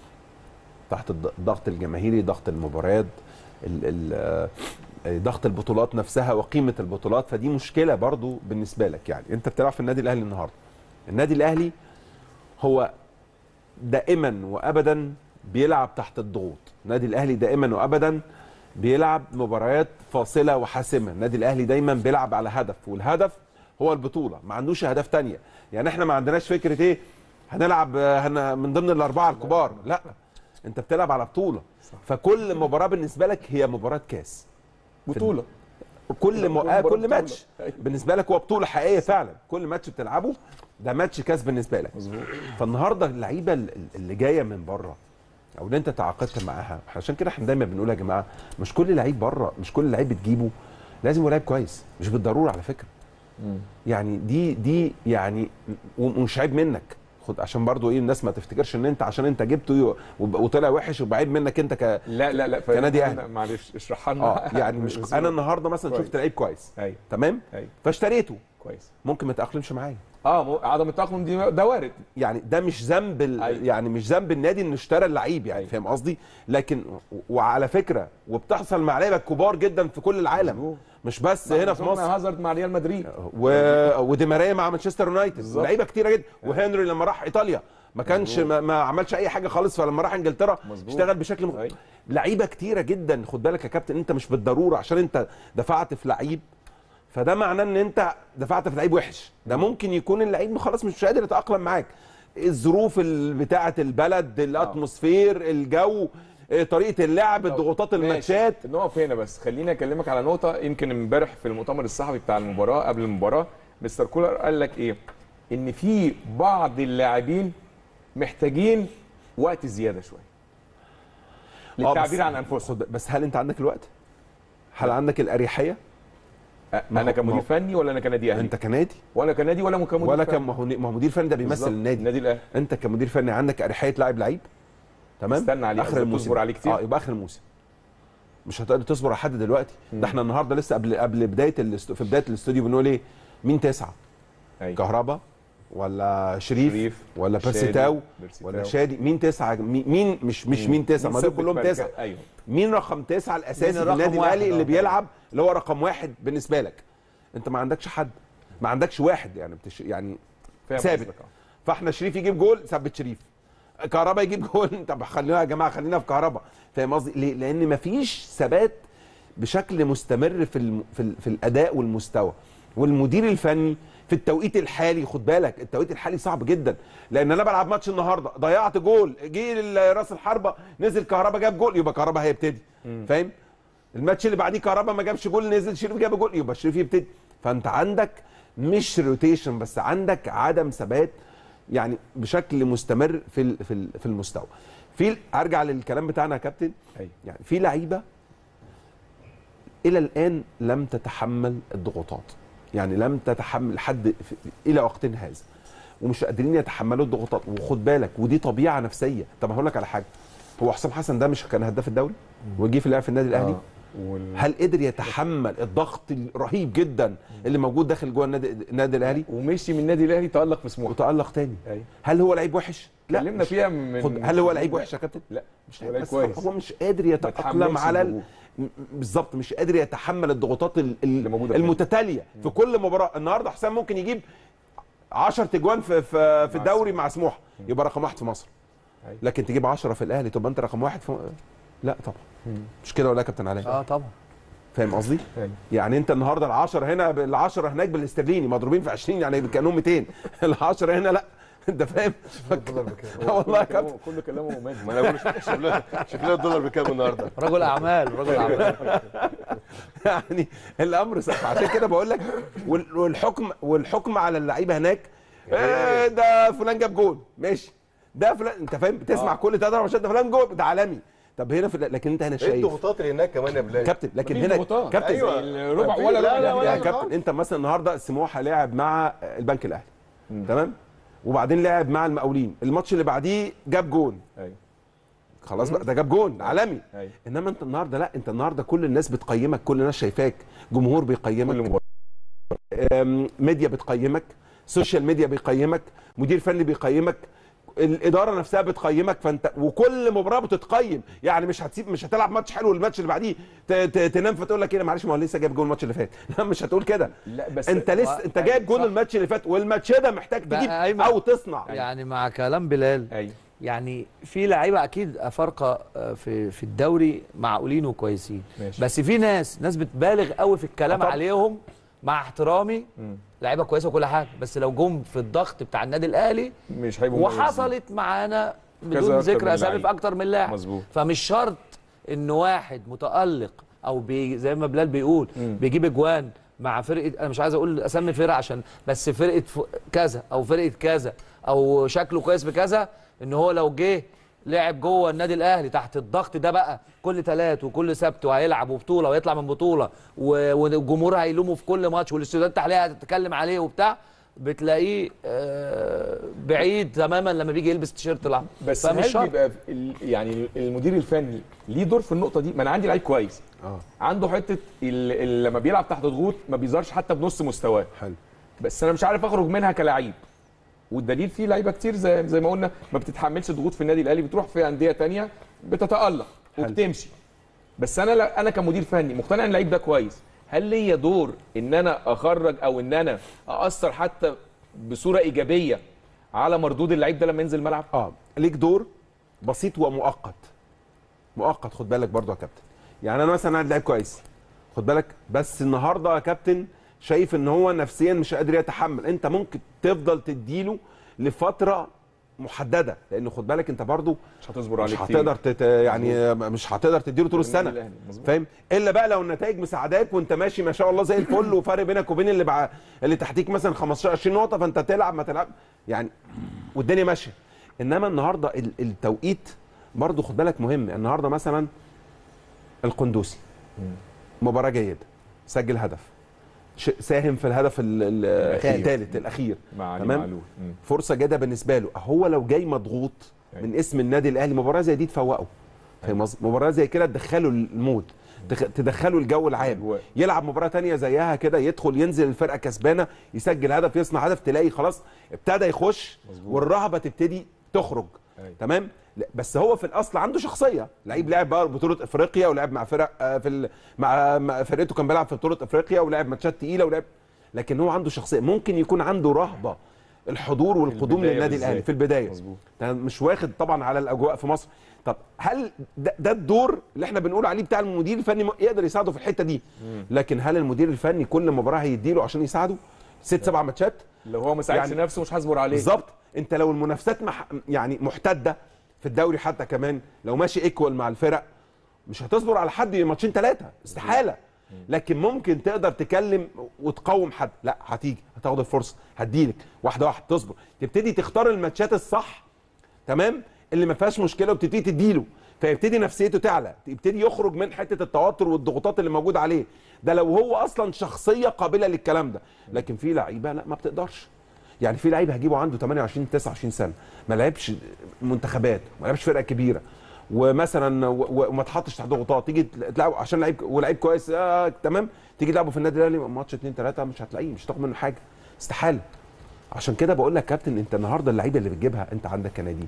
تحت الض- الضغط الجماهيري، ضغط المباريات، ال- ال- آه، ضغط البطولات نفسها وقيمه البطولات. فدي مشكله برضو بالنسبه لك. يعني انت بتلعب في النادي الاهلي النهارده، النادي الاهلي هو دائما وابدا بيلعب تحت الضغوط. النادي الاهلي دائما وابدا بيلعب مباريات فاصله وحاسمه. النادي الاهلي دايما بيلعب على هدف، والهدف هو البطوله، ما عندوش اهداف تانية. يعني احنا ما عندناش فكره ايه هنلعب آه، هن من ضمن الاربعه الكبار، لا، انت بتلعب على بطوله. فكل مباراه بالنسبه لك هي مباراه كاس، بطوله. كل م... آه مباراة كل ماتش بطولة. بالنسبه لك هو بطوله حقيقيه فعلا. كل ماتش بتلعبه ده ماتش كاس بالنسبه لك. مظبوط. فالنهارده اللعيبه ال- اللي جايه من بره او اللي انت تعاقدت معاها، عشان كده احنا دايما بنقول يا جماعه مش كل لعيب بره، مش كل لعيب بتجيبه لازم يبقى لعيب كويس، مش بالضروره على فكره. يعني دي دي يعني ومش عيب منك، خد عشان برضو ايه الناس ما تفتكرش ان انت عشان انت جبته وب- وطلع وحش يبقى عيب منك انت ك لا لا لا كنادي اهلي. معلش اشرحها لنا. اه يعني مش انا النهارده مثلا كويس. شفت لعيب كويس، ايوه تمام، ايوه فاشتريته، كويس. ممكن ما يتاقلمش معايا. اه مو- عدم التاقلم دي ده وارد. يعني ده مش ذنب ال... أيوة. يعني مش ذنب النادي انه اشترى اللعيب، يعني أيوة. فاهم قصدي؟ لكن وعلى فكره وبتحصل مع لعيبه كبار جدا في كل العالم، مظبوط. مش بس هنا في مصر. هازارد مع ريال مدريد و... ودي ماريا مع مانشستر يونايتد، بالظبط. لعيبه كتيره جدا، وهنري لما راح ايطاليا ما كانش ما, ما عملش اي حاجه خالص، فلما راح انجلترا مظبوط. اشتغل بشكل مخ... لعيبه كتيره جدا. خد بالك يا كابتن، انت مش بالضروره عشان انت دفعت في لعيب فده معناه ان انت دفعت في لعيب وحش. ده ممكن يكون اللعيب خلاص مش قادر يتاقلم معاك، الظروف بتاعه البلد، الاتموسفير، الجو، طريقه اللعب، الضغوطات، الماتشات. نقف هنا بس. خليني اكلمك على نقطه. يمكن امبارح في المؤتمر الصحفي بتاع المباراه قبل المباراه مستر كولر قال لك ايه؟ ان في بعض اللاعبين محتاجين وقت زياده شويه للتعبير عن انفسهم. بس هل انت عندك الوقت؟ هل عندك الاريحيه؟ انا كمدير فني ولا انا كنادي اهلي؟ انت كنادي ولا كنادي ولا كمدير ولا كم ما هو مدير فني ده بيمثل النادي. النادي الاهلي. انت كمدير فني عندك اريحيه لاعب لعيب؟ تمام. استنى عليه اخر الموسم تصبر عليه كتير. اه يبقى اخر الموسم مش هتقدر تصبر لحد دلوقتي. ده احنا النهارده لسه قبل قبل بدايه الاستو... في بدايه الاستوديو بنقول ايه؟ مين تسعه؟ أيوة. كهربا ولا شريف, شريف ولا بيرسيتاو ولا شادي؟ مين تسعه؟ مين مش مش مين, مين تسعه؟ ما دول كلهم تسعه. أيوة. مين رقم تسعه الاساسي في النادي الاهلي اللي بيلعب اللي هو رقم واحد بالنسبه لك؟ انت ما عندكش حد، ما عندكش واحد يعني بتش... يعني ثابت. فاحنا شريف يجيب جول ثبت شريف، كهربا يجيب جول طب خلينا يا جماعه خلينا في كهربا. فاهم قصدي ليه؟ لان ما فيش ثبات بشكل مستمر في الم... في, ال... في الاداء والمستوى. والمدير الفني في التوقيت الحالي، خد بالك التوقيت الحالي صعب جدا، لان انا بلعب ماتش النهارده ضيعت جول، جه راس الحربه نزل كهربا جاب جول، يبقى كهربا هيبتدي. فاهم؟ الماتش اللي بعديه كهربا ما جابش جول، نزل شريف جاب جول، يبقى شريف يبتدي. فانت عندك مش روتيشن بس، عندك عدم ثبات يعني بشكل مستمر في في في المستوى. في ارجع للكلام بتاعنا يا كابتن. أيوة. يعني في لعيبه الى الان لم تتحمل الضغوطات، يعني لم تتحمل حد الى وقتنا هذا ومش قادرين يتحملوا الضغوطات. وخد بالك ودي طبيعه نفسيه. طب هقول لك على حاجه، هو حسام حسن ده مش كان هداف الدوري وجي في لعب في النادي الاهلي؟ آه. وال... هل قدر يتحمل الضغط الرهيب جدا اللي موجود داخل جوه النادي النادي الاهلي؟ ومشي من النادي الاهلي تالق في سموحه وتالق تاني. أي. هل هو لعيب وحش؟ لا اتكلمنا فيها من خد... هل هو لعيب وحش يا كابتن؟ لا مش لعيب كويس. هو مش قادر يتاقلم على ال... بالظبط مش قادر يتحمل الضغوطات ال... المتتاليه في كل مباراه. النهارده حسام ممكن يجيب عشرة تجوان في في, في الدوري مع سموحه يبقى رقم واحد في مصر. أي. لكن تجيب عشرة في الاهلي تبقى انت رقم واحد في... لا طبعا. مش كده ولا يا كابتن علاء؟ اه طبعا. فاهم قصدي؟ يعني انت النهارده العشرة هنا ال10 هناك بالاسترليني مضروبين في عشرين يعني كانوا مئتين، العشرة هنا لا انت فاهم؟ والله يا كابتن كله كلامه مميز. ما انا بقول شوف لنا الدولار بكام النهارده. رجل اعمال رجل اعمال يعني الامر سهل. عشان كده بقول لك والحكم والحكم على اللعيبه هناك ايه ده فلان جاب جول ماشي، ده فلان انت فاهم بتسمع كل ثلاث اربع ماتشات ده فلان جول ده عالمي. طب هنا في لكن انت هنا شايف ايه الضغوطات اللي هناك كمان يا بلال كابتن؟ لكن هنا كابتن ايوه الربع ولا لا لا يا كابتن انت مثلا النهارده سموحه لعب مع البنك الاهلي تمام، وبعدين لعب مع المقاولين، الماتش اللي بعديه جاب جون. ايوه خلاص بقى ده جاب جون عالمي. أيوة. انما انت النهارده لا، انت النهارده كل الناس بتقيمك، كل الناس شايفاك، جمهور بيقيمك، ميديا بتقيمك، سوشيال ميديا بيقيمك، مدير فني بيقيمك، الاداره نفسها بتقيمك. فانت وكل مباراه بتتقيم، يعني مش هتسيب مش هتلعب ماتش حلو والماتش اللي بعديه تنام فتقول لك ايه معلش ما هو لسه جايب جول الماتش اللي فات. لا مش هتقول كده. لا بس انت لسه انت جايب جول الماتش اللي فات والماتش ده محتاج تجيب او تصنع. يعني مع كلام بلال أيوة. يعني في لعيبه اكيد افارقه في في الدوري معقولين وكويسين، بس في ناس ناس بتبالغ قوي في الكلام أطلع. عليهم مع احترامي لعيبه كويسه وكل حاجه، بس لو جم في الضغط بتاع النادي الاهلي مش هيبقوا وحصلت معانا بدون ذكر اسامي في اكتر من لاعب. فمش شرط ان واحد متالق او بي زي ما بلال بيقول مم. بيجيب اجوان مع فرقه، انا مش عايز اقول اسمي فرقه عشان بس فرقه كذا او فرقه كذا او شكله كويس في كذا، ان هو لو جه لعب جوه النادي الاهلي تحت الضغط ده بقى كل ثلاث وكل سبت وهيلعب بطوله ويطلع من بطوله والجمهور هيلومه في كل ماتش والاستوديوهات التحليليه هتتكلم عليه وبتاع، بتلاقيه بعيد تماما لما بيجي يلبس تيشيرت الاحمر. بس هل بيبقى يعني المدير الفني ليه دور في النقطه دي؟ ما انا عندي لعيب كويس اه عنده حته لما بيلعب تحت ضغوط ما بيظهرش حتى بنص مستواه حلو، بس انا مش عارف اخرج منها كلاعب. والدليل فيه لعيبه كتير زي زي ما قلنا ما بتتحملش ضغوط في النادي الاهلي، بتروح في انديه ثانيه بتتالق وبتمشي. بس انا انا كمدير فني مقتنع ان اللعيب ده كويس، هل ليا دور ان انا اخرج او ان انا ااثر حتى بصوره ايجابيه على مردود اللعيب ده لما ينزل الملعب؟ اه ليك دور بسيط ومؤقت. مؤقت خد بالك برضو يا كابتن. يعني انا مثلا عندي لعيب كويس خد بالك، بس النهارده يا كابتن شايف ان هو نفسيا مش قادر يتحمل، انت ممكن تفضل تديله لفتره محدده، لان خد بالك انت برضو مش هتصبر عليه مش كتير. هتقدر تت... يعني مش هتقدر تديله طول السنه، فاهم؟ الا بقى لو النتائج مساعداك وانت ماشي ما شاء الله زي الفل، وفرق بينك وبين اللي بع... اللي تحتيك مثلا خمستاشر عشرين نقطه، فانت تلعب ما تلعب يعني والدنيا ماشيه. انما النهارده التوقيت برضو خد بالك مهم. النهارده مثلا القندوسي مباراه جيده، سجل هدف، ساهم في الهدف الثالث الاخير، تمام، فرصه جيده بالنسبه له. هو لو جاي مضغوط من اسم النادي الاهلي، مباراه زي دي تفوقه، فاهم قصدي؟ مباراه زي كده تدخله المود، تدخله الجو العام، يلعب مباراه ثانيه زيها كده، يدخل ينزل الفرقه كسبانه، يسجل هدف، يصنع هدف، تلاقي خلاص ابتدى يخش والرهبه تبتدي تخرج. أي. تمام. بس هو في الاصل عنده شخصيه، لعيب لعب بقى بطوله افريقيا، ولعب مع فرق في مع فرقته كان بيلعب في بطوله افريقيا، ولعب ماتشات تقيله، ولعب، لكن هو عنده شخصيه. ممكن يكون عنده رهبه الحضور والقدوم للنادي الاهلي في البدايه، مظبوط، مش واخد طبعا على الاجواء في مصر. طب هل ده, ده الدور اللي احنا بنقول عليه بتاع المدير الفني يقدر يساعده في الحته دي؟ مم. لكن هل المدير الفني كل مباراه هيديله عشان يساعده ست سبع ماتشات؟ لو هو ما ساعدش يعني نفسه مش هصبر عليه. بالظبط. انت لو المنافسات مح... يعني محتده في الدوري حتى كمان، لو ماشي ايكوال مع الفرق، مش هتصبر على حد ماتشين ثلاثه، استحاله. لكن ممكن تقدر تكلم وتقوم حد، لا هتيجي هتاخد الفرصه، هديلك واحده واحده، تصبر، تبتدي تختار الماتشات الصح، تمام، اللي ما فيهاش مشكله، وبتبتدي تديله، فيبتدي نفسيته تعلى، يبتدي يخرج من حته التوتر والضغوطات اللي موجوده عليه. ده لو هو اصلا شخصيه قابله للكلام ده. لكن في لعيبه لا ما بتقدرش. يعني في لعيب هجيبه عنده تمنية وعشرين تسعة وعشرين سنه، ما لعبش منتخبات، ما لعبش فرقه كبيره، ومثلا وما اتحطش تحت ضغوطات، تيجي تلعبه عشان لعيب ولعيب كويس، آه تمام، تيجي تلعبه في النادي الاهلي ماتش اتنين تلاته مش هتلاقيه، مش هتاخد منه حاجه، استحاله. عشان كده بقول لك كابتن، انت النهارده اللعيبه اللي بتجيبها انت عندك كنادي،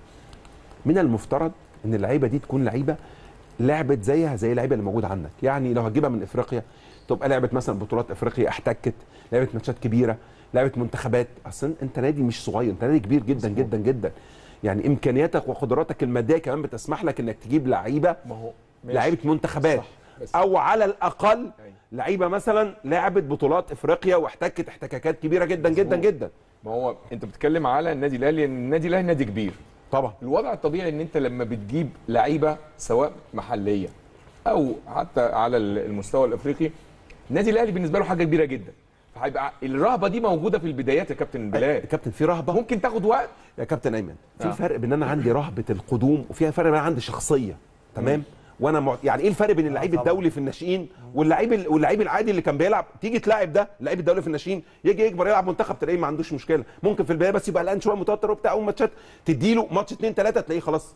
من المفترض ان اللعيبه دي تكون لعيبه لعبت زيها زي اللعيبه اللي موجوده عندك. يعني لو هتجيبها من افريقيا تبقى لعبت مثلا بطولات افريقيا، احتكت، لعبت ماتشات كبيره، لعبت منتخبات. اصلا انت نادي مش صغير، انت نادي كبير جدا جدا جدا. يعني امكانياتك وقدراتك الماديه كمان بتسمح لك انك تجيب لعيبه لعيبه منتخبات، او على الاقل لعيبه مثلا لعبت بطولات افريقيا واحتكت احتكاكات كبيره جدا جدا جدا. ما هو انت بتتكلم على النادي الاهلي، النادي الاهلي نادي كبير طبعا. الوضع الطبيعي ان انت لما بتجيب لعيبه سواء محليه او حتى على المستوى الافريقي، النادي الاهلي بالنسبه له حاجه كبيره جدا، فهيبقى الرهبه دي موجوده في البدايات يا كابتن بلال. يا كابتن في رهبه ممكن تاخد وقت يا كابتن ايمن. في آه. فرق بين ان انا عندي رهبه القدوم، وفي فرق بين انا عندي شخصيه، تمام. م. وانا مع... يعني ايه الفرق بين اللعيب الدولي في الناشئين واللعيب واللعيب العادي اللي كان بيلعب؟ تيجي تلاعب ده اللعيب الدولي في الناشئين، يجي يكبر يلعب منتخب تلاقيه ما عندوش مشكله، ممكن في البدايه بس يبقى قلقان شويه متوتر وبتاع، اول ماتشات تديله ماتش اتنين تلاته تلاقيه خلاص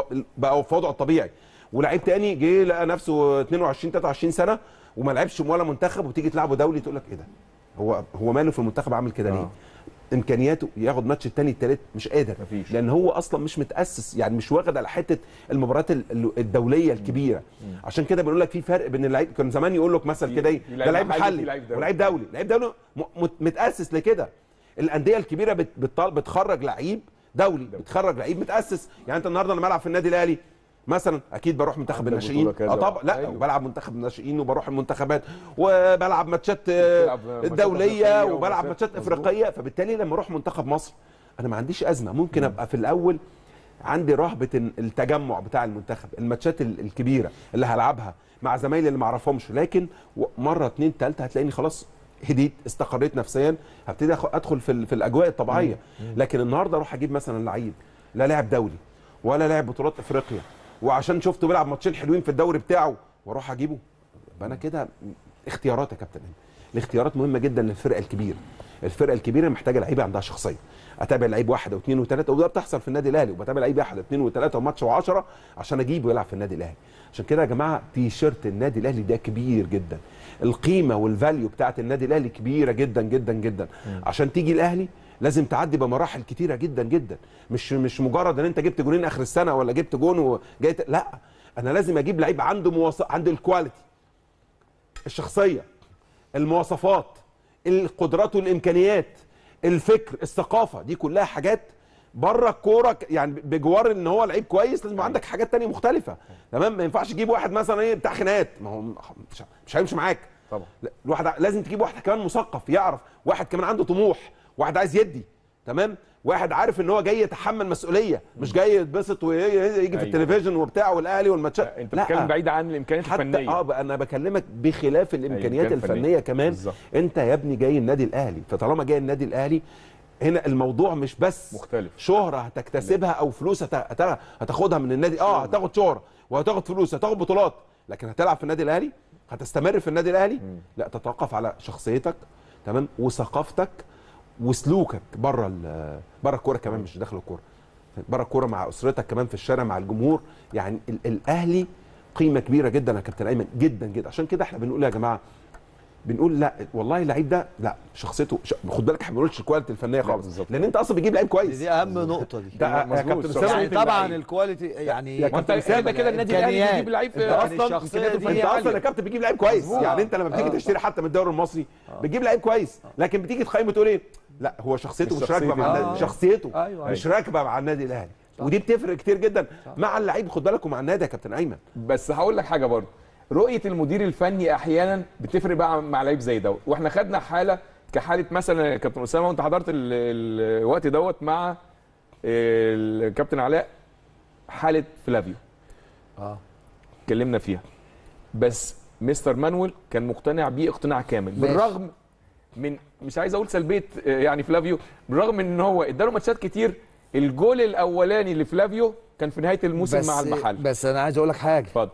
بقى في وضعه الطبيعي. ولعيب تاني جه لقى نفسه اتنين وعشرين تلاته وعشرين سنه وما لعبش ولا منتخب، وتيجي تلعبه دولي تقول لك ايه ده؟ هو هو ماله في المنتخب عامل كده ليه؟ آه. امكانياته ياخد ماتش الثاني الثالث مش قادر، مفيش. لان هو اصلا مش متاسس، يعني مش واخد على حته المباريات الدوليه الكبيره. مم. عشان كده بنقول لك في فرق بين اللعيب، كان زمان يقول لك مثل كده ايه، ده لعيب محلي ولعيب دولي. لعيب دولي متاسس لكده. الانديه الكبيره بتخرج لعيب دولي، بتخرج لعيب متاسس. يعني انت النهارده لما العب في النادي الاهلي مثلا اكيد بروح منتخب الناشئين، اه طبعا، لا أيوه. وبلعب منتخب الناشئين وبروح المنتخبات وبلعب ماتشات الدوليه وبلعب ماتشات افريقيه، فبالتالي لما اروح منتخب مصر انا ما عنديش ازمه. ممكن ابقى في الاول عندي رهبه التجمع بتاع المنتخب، الماتشات الكبيره اللي هلعبها مع زمايلي اللي ما اعرفهمش، لكن مره اتنين تالته هتلاقيني خلاص هديت، استقريت نفسيا، هبتدي ادخل في, في الاجواء الطبيعيه. لكن النهارده اروح اجيب مثلا لعيب لا لاعب دولي ولا لاعب بطولات افريقيا، وعشان شفته بيلعب ماتشين حلوين في الدوري بتاعه واروح اجيبه، يبقى انا كده اختيارات يا كابتن. الاختيارات مهمه جدا للفرقه الكبيره. الفرقه الكبيره محتاجه لعيبه عندها شخصيه. اتابع لعيب واحد او اثنين وثلاثه، وده بتحصل في النادي الاهلي، وبتابع لعيب واحد اثنين وثلاثه وماتش وعشرة عشان اجيبه يلعب في النادي الاهلي. عشان كده يا جماعه تيشيرت النادي الاهلي ده كبير جدا، القيمه والفاليو بتاعت النادي الاهلي كبيره جدا جدا جدا. م. عشان تيجي الاهلي لازم تعدي بمراحل كتيره جدا جدا، مش مش مجرد ان انت جبت جونين اخر السنه ولا جبت جون وجاي ت... لا، انا لازم اجيب لعيب عنده مواصف، عنده الكواليتي، الشخصيه، المواصفات، القدرات والامكانيات، الفكر، الثقافه، دي كلها حاجات بره الكوره يعني بجوار ان هو لعيب كويس لازم يبقى عندك حاجات تانية مختلفه. تمام، ما ينفعش تجيب واحد مثلا ايه بتاع خناقات، ما هو مش, مش هيمشي معاك طبعا. الواحد لازم تجيب واحد كمان مثقف يعرف، واحد كمان عنده طموح، واحد عايز يدي. تمام، واحد عارف ان هو جاي يتحمل مسؤوليه، مش جاي يتبسط ويجي في التلفزيون وبتاع والاهلي والماتشات. انت بتتكلم بعيد عن الامكانيات الفنيه. اه انا بكلمك بخلاف الامكانيات الفنيه كمان. بالزبط. انت يا ابني جاي النادي الاهلي، فطالما جاي النادي الاهلي هنا الموضوع مش بس مختلف شهره هتكتسبها او فلوس هتاخدها من النادي. اه هتاخد شهره وهتاخد فلوس هتاخد بطولات، لكن هتلعب في النادي الاهلي، هتستمر في النادي الاهلي. م. لا، تتوقف على شخصيتك تمام وثقافتك وسلوكك بره بره الكوره كمان، مش داخل الكوره، بره الكوره مع اسرتك كمان، في الشارع مع الجمهور. يعني الاهلي قيمه كبيره جدا يا كابتن ايمن، جدا جدا. عشان كده احنا بنقول يا جماعه، بنقول لا والله اللعيب ده لا شخصيته ش... خد بالك احنا ما بنقولش الكواليتي الفنيه خالص، لان انت اصلا بتجيب لعيب كويس. دي اهم نقطه دي. ده يا كابتن اسامه يعني طبعا الكواليتي يعني يا كابتن اسامه كده النادي الاهلي بيجيب لعيب انت اصلا انت اصلا يا كابتن بتجيب لعيب كويس. يعني انت لما بتيجي تشتري حتى من الدوري المصري بتجيب لعيب كويس، لكن بتيجي تقيمه تقول ايه؟ لا هو شخصيته مش راكبه مع النادي، شخصيته مش راكبه مع النادي الاهلي، ودي بتفرق كتير جدا مع اللعيب. خد بالك ومع النادي يا كابتن ايمن. بس هقول لك حاجه برضه، رؤيه المدير الفني احيانا بتفرق بقى مع لعيب زي دوت. واحنا خدنا حاله كحاله مثلا يا كابتن اسامه، وانت حضرت الوقت دوت مع الكابتن علاء، حاله فلافيو اه اتكلمنا فيها. بس مستر مانويل كان مقتنع بيه اقتناع كامل، بالرغم من مش عايز اقول سلبيه يعني فلافيو، بالرغم من ان هو اداله ماتشات كتير. الجول الاولاني لفلافيو كان في نهايه الموسم مع المحل. بس انا عايز اقول لك حاجه. اتفضل.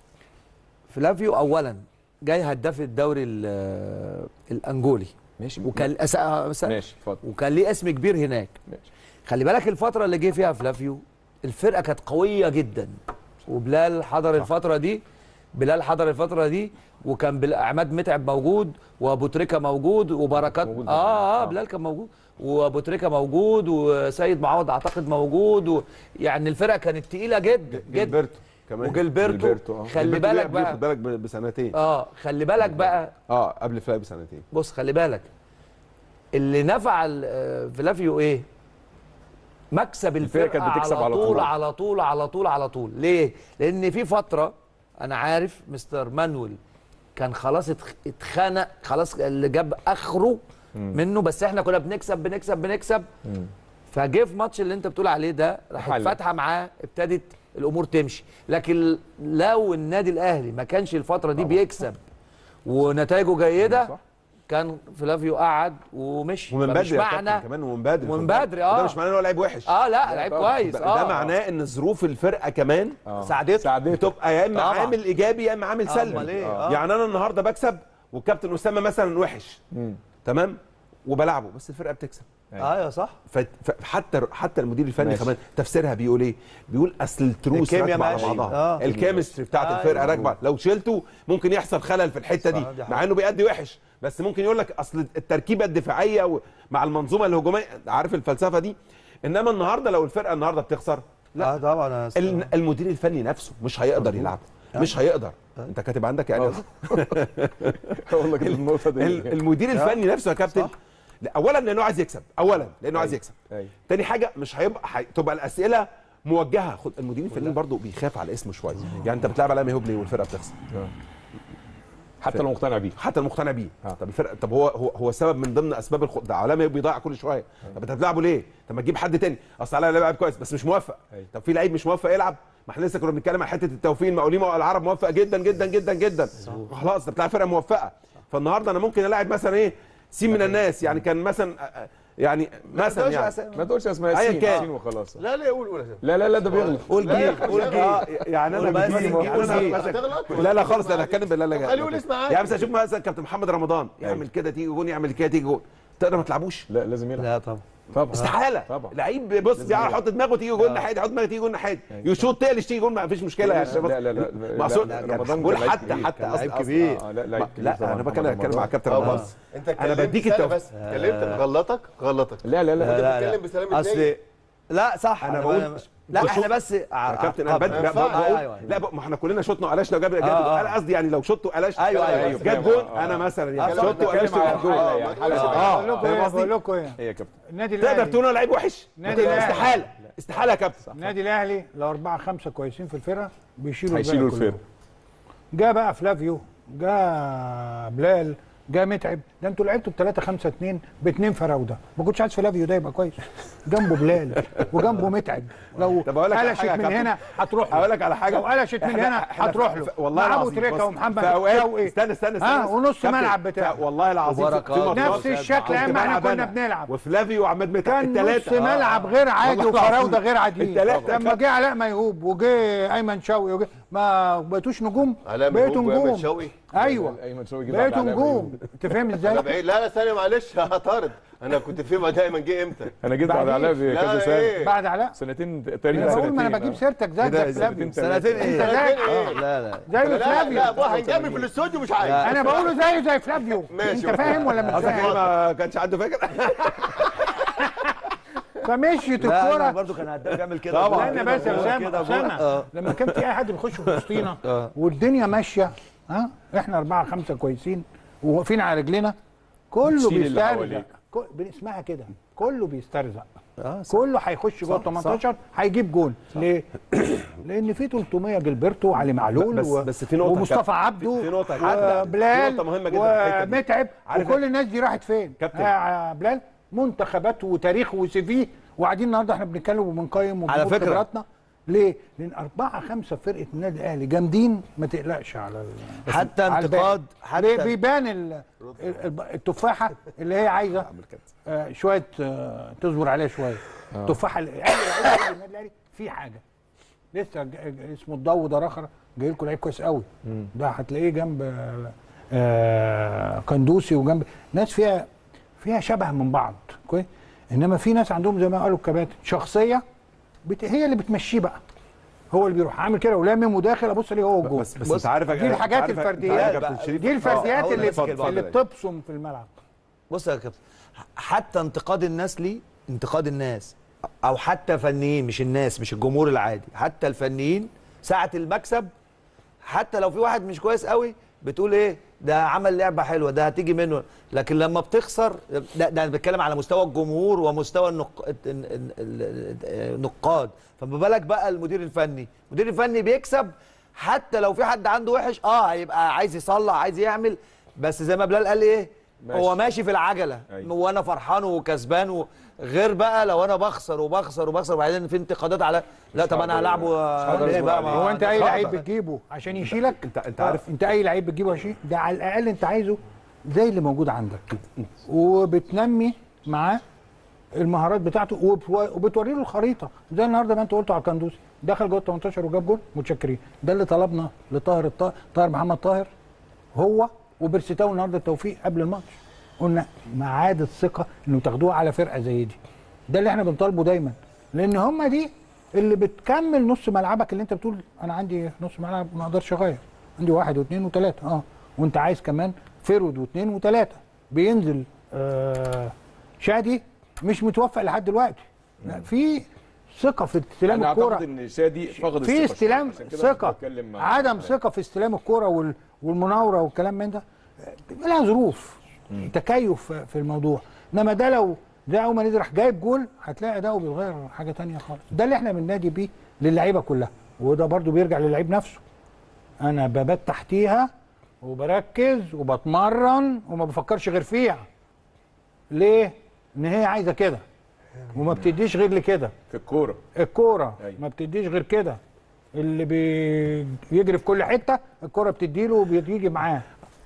فلافيو اولا جاي هداف الدوري الانجولي، ماشي، وكان ماشي اتفضل، وكان ليه اسم كبير هناك. ماشي. خلي بالك الفتره اللي جه فيها فلافيو الفرقه كانت قويه جدا، وبلال حضر الفتره دي بلال حضر الفتره دي وكان عماد متعب موجود، وابو تريكه موجود، وبركات موجود اه اه بلال كان موجود، وابو تريكه موجود، وسيد معوض اعتقد موجود، و... يعني الفرقه كانت تقيله جدا جدا. كمان وجilberto خلي بالك بقى، خد بالك بسنتين. اه خلي بالك بقى اه قبل فلافيو بسنتين. بص خلي بالك اللي نفع فلافيو ايه؟ مكسب الفرقه كانت بتكسب على طول على طول على طول على طول. ليه؟ لان في فتره انا عارف مستر مانويل كان خلاص اتخنق، خلاص اللي جاب اخره منه، بس احنا كنا بنكسب بنكسب بنكسب. فجه في ماتش اللي انت بتقول عليه ده راحت فاتحه معاه، ابتدت الامور تمشي. لكن لو النادي الاهلي ما كانش الفتره دي بيكسب ونتائجه جيده كان فلافيو قعد ومشي. ومن بدري معنى كمان ومن بدري ومن بدري اه ده مش معناه ان هو لعيب وحش. اه لا لعيب كويس. اه ده معناه ان ظروف الفرقه كمان آه. ساعدته ساعدته تبقى يا اما عامل ايجابي يا اما عامل سلبي. آه. يعني انا النهارده بكسب والكابتن اسامه مثلا وحش مم. تمام وبلعبه بس الفرقه بتكسب. ايوه صح. فحتى حتى المدير الفني ماشي. كمان تفسيرها بيقول ايه؟ بيقول اصل التروس راكبه على بعضها. آه. الكيمستري بتاعت آه. الفرقه راكبه، لو شلته ممكن يحصل خلل في الحته دي، مع انه بيأدي وحش، بس ممكن يقول لك اصل التركيبه الدفاعيه مع المنظومه الهجوميه، عارف الفلسفه دي. انما النهارده لو الفرقه النهارده بتخسر لا آه طبعا المدير الفني نفسه مش هيقدر يلعب، مش هيقدر. انت كاتب عندك يعني والله كده النقطه دي. المدير الفني نفسه يا كابتن اولا لانه عايز يكسب، اولا لانه عايز يكسب. تاني حاجه مش هيبقى حي... تبقى الاسئله موجهه. خد المديرين الفنيين برضو بيخاف على اسمه شويه. يعني انت بتلعب على ميهوب ليه والفرقه بتخسر؟ حتى لو مقتنع بيه حتى لو مقتنع بيه. طب الفرقه طب هو هو هو سبب من ضمن اسباب الخ... ده علامه بيضيع كل شويه. طب انت بتلعبه ليه؟ طب ما تجيب حد تاني، اصل على لاعب كويس بس مش موفق. طب في لعيب مش موفق يلعب، ما احنا لسه كنا بنتكلم عن حته التوفيق. المقاولين العرب موفق جدا جدا جدا جدا، خلاص انت بتلعب فرقه موفقه. فالنهارده انا ممكن الاعب مثلا ايه سين من الناس، يعني كان مثلا يعني مثلا يعني ما تقولش اسماء سين سين وخلاص. لا لا قول قول لا لا لا ده بيغلط. قول جيل قول جيل يعني انا لا لا خالص انا هتكلم بالله لا خليه يقول اسمع يعني مثلا شوف مثلا كابتن محمد رمضان يعمل كده تيجي جون، يعمل كده تيجي جون، تقدر ما تلعبوش؟ لا لازم يلعب. لا طبعا طبعا استحاله. لعيب بص بيعرف يحط دماغه تيجي جون ناحيه، يحط دماغه تيجي جون ناحيه، يشوط تقلش تيجي جون ما فيش مشكله يعني. لا لا لا مقصود رمضان حتى حتى لعيب كبير. لا انا بتكلم مع كابتن رمضان. انت انا بديك التوفيق بس كلمت غلطك غلطك. لا لا لا انت بتتكلم بسلامه اصل لا صح. انا بقول لا احنا بس يا كابتن انا بدري بقول لا ما احنا كلنا شطنا وقلشنا وجاب جاب آه. انا قصدي يعني لو شطوا وقلشت ايوه ايوه جاب جول انا مثلا يعني شطوا وقلشت وجاب جول بقول لكم ايه بقول لكم ايه ايه يا كابتن النادي الاهلي تقدر تقول انا لعيب وحش استحاله استحاله يا كابتن النادي الاهلي لو اربعه خمسه كويسين في الفرقه بيشيلوا هيشيلوا الفرقه. جاء بقى فلافيو، جاء بلال، جاء متعب، ده انتوا لعبتوا ب ثلاثة خمسة اتنين باثنين فراوده، ما كنتش عايز فلافيو ده يبقى كويس. جنبه بلال وجنبه متعب، لو قلشت من هنا هتروح له. هقول لك على حاجه، لو قلشت من هنا هتروح له. والله مع ابو العظيم تريكه ومحمد شوقي استنى استنى استنى اه ونص ملعب بتاعه والله العظيم نفس الشكل اما احنا كنا بنلعب، وفلافيو وعماد متعب الثلاثه كان نص ملعب غير عادي وفراوده غير عاديين. الثلاثه لما جه علاء ميهوب وجه ايمن شوقي وجه ما بقيتوش نجوم، بقيتوا نجوم. شوقي ايوه ايمن شوقي بقيتوا نجوم. انت فاهم ازاي؟ لا لا ثانيه معلش هطارد، انا كنت فين بعد دايما جه امتى؟ انا جيت بعد علاء بكذا سنه. بعد علاء سنتين انا تقريبا بقول سنتين. ما انا بجيب سيرتك زي فلافيو. سنتين ايه؟ لا لا زي لا فلافيو. لا ابو هيجامل في الاستوديو مش عايز. انا بقوله زيه زي فلافيو. انت فاهم ولا مش فاهم؟ ما كانش عنده فكره. فمشيت لا الكوره برضه كان هداف بيعمل كده طبعا. لا بس يا اسامه اسامه لما كان في اي حد بيخش في وسطينا والدنيا ماشيه ها احنا اربعه خمسه كويسين وواقفين على رجلنا كله بيسترزق، اسمها كده كله بيسترزق، كله هيخش جوه تمنتاشر هيجيب جول. ليه؟ لان في ثلاثمية جilberto وعلي معلول بس بس في نقطه ومصطفى عبده في نقطه حتى وبلال مهمه جدا ومتعب وكل الناس دي راحت فين؟ يا بلال منتخبات وتاريخ وسي في، وقاعدين النهارده احنا بنتكلم وبنقيم على فكره خبراتنا. ليه؟ لان أربعة خمسة فرقة النادي الأهلي جامدين، ما تقلقش على حتى انتقاد حتى بيبان ال... التفاحة اللي هي عايزة آه شوية آه تصبر عليها شوية. التفاحة اللي النادي الأهلي في حاجة لسه اسمه الضو ده رخر جاي لكم لعيب كويس قوي، ده هتلاقيه جنب آه قندوسي وجنب ناس فيها فيها شبه من بعض كويس. انما في ناس عندهم زي ما قالوا الكباتن شخصيه بت... هي اللي بتمشيه بقى، هو اللي بيروح عامل كده ولامم وداخل ابص عليه هو الجول. بس, بس انت عارف دي الحاجات الفرديات دي الفرديات اللي اللي بتبصم في الملعب. بص يا كابتن، حتى انتقاد الناس ليه، انتقاد الناس او حتى فنيين، مش الناس مش الجمهور العادي، حتى الفنيين ساعه المكسب حتى لو في واحد مش كويس قوي بتقول ايه ده عمل لعبه حلوه ده هتيجي منه، لكن لما بتخسر ده, ده انا بتكلم على مستوى الجمهور ومستوى النق... النقاد، فما بالك بقى المدير الفني. المدير الفني بيكسب حتى لو في حد عنده وحش اه هيبقى عايز يصلح عايز يعمل، بس زي ما بلال قال ايه ماشي. هو ماشي في العجله أيوة. وانا فرحان وكسبان و... غير بقى لو انا بخسر وبخسر وبخسر وبعدين في انتقادات على لا طب انا هلعبه ايه بقى. هو انت اي لعيب بتجيبه عشان يشيلك؟ انت انت عارف انت اي لعيب بتجيبه عشان ده على الاقل انت عايزه زي اللي موجود عندك وبتنمي معاه المهارات بتاعته وبتوري له الخريطه زي النهارده ما انت قلته على القندوسي دخل جوه تمنتاشر وجاب جول متشكرين. ده اللي طلبنا لطاهر الطاهر طاهر محمد طاهر هو وبرسيتاو النهارده التوفيق قبل الماتش قلنا معاد الثقه انه تاخدوها على فرقه زي دي. ده اللي احنا بنطالبه دايما لان هم دي اللي بتكمل نص ملعبك اللي انت بتقول انا عندي نص ملعب ما اقدرش اغير عندي واحد واثنين وثلاثه اه وانت عايز كمان فيرود واثنين وثلاثه بينزل آه شادي مش متوفق لحد دلوقتي. في ثقه في استلام الكوره. انا اعتقد ان شادي فقد في استلام ثقه عدم ثقه في استلام الكوره والمناوره والكلام من ده لها ظروف تكيف في الموضوع. انما ده لو ده اول ما نزل راح جايب جول هتلاقي اداؤه بيتغير حاجه ثانيه خالص. ده اللي احنا بننادي بيه للعيبه كلها وده برضو بيرجع للعيب نفسه. انا ببات تحتيها وبركز وبتمرن وما بفكرش غير فيها. ليه؟ ان هي عايزه كده وما بتديش غير لكده. في الكوره الكوره ما بتديش غير كده. اللي بيجري في كل حته الكوره بتديله وبيجي معاه.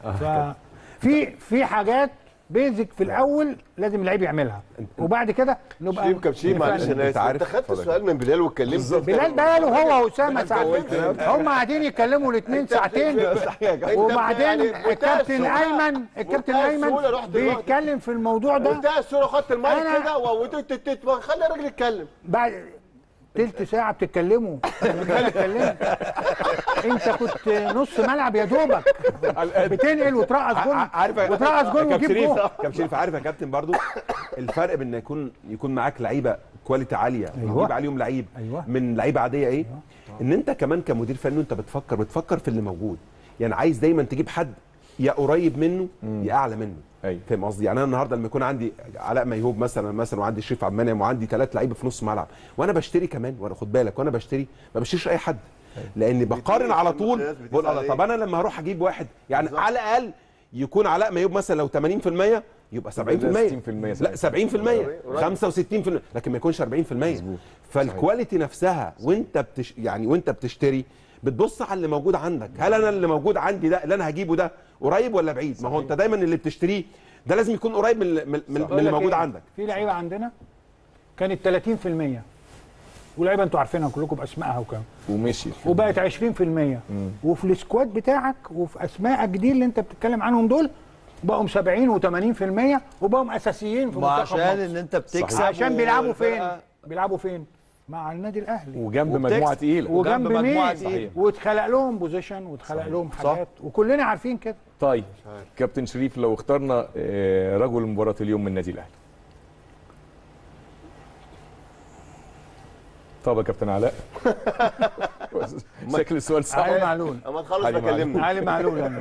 ففي في حاجات بيزك في الاول لازم اللعيب يعملها وبعد كده نبقى شيم كبشيم معلش انا اسف انت خدت السؤال من بلال واتكلمت. بلال بقاله هو واسامه ساعتين هم قاعدين يتكلموا الاثنين ساعتين وبعدين الكابتن ايمن الكابتن ايمن بيتكلم في الموضوع ده. انت الصوره خدت المايك كده وخلي الراجل يتكلم بعد تلت ساعة بتتكلموا بتتكلموا انت كنت نص ملعب يا دوبك بتنقل وترقص جول وترقص جول وتجيب جول. كابتن شريف عارف يا كابتن برضو الفرق بين يكون يكون معاك لعيبه كواليتي عاليه أيوة. وتجيب عليهم لعيب أيوة. من لعيبه عاديه ايه أيوة. ان انت كمان كمدير فني انت بتفكر بتفكر في اللي موجود، يعني عايز دايما تجيب حد يا قريب منه مم. يا اعلى منه. ايوه فاهم قصدي؟ يعني انا النهارده لما يكون عندي علاء ميهوب مثلا مثلا وعندي شريف عبد المنعم وعندي ثلاث لعيبه في نص ملعب وانا بشتري كمان، وانا خد بالك وانا بشتري ما بشتريش اي حد، لان بقارن على طول بقول الله طب انا لما هروح اجيب واحد يعني بالزبط. على الاقل يكون علاء ميهوب مثلا لو ثمانين في المية يبقى سبعين في المية لا سبعين في المية خمسة وستين في المية لكن ما يكونش أربعين في المية. فالكواليتي نفسها وانت بتش يعني وانت بتشتري بتبص على اللي موجود عندك، هل انا اللي موجود عندي ده اللي انا هجيبه ده قريب ولا بعيد؟ صحيح. ما هو انت دايما اللي بتشتريه ده لازم يكون قريب من من, من اللي موجود عندك. في لعيبه عندنا كانت ثلاثين في المية ولعيبه انتوا عارفينها كلكم باسمائها وكام ومشي وبقت عشرين في المية وفي السكواد بتاعك وفي اسمائك دي اللي انت بتتكلم عنهم دول بقوا سبعين وثمانين في المية وبقوا اساسيين في منتخب مصر. عشان ان انت بتكسب عشان بيلعبوا فين؟ بيلعبوا فين؟ مع النادي الاهلي وجنب مجموعه تقيله وجنب مجموعه تقيله واتخلق لهم بوزيشن واتخلق لهم حاجات صح. وكلنا عارفين كده. طيب كابتن شريف لو اخترنا رجل مباراه اليوم من النادي الاهلي. طب يا كابتن علاء شكل السؤال صعب. علي معلول اما تخلص بكلمني. علي معلول انا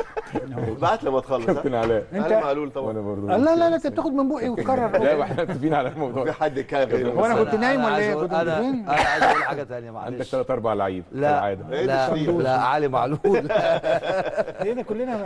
بعت لما تخلص. كابتن علاء علي معلول طبعا. وانا برضه لا لا لا انت بتاخد من بقي وتكرر. لا احنا متفقين على الموضوع. في حد كان غير هو انا كنت نايم ولا ايه؟ كنت انا انا عايز اقول حاجه ثانيه معلش. عندك ثلاث اربع لعيب لا لا لا علي معلول ايه ده كلنا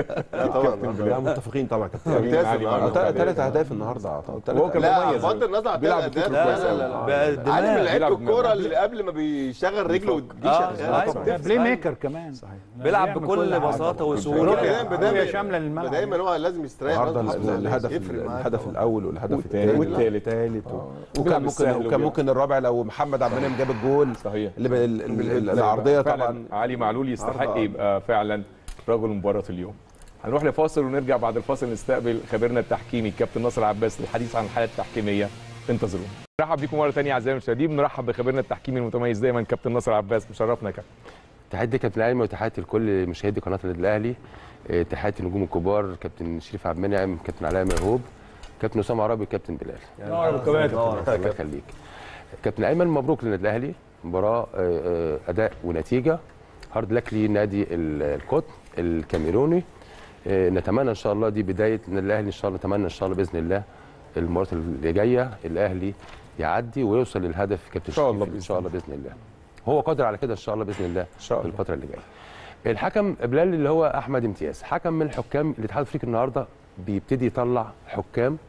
لا طبعا لا متفقين طبعا كابتن. ثلاث اهداف النهارده هو كان مميز بغض النظر عن بيلعب كويس قوي. علي من لعيبه الكوره اللي قبل ما بيشغل رجله دي شغاله بلاي ميكر كمان صحيح بيلعب بكل بساطه وسهوله رؤيه شامله للملعب دايما هو لازم يستريح. الهدف الهدف الاول والهدف الثاني والثالث وكان ممكن وكان ممكن الرابع لو محمد عبد المنعم جاب الجول صحيح اللي العرضيه طبعا. علي معلول يستحق يبقى فعلا رجل مباراه اليوم. هنروح لفاصل ونرجع بعد الفاصل نستقبل خبيرنا التحكيمي الكابتن ناصر عباس للحديث عن الحاله التحكيميه. انتظرونا. نرحب بكم مره ثانيه اعزائي المشاهدين، بنرحب بخبيرنا التحكيمي المتميز دايما كابتن ناصر عباس. مشرفنا يا كابتن. تحياتي كابتن علي وتحياتي لكل مشاهدي قناه النادي الاهلي. تحياتي النجوم الكبار كابتن شريف عبد المنعم، كابتن علاء ميهوب، كابتن اسامه عربي، كابتن بلال. الله يخليك. كابتن ايمن مبروك للنادي الاهلي، مباراه اداء ونتيجه هارد لك لنادي القطن الكاميروني. نتمنى ان شاء الله دي بدايه النادي الاهلي، ان شاء الله نتمنى ان شاء الله باذن الله المباراه اللي جايه الاهلي يعدي ويوصل للهدف كابتن شريف ان شاء الله باذن الله. هو قادر على كده ان شاء الله باذن الله في الفتره اللي جايه. الحكم بلال اللي هو احمد امتياز، حكم من الحكام الاتحاد الافريقي النهارده بيبتدي يطلع حكام.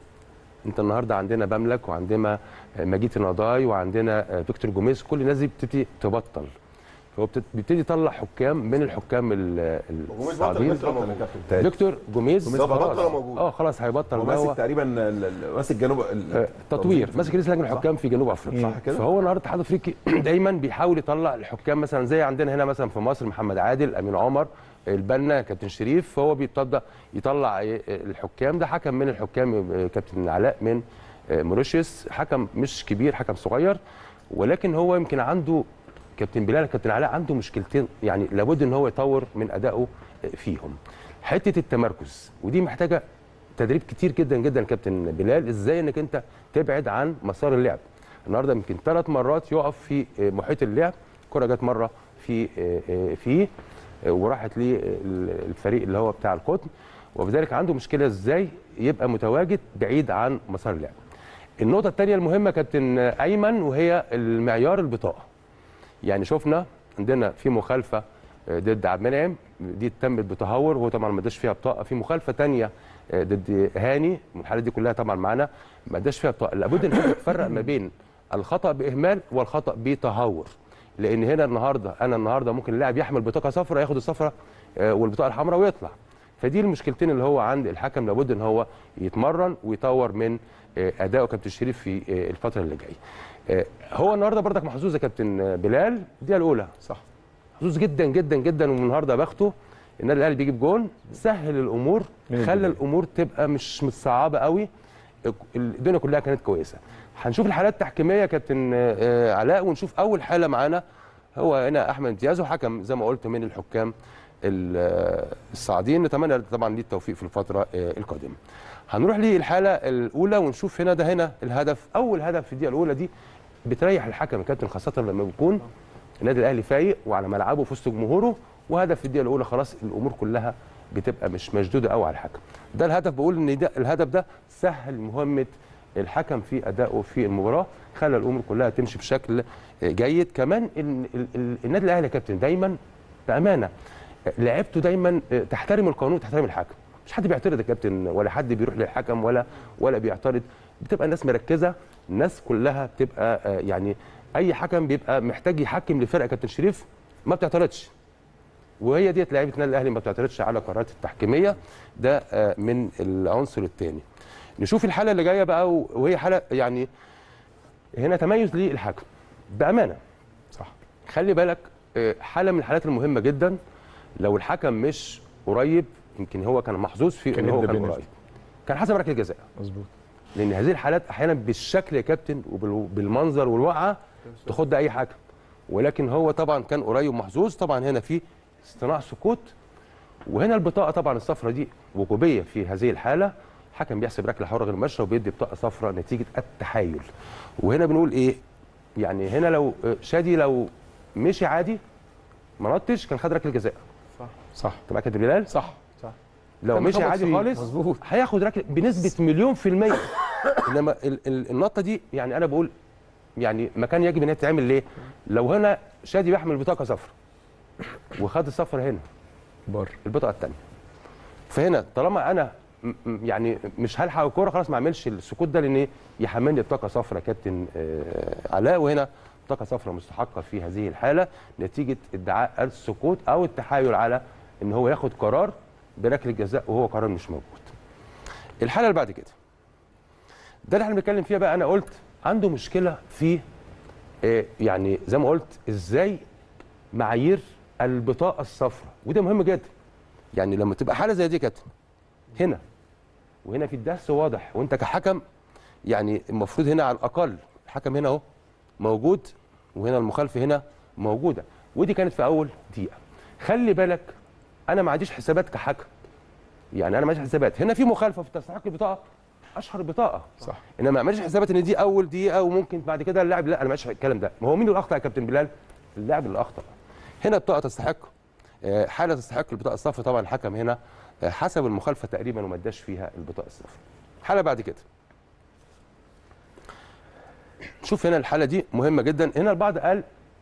انت النهارده عندنا بملك وعندنا مجيد النضاي وعندنا فيكتور جوميز، كل الناس دي بتبتدي تبطل، فهو بيبتدي يطلع حكام من الحكام الصاعدين. فيكتور جوميز اه خلاص هيبطل. هو ماسك تقريبا ماسك جنوب التطوير، ماسك رئيس لجنه الحكام في جنوب افريقيا صح كده. فهو النهارده الاتحاد الافريقي دايما بيحاول يطلع الحكام مثلا زي عندنا هنا مثلا في مصر محمد عادل، امين عمر، البنا، كابتن شريف، فهو بيتطبق يطلع الحكام. ده حكم من الحكام كابتن علاء من موريشيوس، حكم مش كبير، حكم صغير، ولكن هو يمكن عنده كابتن بلال كابتن علاء عنده مشكلتين يعني لابد ان هو يطور من ادائه فيهم. حته التمركز ودي محتاجه تدريب كتير جدا جدا كابتن بلال، ازاي انك انت تبعد عن مسار اللعب. النهارده يمكن ثلاث مرات يقف في محيط اللعب، الكره جت مره في فيه وراحت للفريق اللي هو بتاع القطن، وبذلك عنده مشكله ازاي يبقى متواجد بعيد عن مسار اللعب. النقطه الثانيه المهمه كابتن ايمن وهي المعيار البطاقه. يعني شفنا عندنا في مخالفه ضد عبد المنعم دي تمت بتهور وهو طبعا ما اداش فيها بطاقه، في مخالفه ثانيه ضد هاني الحالات دي كلها طبعا معانا ما اداش فيها بطاقه. لابد ان انت تفرق ما بين الخطا باهمال والخطا بتهور، لان هنا النهارده انا النهارده ممكن اللاعب يحمل بطاقه صفراء ياخد الصفراء والبطاقه الحمراء ويطلع. فدي المشكلتين اللي هو عند الحكم، لابد ان هو يتمرن ويطور من اداؤه كابتن شريف في الفتره اللي جايه. هو النهارده برضك محظوظ يا كابتن بلال، الدقيقه الاولى صح محظوظ جدا جدا جدا، والنهارده بخته النادي الاهلي بيجيب جون سهل الامور، خلى الامور تبقى مش متصعبه قوي، الدنيا كلها كانت كويسه. هنشوف الحالات التحكيميه يا كابتن علاء، ونشوف اول حاله معانا هو هنا احمد امتياز، وحكم زي ما قلت من الحكام الصاعدين. نتمنى طبعا ليه التوفيق في الفتره القادمه. هنروح للحاله الاولى ونشوف هنا ده هنا الهدف. اول هدف في الدقيقه الاولى دي بتريح الحكم الكابتن، خاصه لما بيكون النادي الاهلي فايق وعلى ملعبه في وسط جمهوره، وهدف في الدقيقه الاولى خلاص الامور كلها بتبقى مش مشدوده قوي على الحكم. ده الهدف بقول ان ده الهدف ده سهل مهمه الحكم في ادائه في المباراه، خلى الامور كلها تمشي بشكل جيد. كمان النادي الاهلي يا كابتن دايما بامانه لعبته دايما تحترم القانون وتحترم الحكم، مش حد بيعترض يا كابتن ولا حد بيروح للحكم ولا ولا بيعترض، بتبقى الناس مركزه، الناس كلها بتبقى يعني اي حكم بيبقى محتاج يحكم لفرقه يا كابتن شريف ما بتعترضش، وهي ديت لعيبه النادي الاهلي ما بتعترضش على قرارات التحكيميه. ده من العنصر الثاني. نشوف الحاله اللي جايه بقى، وهي حاله يعني هنا تميز للحكم بامانه. صح، خلي بالك حاله من الحالات المهمه جدا، لو الحكم مش قريب يمكن هو كان محظوظ في ان هو كان قريب كان حسب ركله جزاء. مظبوط، لان هذه الحالات احيانا بالشكل يا كابتن وبالمنظر والوقعه تخد اي حكم، ولكن هو طبعا كان قريب ومحظوظ. طبعا هنا في اصطناع سكوت، وهنا البطاقه طبعا الصفراء دي وجوبيه في هذه الحاله. الحكم بيحسب ركله حره غير مباشره وبيدي بطاقه صفراء نتيجه التحايل. وهنا بنقول ايه يعني، هنا لو شادي لو مشي عادي ما نطش كان خد ركله جزاء. صح صح تبقى كابتن بلال صح صح لو مشي عادي خالص مظبوط هياخد ركله بنسبه مليون في الميه. انما ال ال النطه دي يعني انا بقول يعني ما كان يجب ان هي تتعمل. ليه؟ لو هنا شادي بيحمل بطاقه صفراء وخد الصفراء هنا بره البطاقه الثانيه، فهنا طالما انا يعني مش هلحق الكوره خلاص ما اعملش السكوت ده، لان يحملني بطاقه صفراء كابتن علاء، وهنا بطاقه صفراء مستحقه في هذه الحاله نتيجه ادعاء السكوت او التحايل على ان هو ياخد قرار بركله جزاء وهو قرار مش موجود. الحاله اللي بعد كده ده اللي احنا بنتكلم فيها بقى. انا قلت عنده مشكله في يعني زي ما قلت ازاي معايير البطاقه الصفراء، وده مهم جدا. يعني لما تبقى حاله زي دي كده هنا وهنا في الدهس واضح، وانت كحكم يعني المفروض هنا على الاقل الحكم هنا اهو موجود، وهنا المخالفه هنا موجوده، ودي كانت في اول دقيقه. خلي بالك انا ما عنديش حسابات كحكم، يعني انا ما عنديش حسابات هنا في مخالفه في تستحق البطاقه اشهر بطاقه صح، انما ما عملش حسابات ان دي اول دقيقه وممكن بعد كده اللاعب لا انا ما عملش الكلام ده. ما هو مين اللي اخطا يا كابتن بلال؟ اللاعب اللي اخطا. هنا بطاقه تستحق حاله تستحق البطاقه الصفراء، طبعا الحكم هنا حسب المخالفه تقريبا وما اداش فيها البطاقه الصفراء. حاله بعد كده شوف هنا الحاله دي مهمه جدا. هنا البعض قال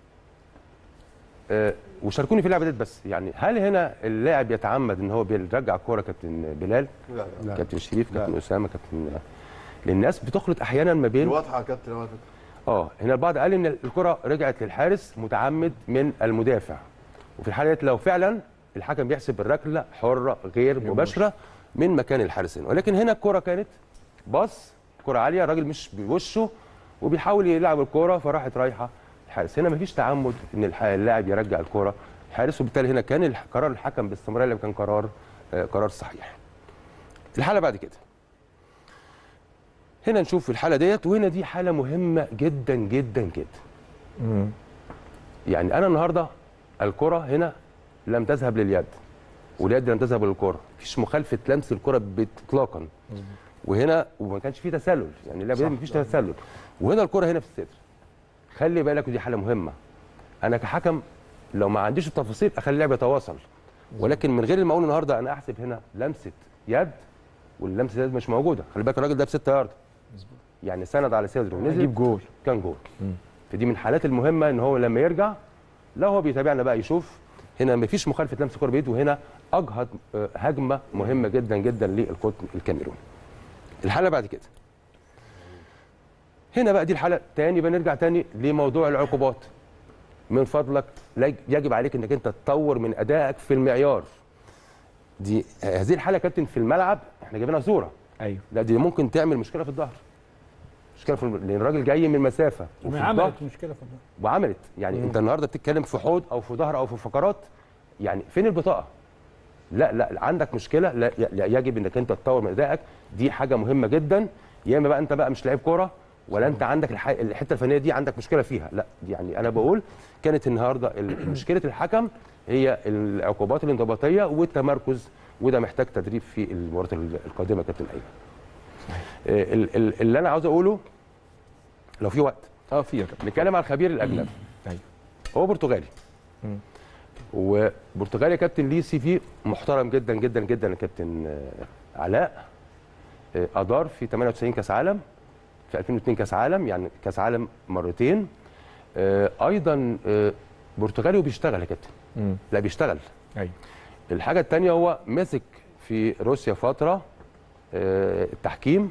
آه وشاركوني في اللعبه دي، بس يعني هل هنا اللاعب يتعمد ان هو بيرجع الكوره كابتن بلال؟ لا لا كابتن شريف، كابتن اسامه، كابتن لان الناس بتخلط احيانا ما بين واضحه يا كابتن على فكره. اه هنا البعض قال ان الكره رجعت للحارس متعمد من المدافع، وفي الحاله دي لو فعلا الحكم بيحسب الركله حره غير مباشره من مكان الحارس هنا، ولكن هنا الكره كانت باص كره عاليه، الراجل مش بوشه وبيحاول يلعب الكره فراحت رايحه الحارس. هنا مفيش تعمد ان اللاعب يرجع الكره الحارس، وبالتالي هنا كان قرار الحكم باستمرار اللي كان قرار آه قرار صحيح. الحاله بعد كده هنا نشوف الحاله ديت، وهنا دي حاله مهمه جدا جدا جدا. امم يعني انا النهارده الكره هنا لم تذهب لليد واليد لم تذهب للكره، مفيش مخالفه لمس الكره اطلاقا، وهنا وما كانش في تسلل، يعني اللعبه دي مفيش تسلل، وهنا الكره هنا في الصدر. خلي بالك ودي حاله مهمه. انا كحكم لو ما عنديش التفاصيل اخلي اللعب يتواصل، ولكن من غير ما اقول النهارده انا احسب هنا لمسه يد واللمسه يد مش موجوده. خلي بالك الراجل ده بستة يارد يعني سند على صدره ونزل يجيب جول، كان جول. فدي من الحالات المهمه ان هو لما يرجع لو هو بيتابعنا بقى يشوف هنا مفيش مخالفه لمس كره بايده، وهنا اجهض هجمه مهمه جدا جدا للقطن الكاميروني. الحاله بعد كده هنا بقى دي الحاله تاني، بنرجع تاني لموضوع العقوبات. من فضلك يجب عليك انك انت تطور من ادائك في المعيار. دي هذه الحاله كابتن في الملعب احنا جايبينها صوره، ايوه لا دي ممكن تعمل مشكله في الظهر، مشكله في لان الراجل جاي من مسافه وفي عملت مشكله في الظهر وعملت يعني مم. انت النهارده بتتكلم في حوض او في ظهر او في فقرات، يعني فين البطاقه؟ لا لا عندك مشكله، لا يجب انك انت تطور من ادائك. دي حاجه مهمه جدا. يا اما بقى انت بقى مش لعيب كوره ولا انت عندك الحته الفنيه دي عندك مشكله فيها، لا يعني انا بقول كانت النهارده مشكله الحكم هي العقوبات الانضباطيه والتمركز، وده محتاج تدريب في المباريات القادمه يا كابتن ايمن. ال- ال- اللي انا عاوز اقوله لو في وقت اه في يا كابتن نتكلم على الخبير الاجنبي. ايوه هو برتغالي، وبرتغالي يا كابتن ليه سي في محترم جدا جدا جدا يا كابتن آه، علاء. آه، ادار في ثمانية وتسعين كاس عالم، في ألفين واثنين كاس عالم، يعني كاس عالم مرتين. آه، ايضا آه، برتغالي وبيشتغل يا كابتن. مم. لا بيشتغل. ايوه. الحاجه الثانيه هو مسك في روسيا فتره آه، التحكيم،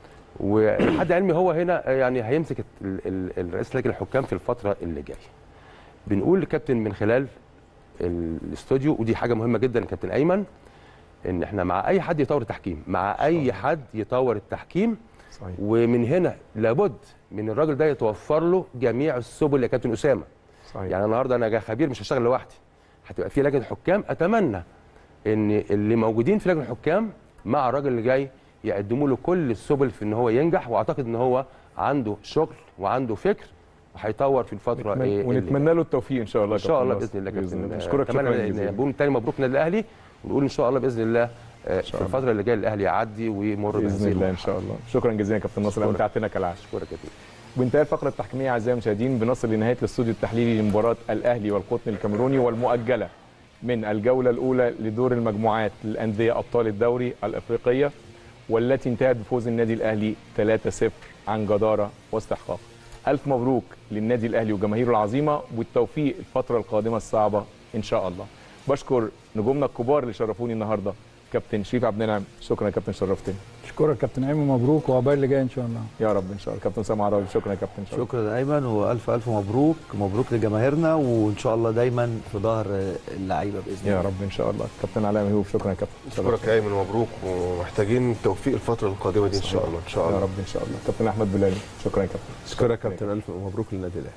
ولحد علمي هو هنا يعني هيمسك ال- ال- الرئيس لجنه الحكام في الفتره اللي جايه. بنقول لكابتن من خلال الاستوديو، ودي حاجه مهمه جدا يا كابتن ايمن، ان احنا مع اي حد يطور التحكيم، مع اي حد يطور التحكيم. صحيح. ومن هنا لابد من الراجل ده يتوفر له جميع السبل يا كابتن اسامه. صحيح. يعني النهارده انا خبير مش هشتغل لوحدي، هتبقى في لجنه حكام. اتمنى ان اللي موجودين في لجنه الحكام مع الراجل اللي جاي يقدموا له كل السبل في ان هو ينجح، واعتقد ان هو عنده شغل وعنده فكر وهيطور في الفتره نتمنى إيه ونتمنى له التوفيق ان شاء الله ان شاء الله كابتن باذن الله بإذن كابتن. الله. بشكرك شكرا اتمنى جزيلا. بقول تاني مبروك النادي الاهلي، ونقول ان شاء الله باذن الله آه، في الفتره اللي جايه الاهلي يعدي ويمر باذن بهذه الله ان المرحلة. شاء الله. شكرا جزيلا يا كابتن ناصر، امتعتنا كالعاده. اشكرك يا كابتن. وانتهى الفقره التحكيميه اعزائي المشاهدين، بنصل لنهايه الاستوديو التحليلي لمباراه الاهلي والقطن الكاميروني والمؤجله من الجوله الاولى لدور المجموعات للانديه ابطال الدوري الافريقيه، والتي انتهت بفوز النادي الاهلي ثلاثة صفر عن جداره واستحقاق. الف مبروك للنادي الاهلي وجماهيره العظيمه، والتوفيق الفتره القادمه الصعبه ان شاء الله. بشكر نجومنا الكبار اللي شرفوني النهارده، كابتن شريف عبد النعم، شكرا يا كابتن شرفتني. اشكرك كابتن ايمن، مبروك وعقبال اللي جاي ان شاء الله. يا رب ان شاء الله. كابتن سامع عراوي، شكرا يا كابتن شرف. شكرا ايمن، والف الف مبروك مبروك لجماهيرنا، وان شاء الله دايما في ظهر اللعيبه باذن الله. يا رب ان شاء الله. كابتن علاء مهيوب، شكرا يا كابتن. اشكرك يا ايمن، مبروك، ومحتاجين توفيق الفتره القادمه دي ان شاء الله. ان شاء الله يا رب ان شاء الله. كابتن احمد بلالي، شكرا يا كابتن. اشكرك يا كابتن، الف مبروك للنادي الاهلي.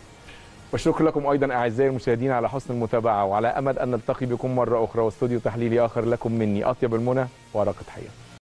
والشكر لكم ايضا اعزائي المشاهدين على حسن المتابعه، وعلى امل ان نلتقي بكم مره اخرى واستوديو تحليلي اخر. لكم مني اطيب المنى وارق تحيه.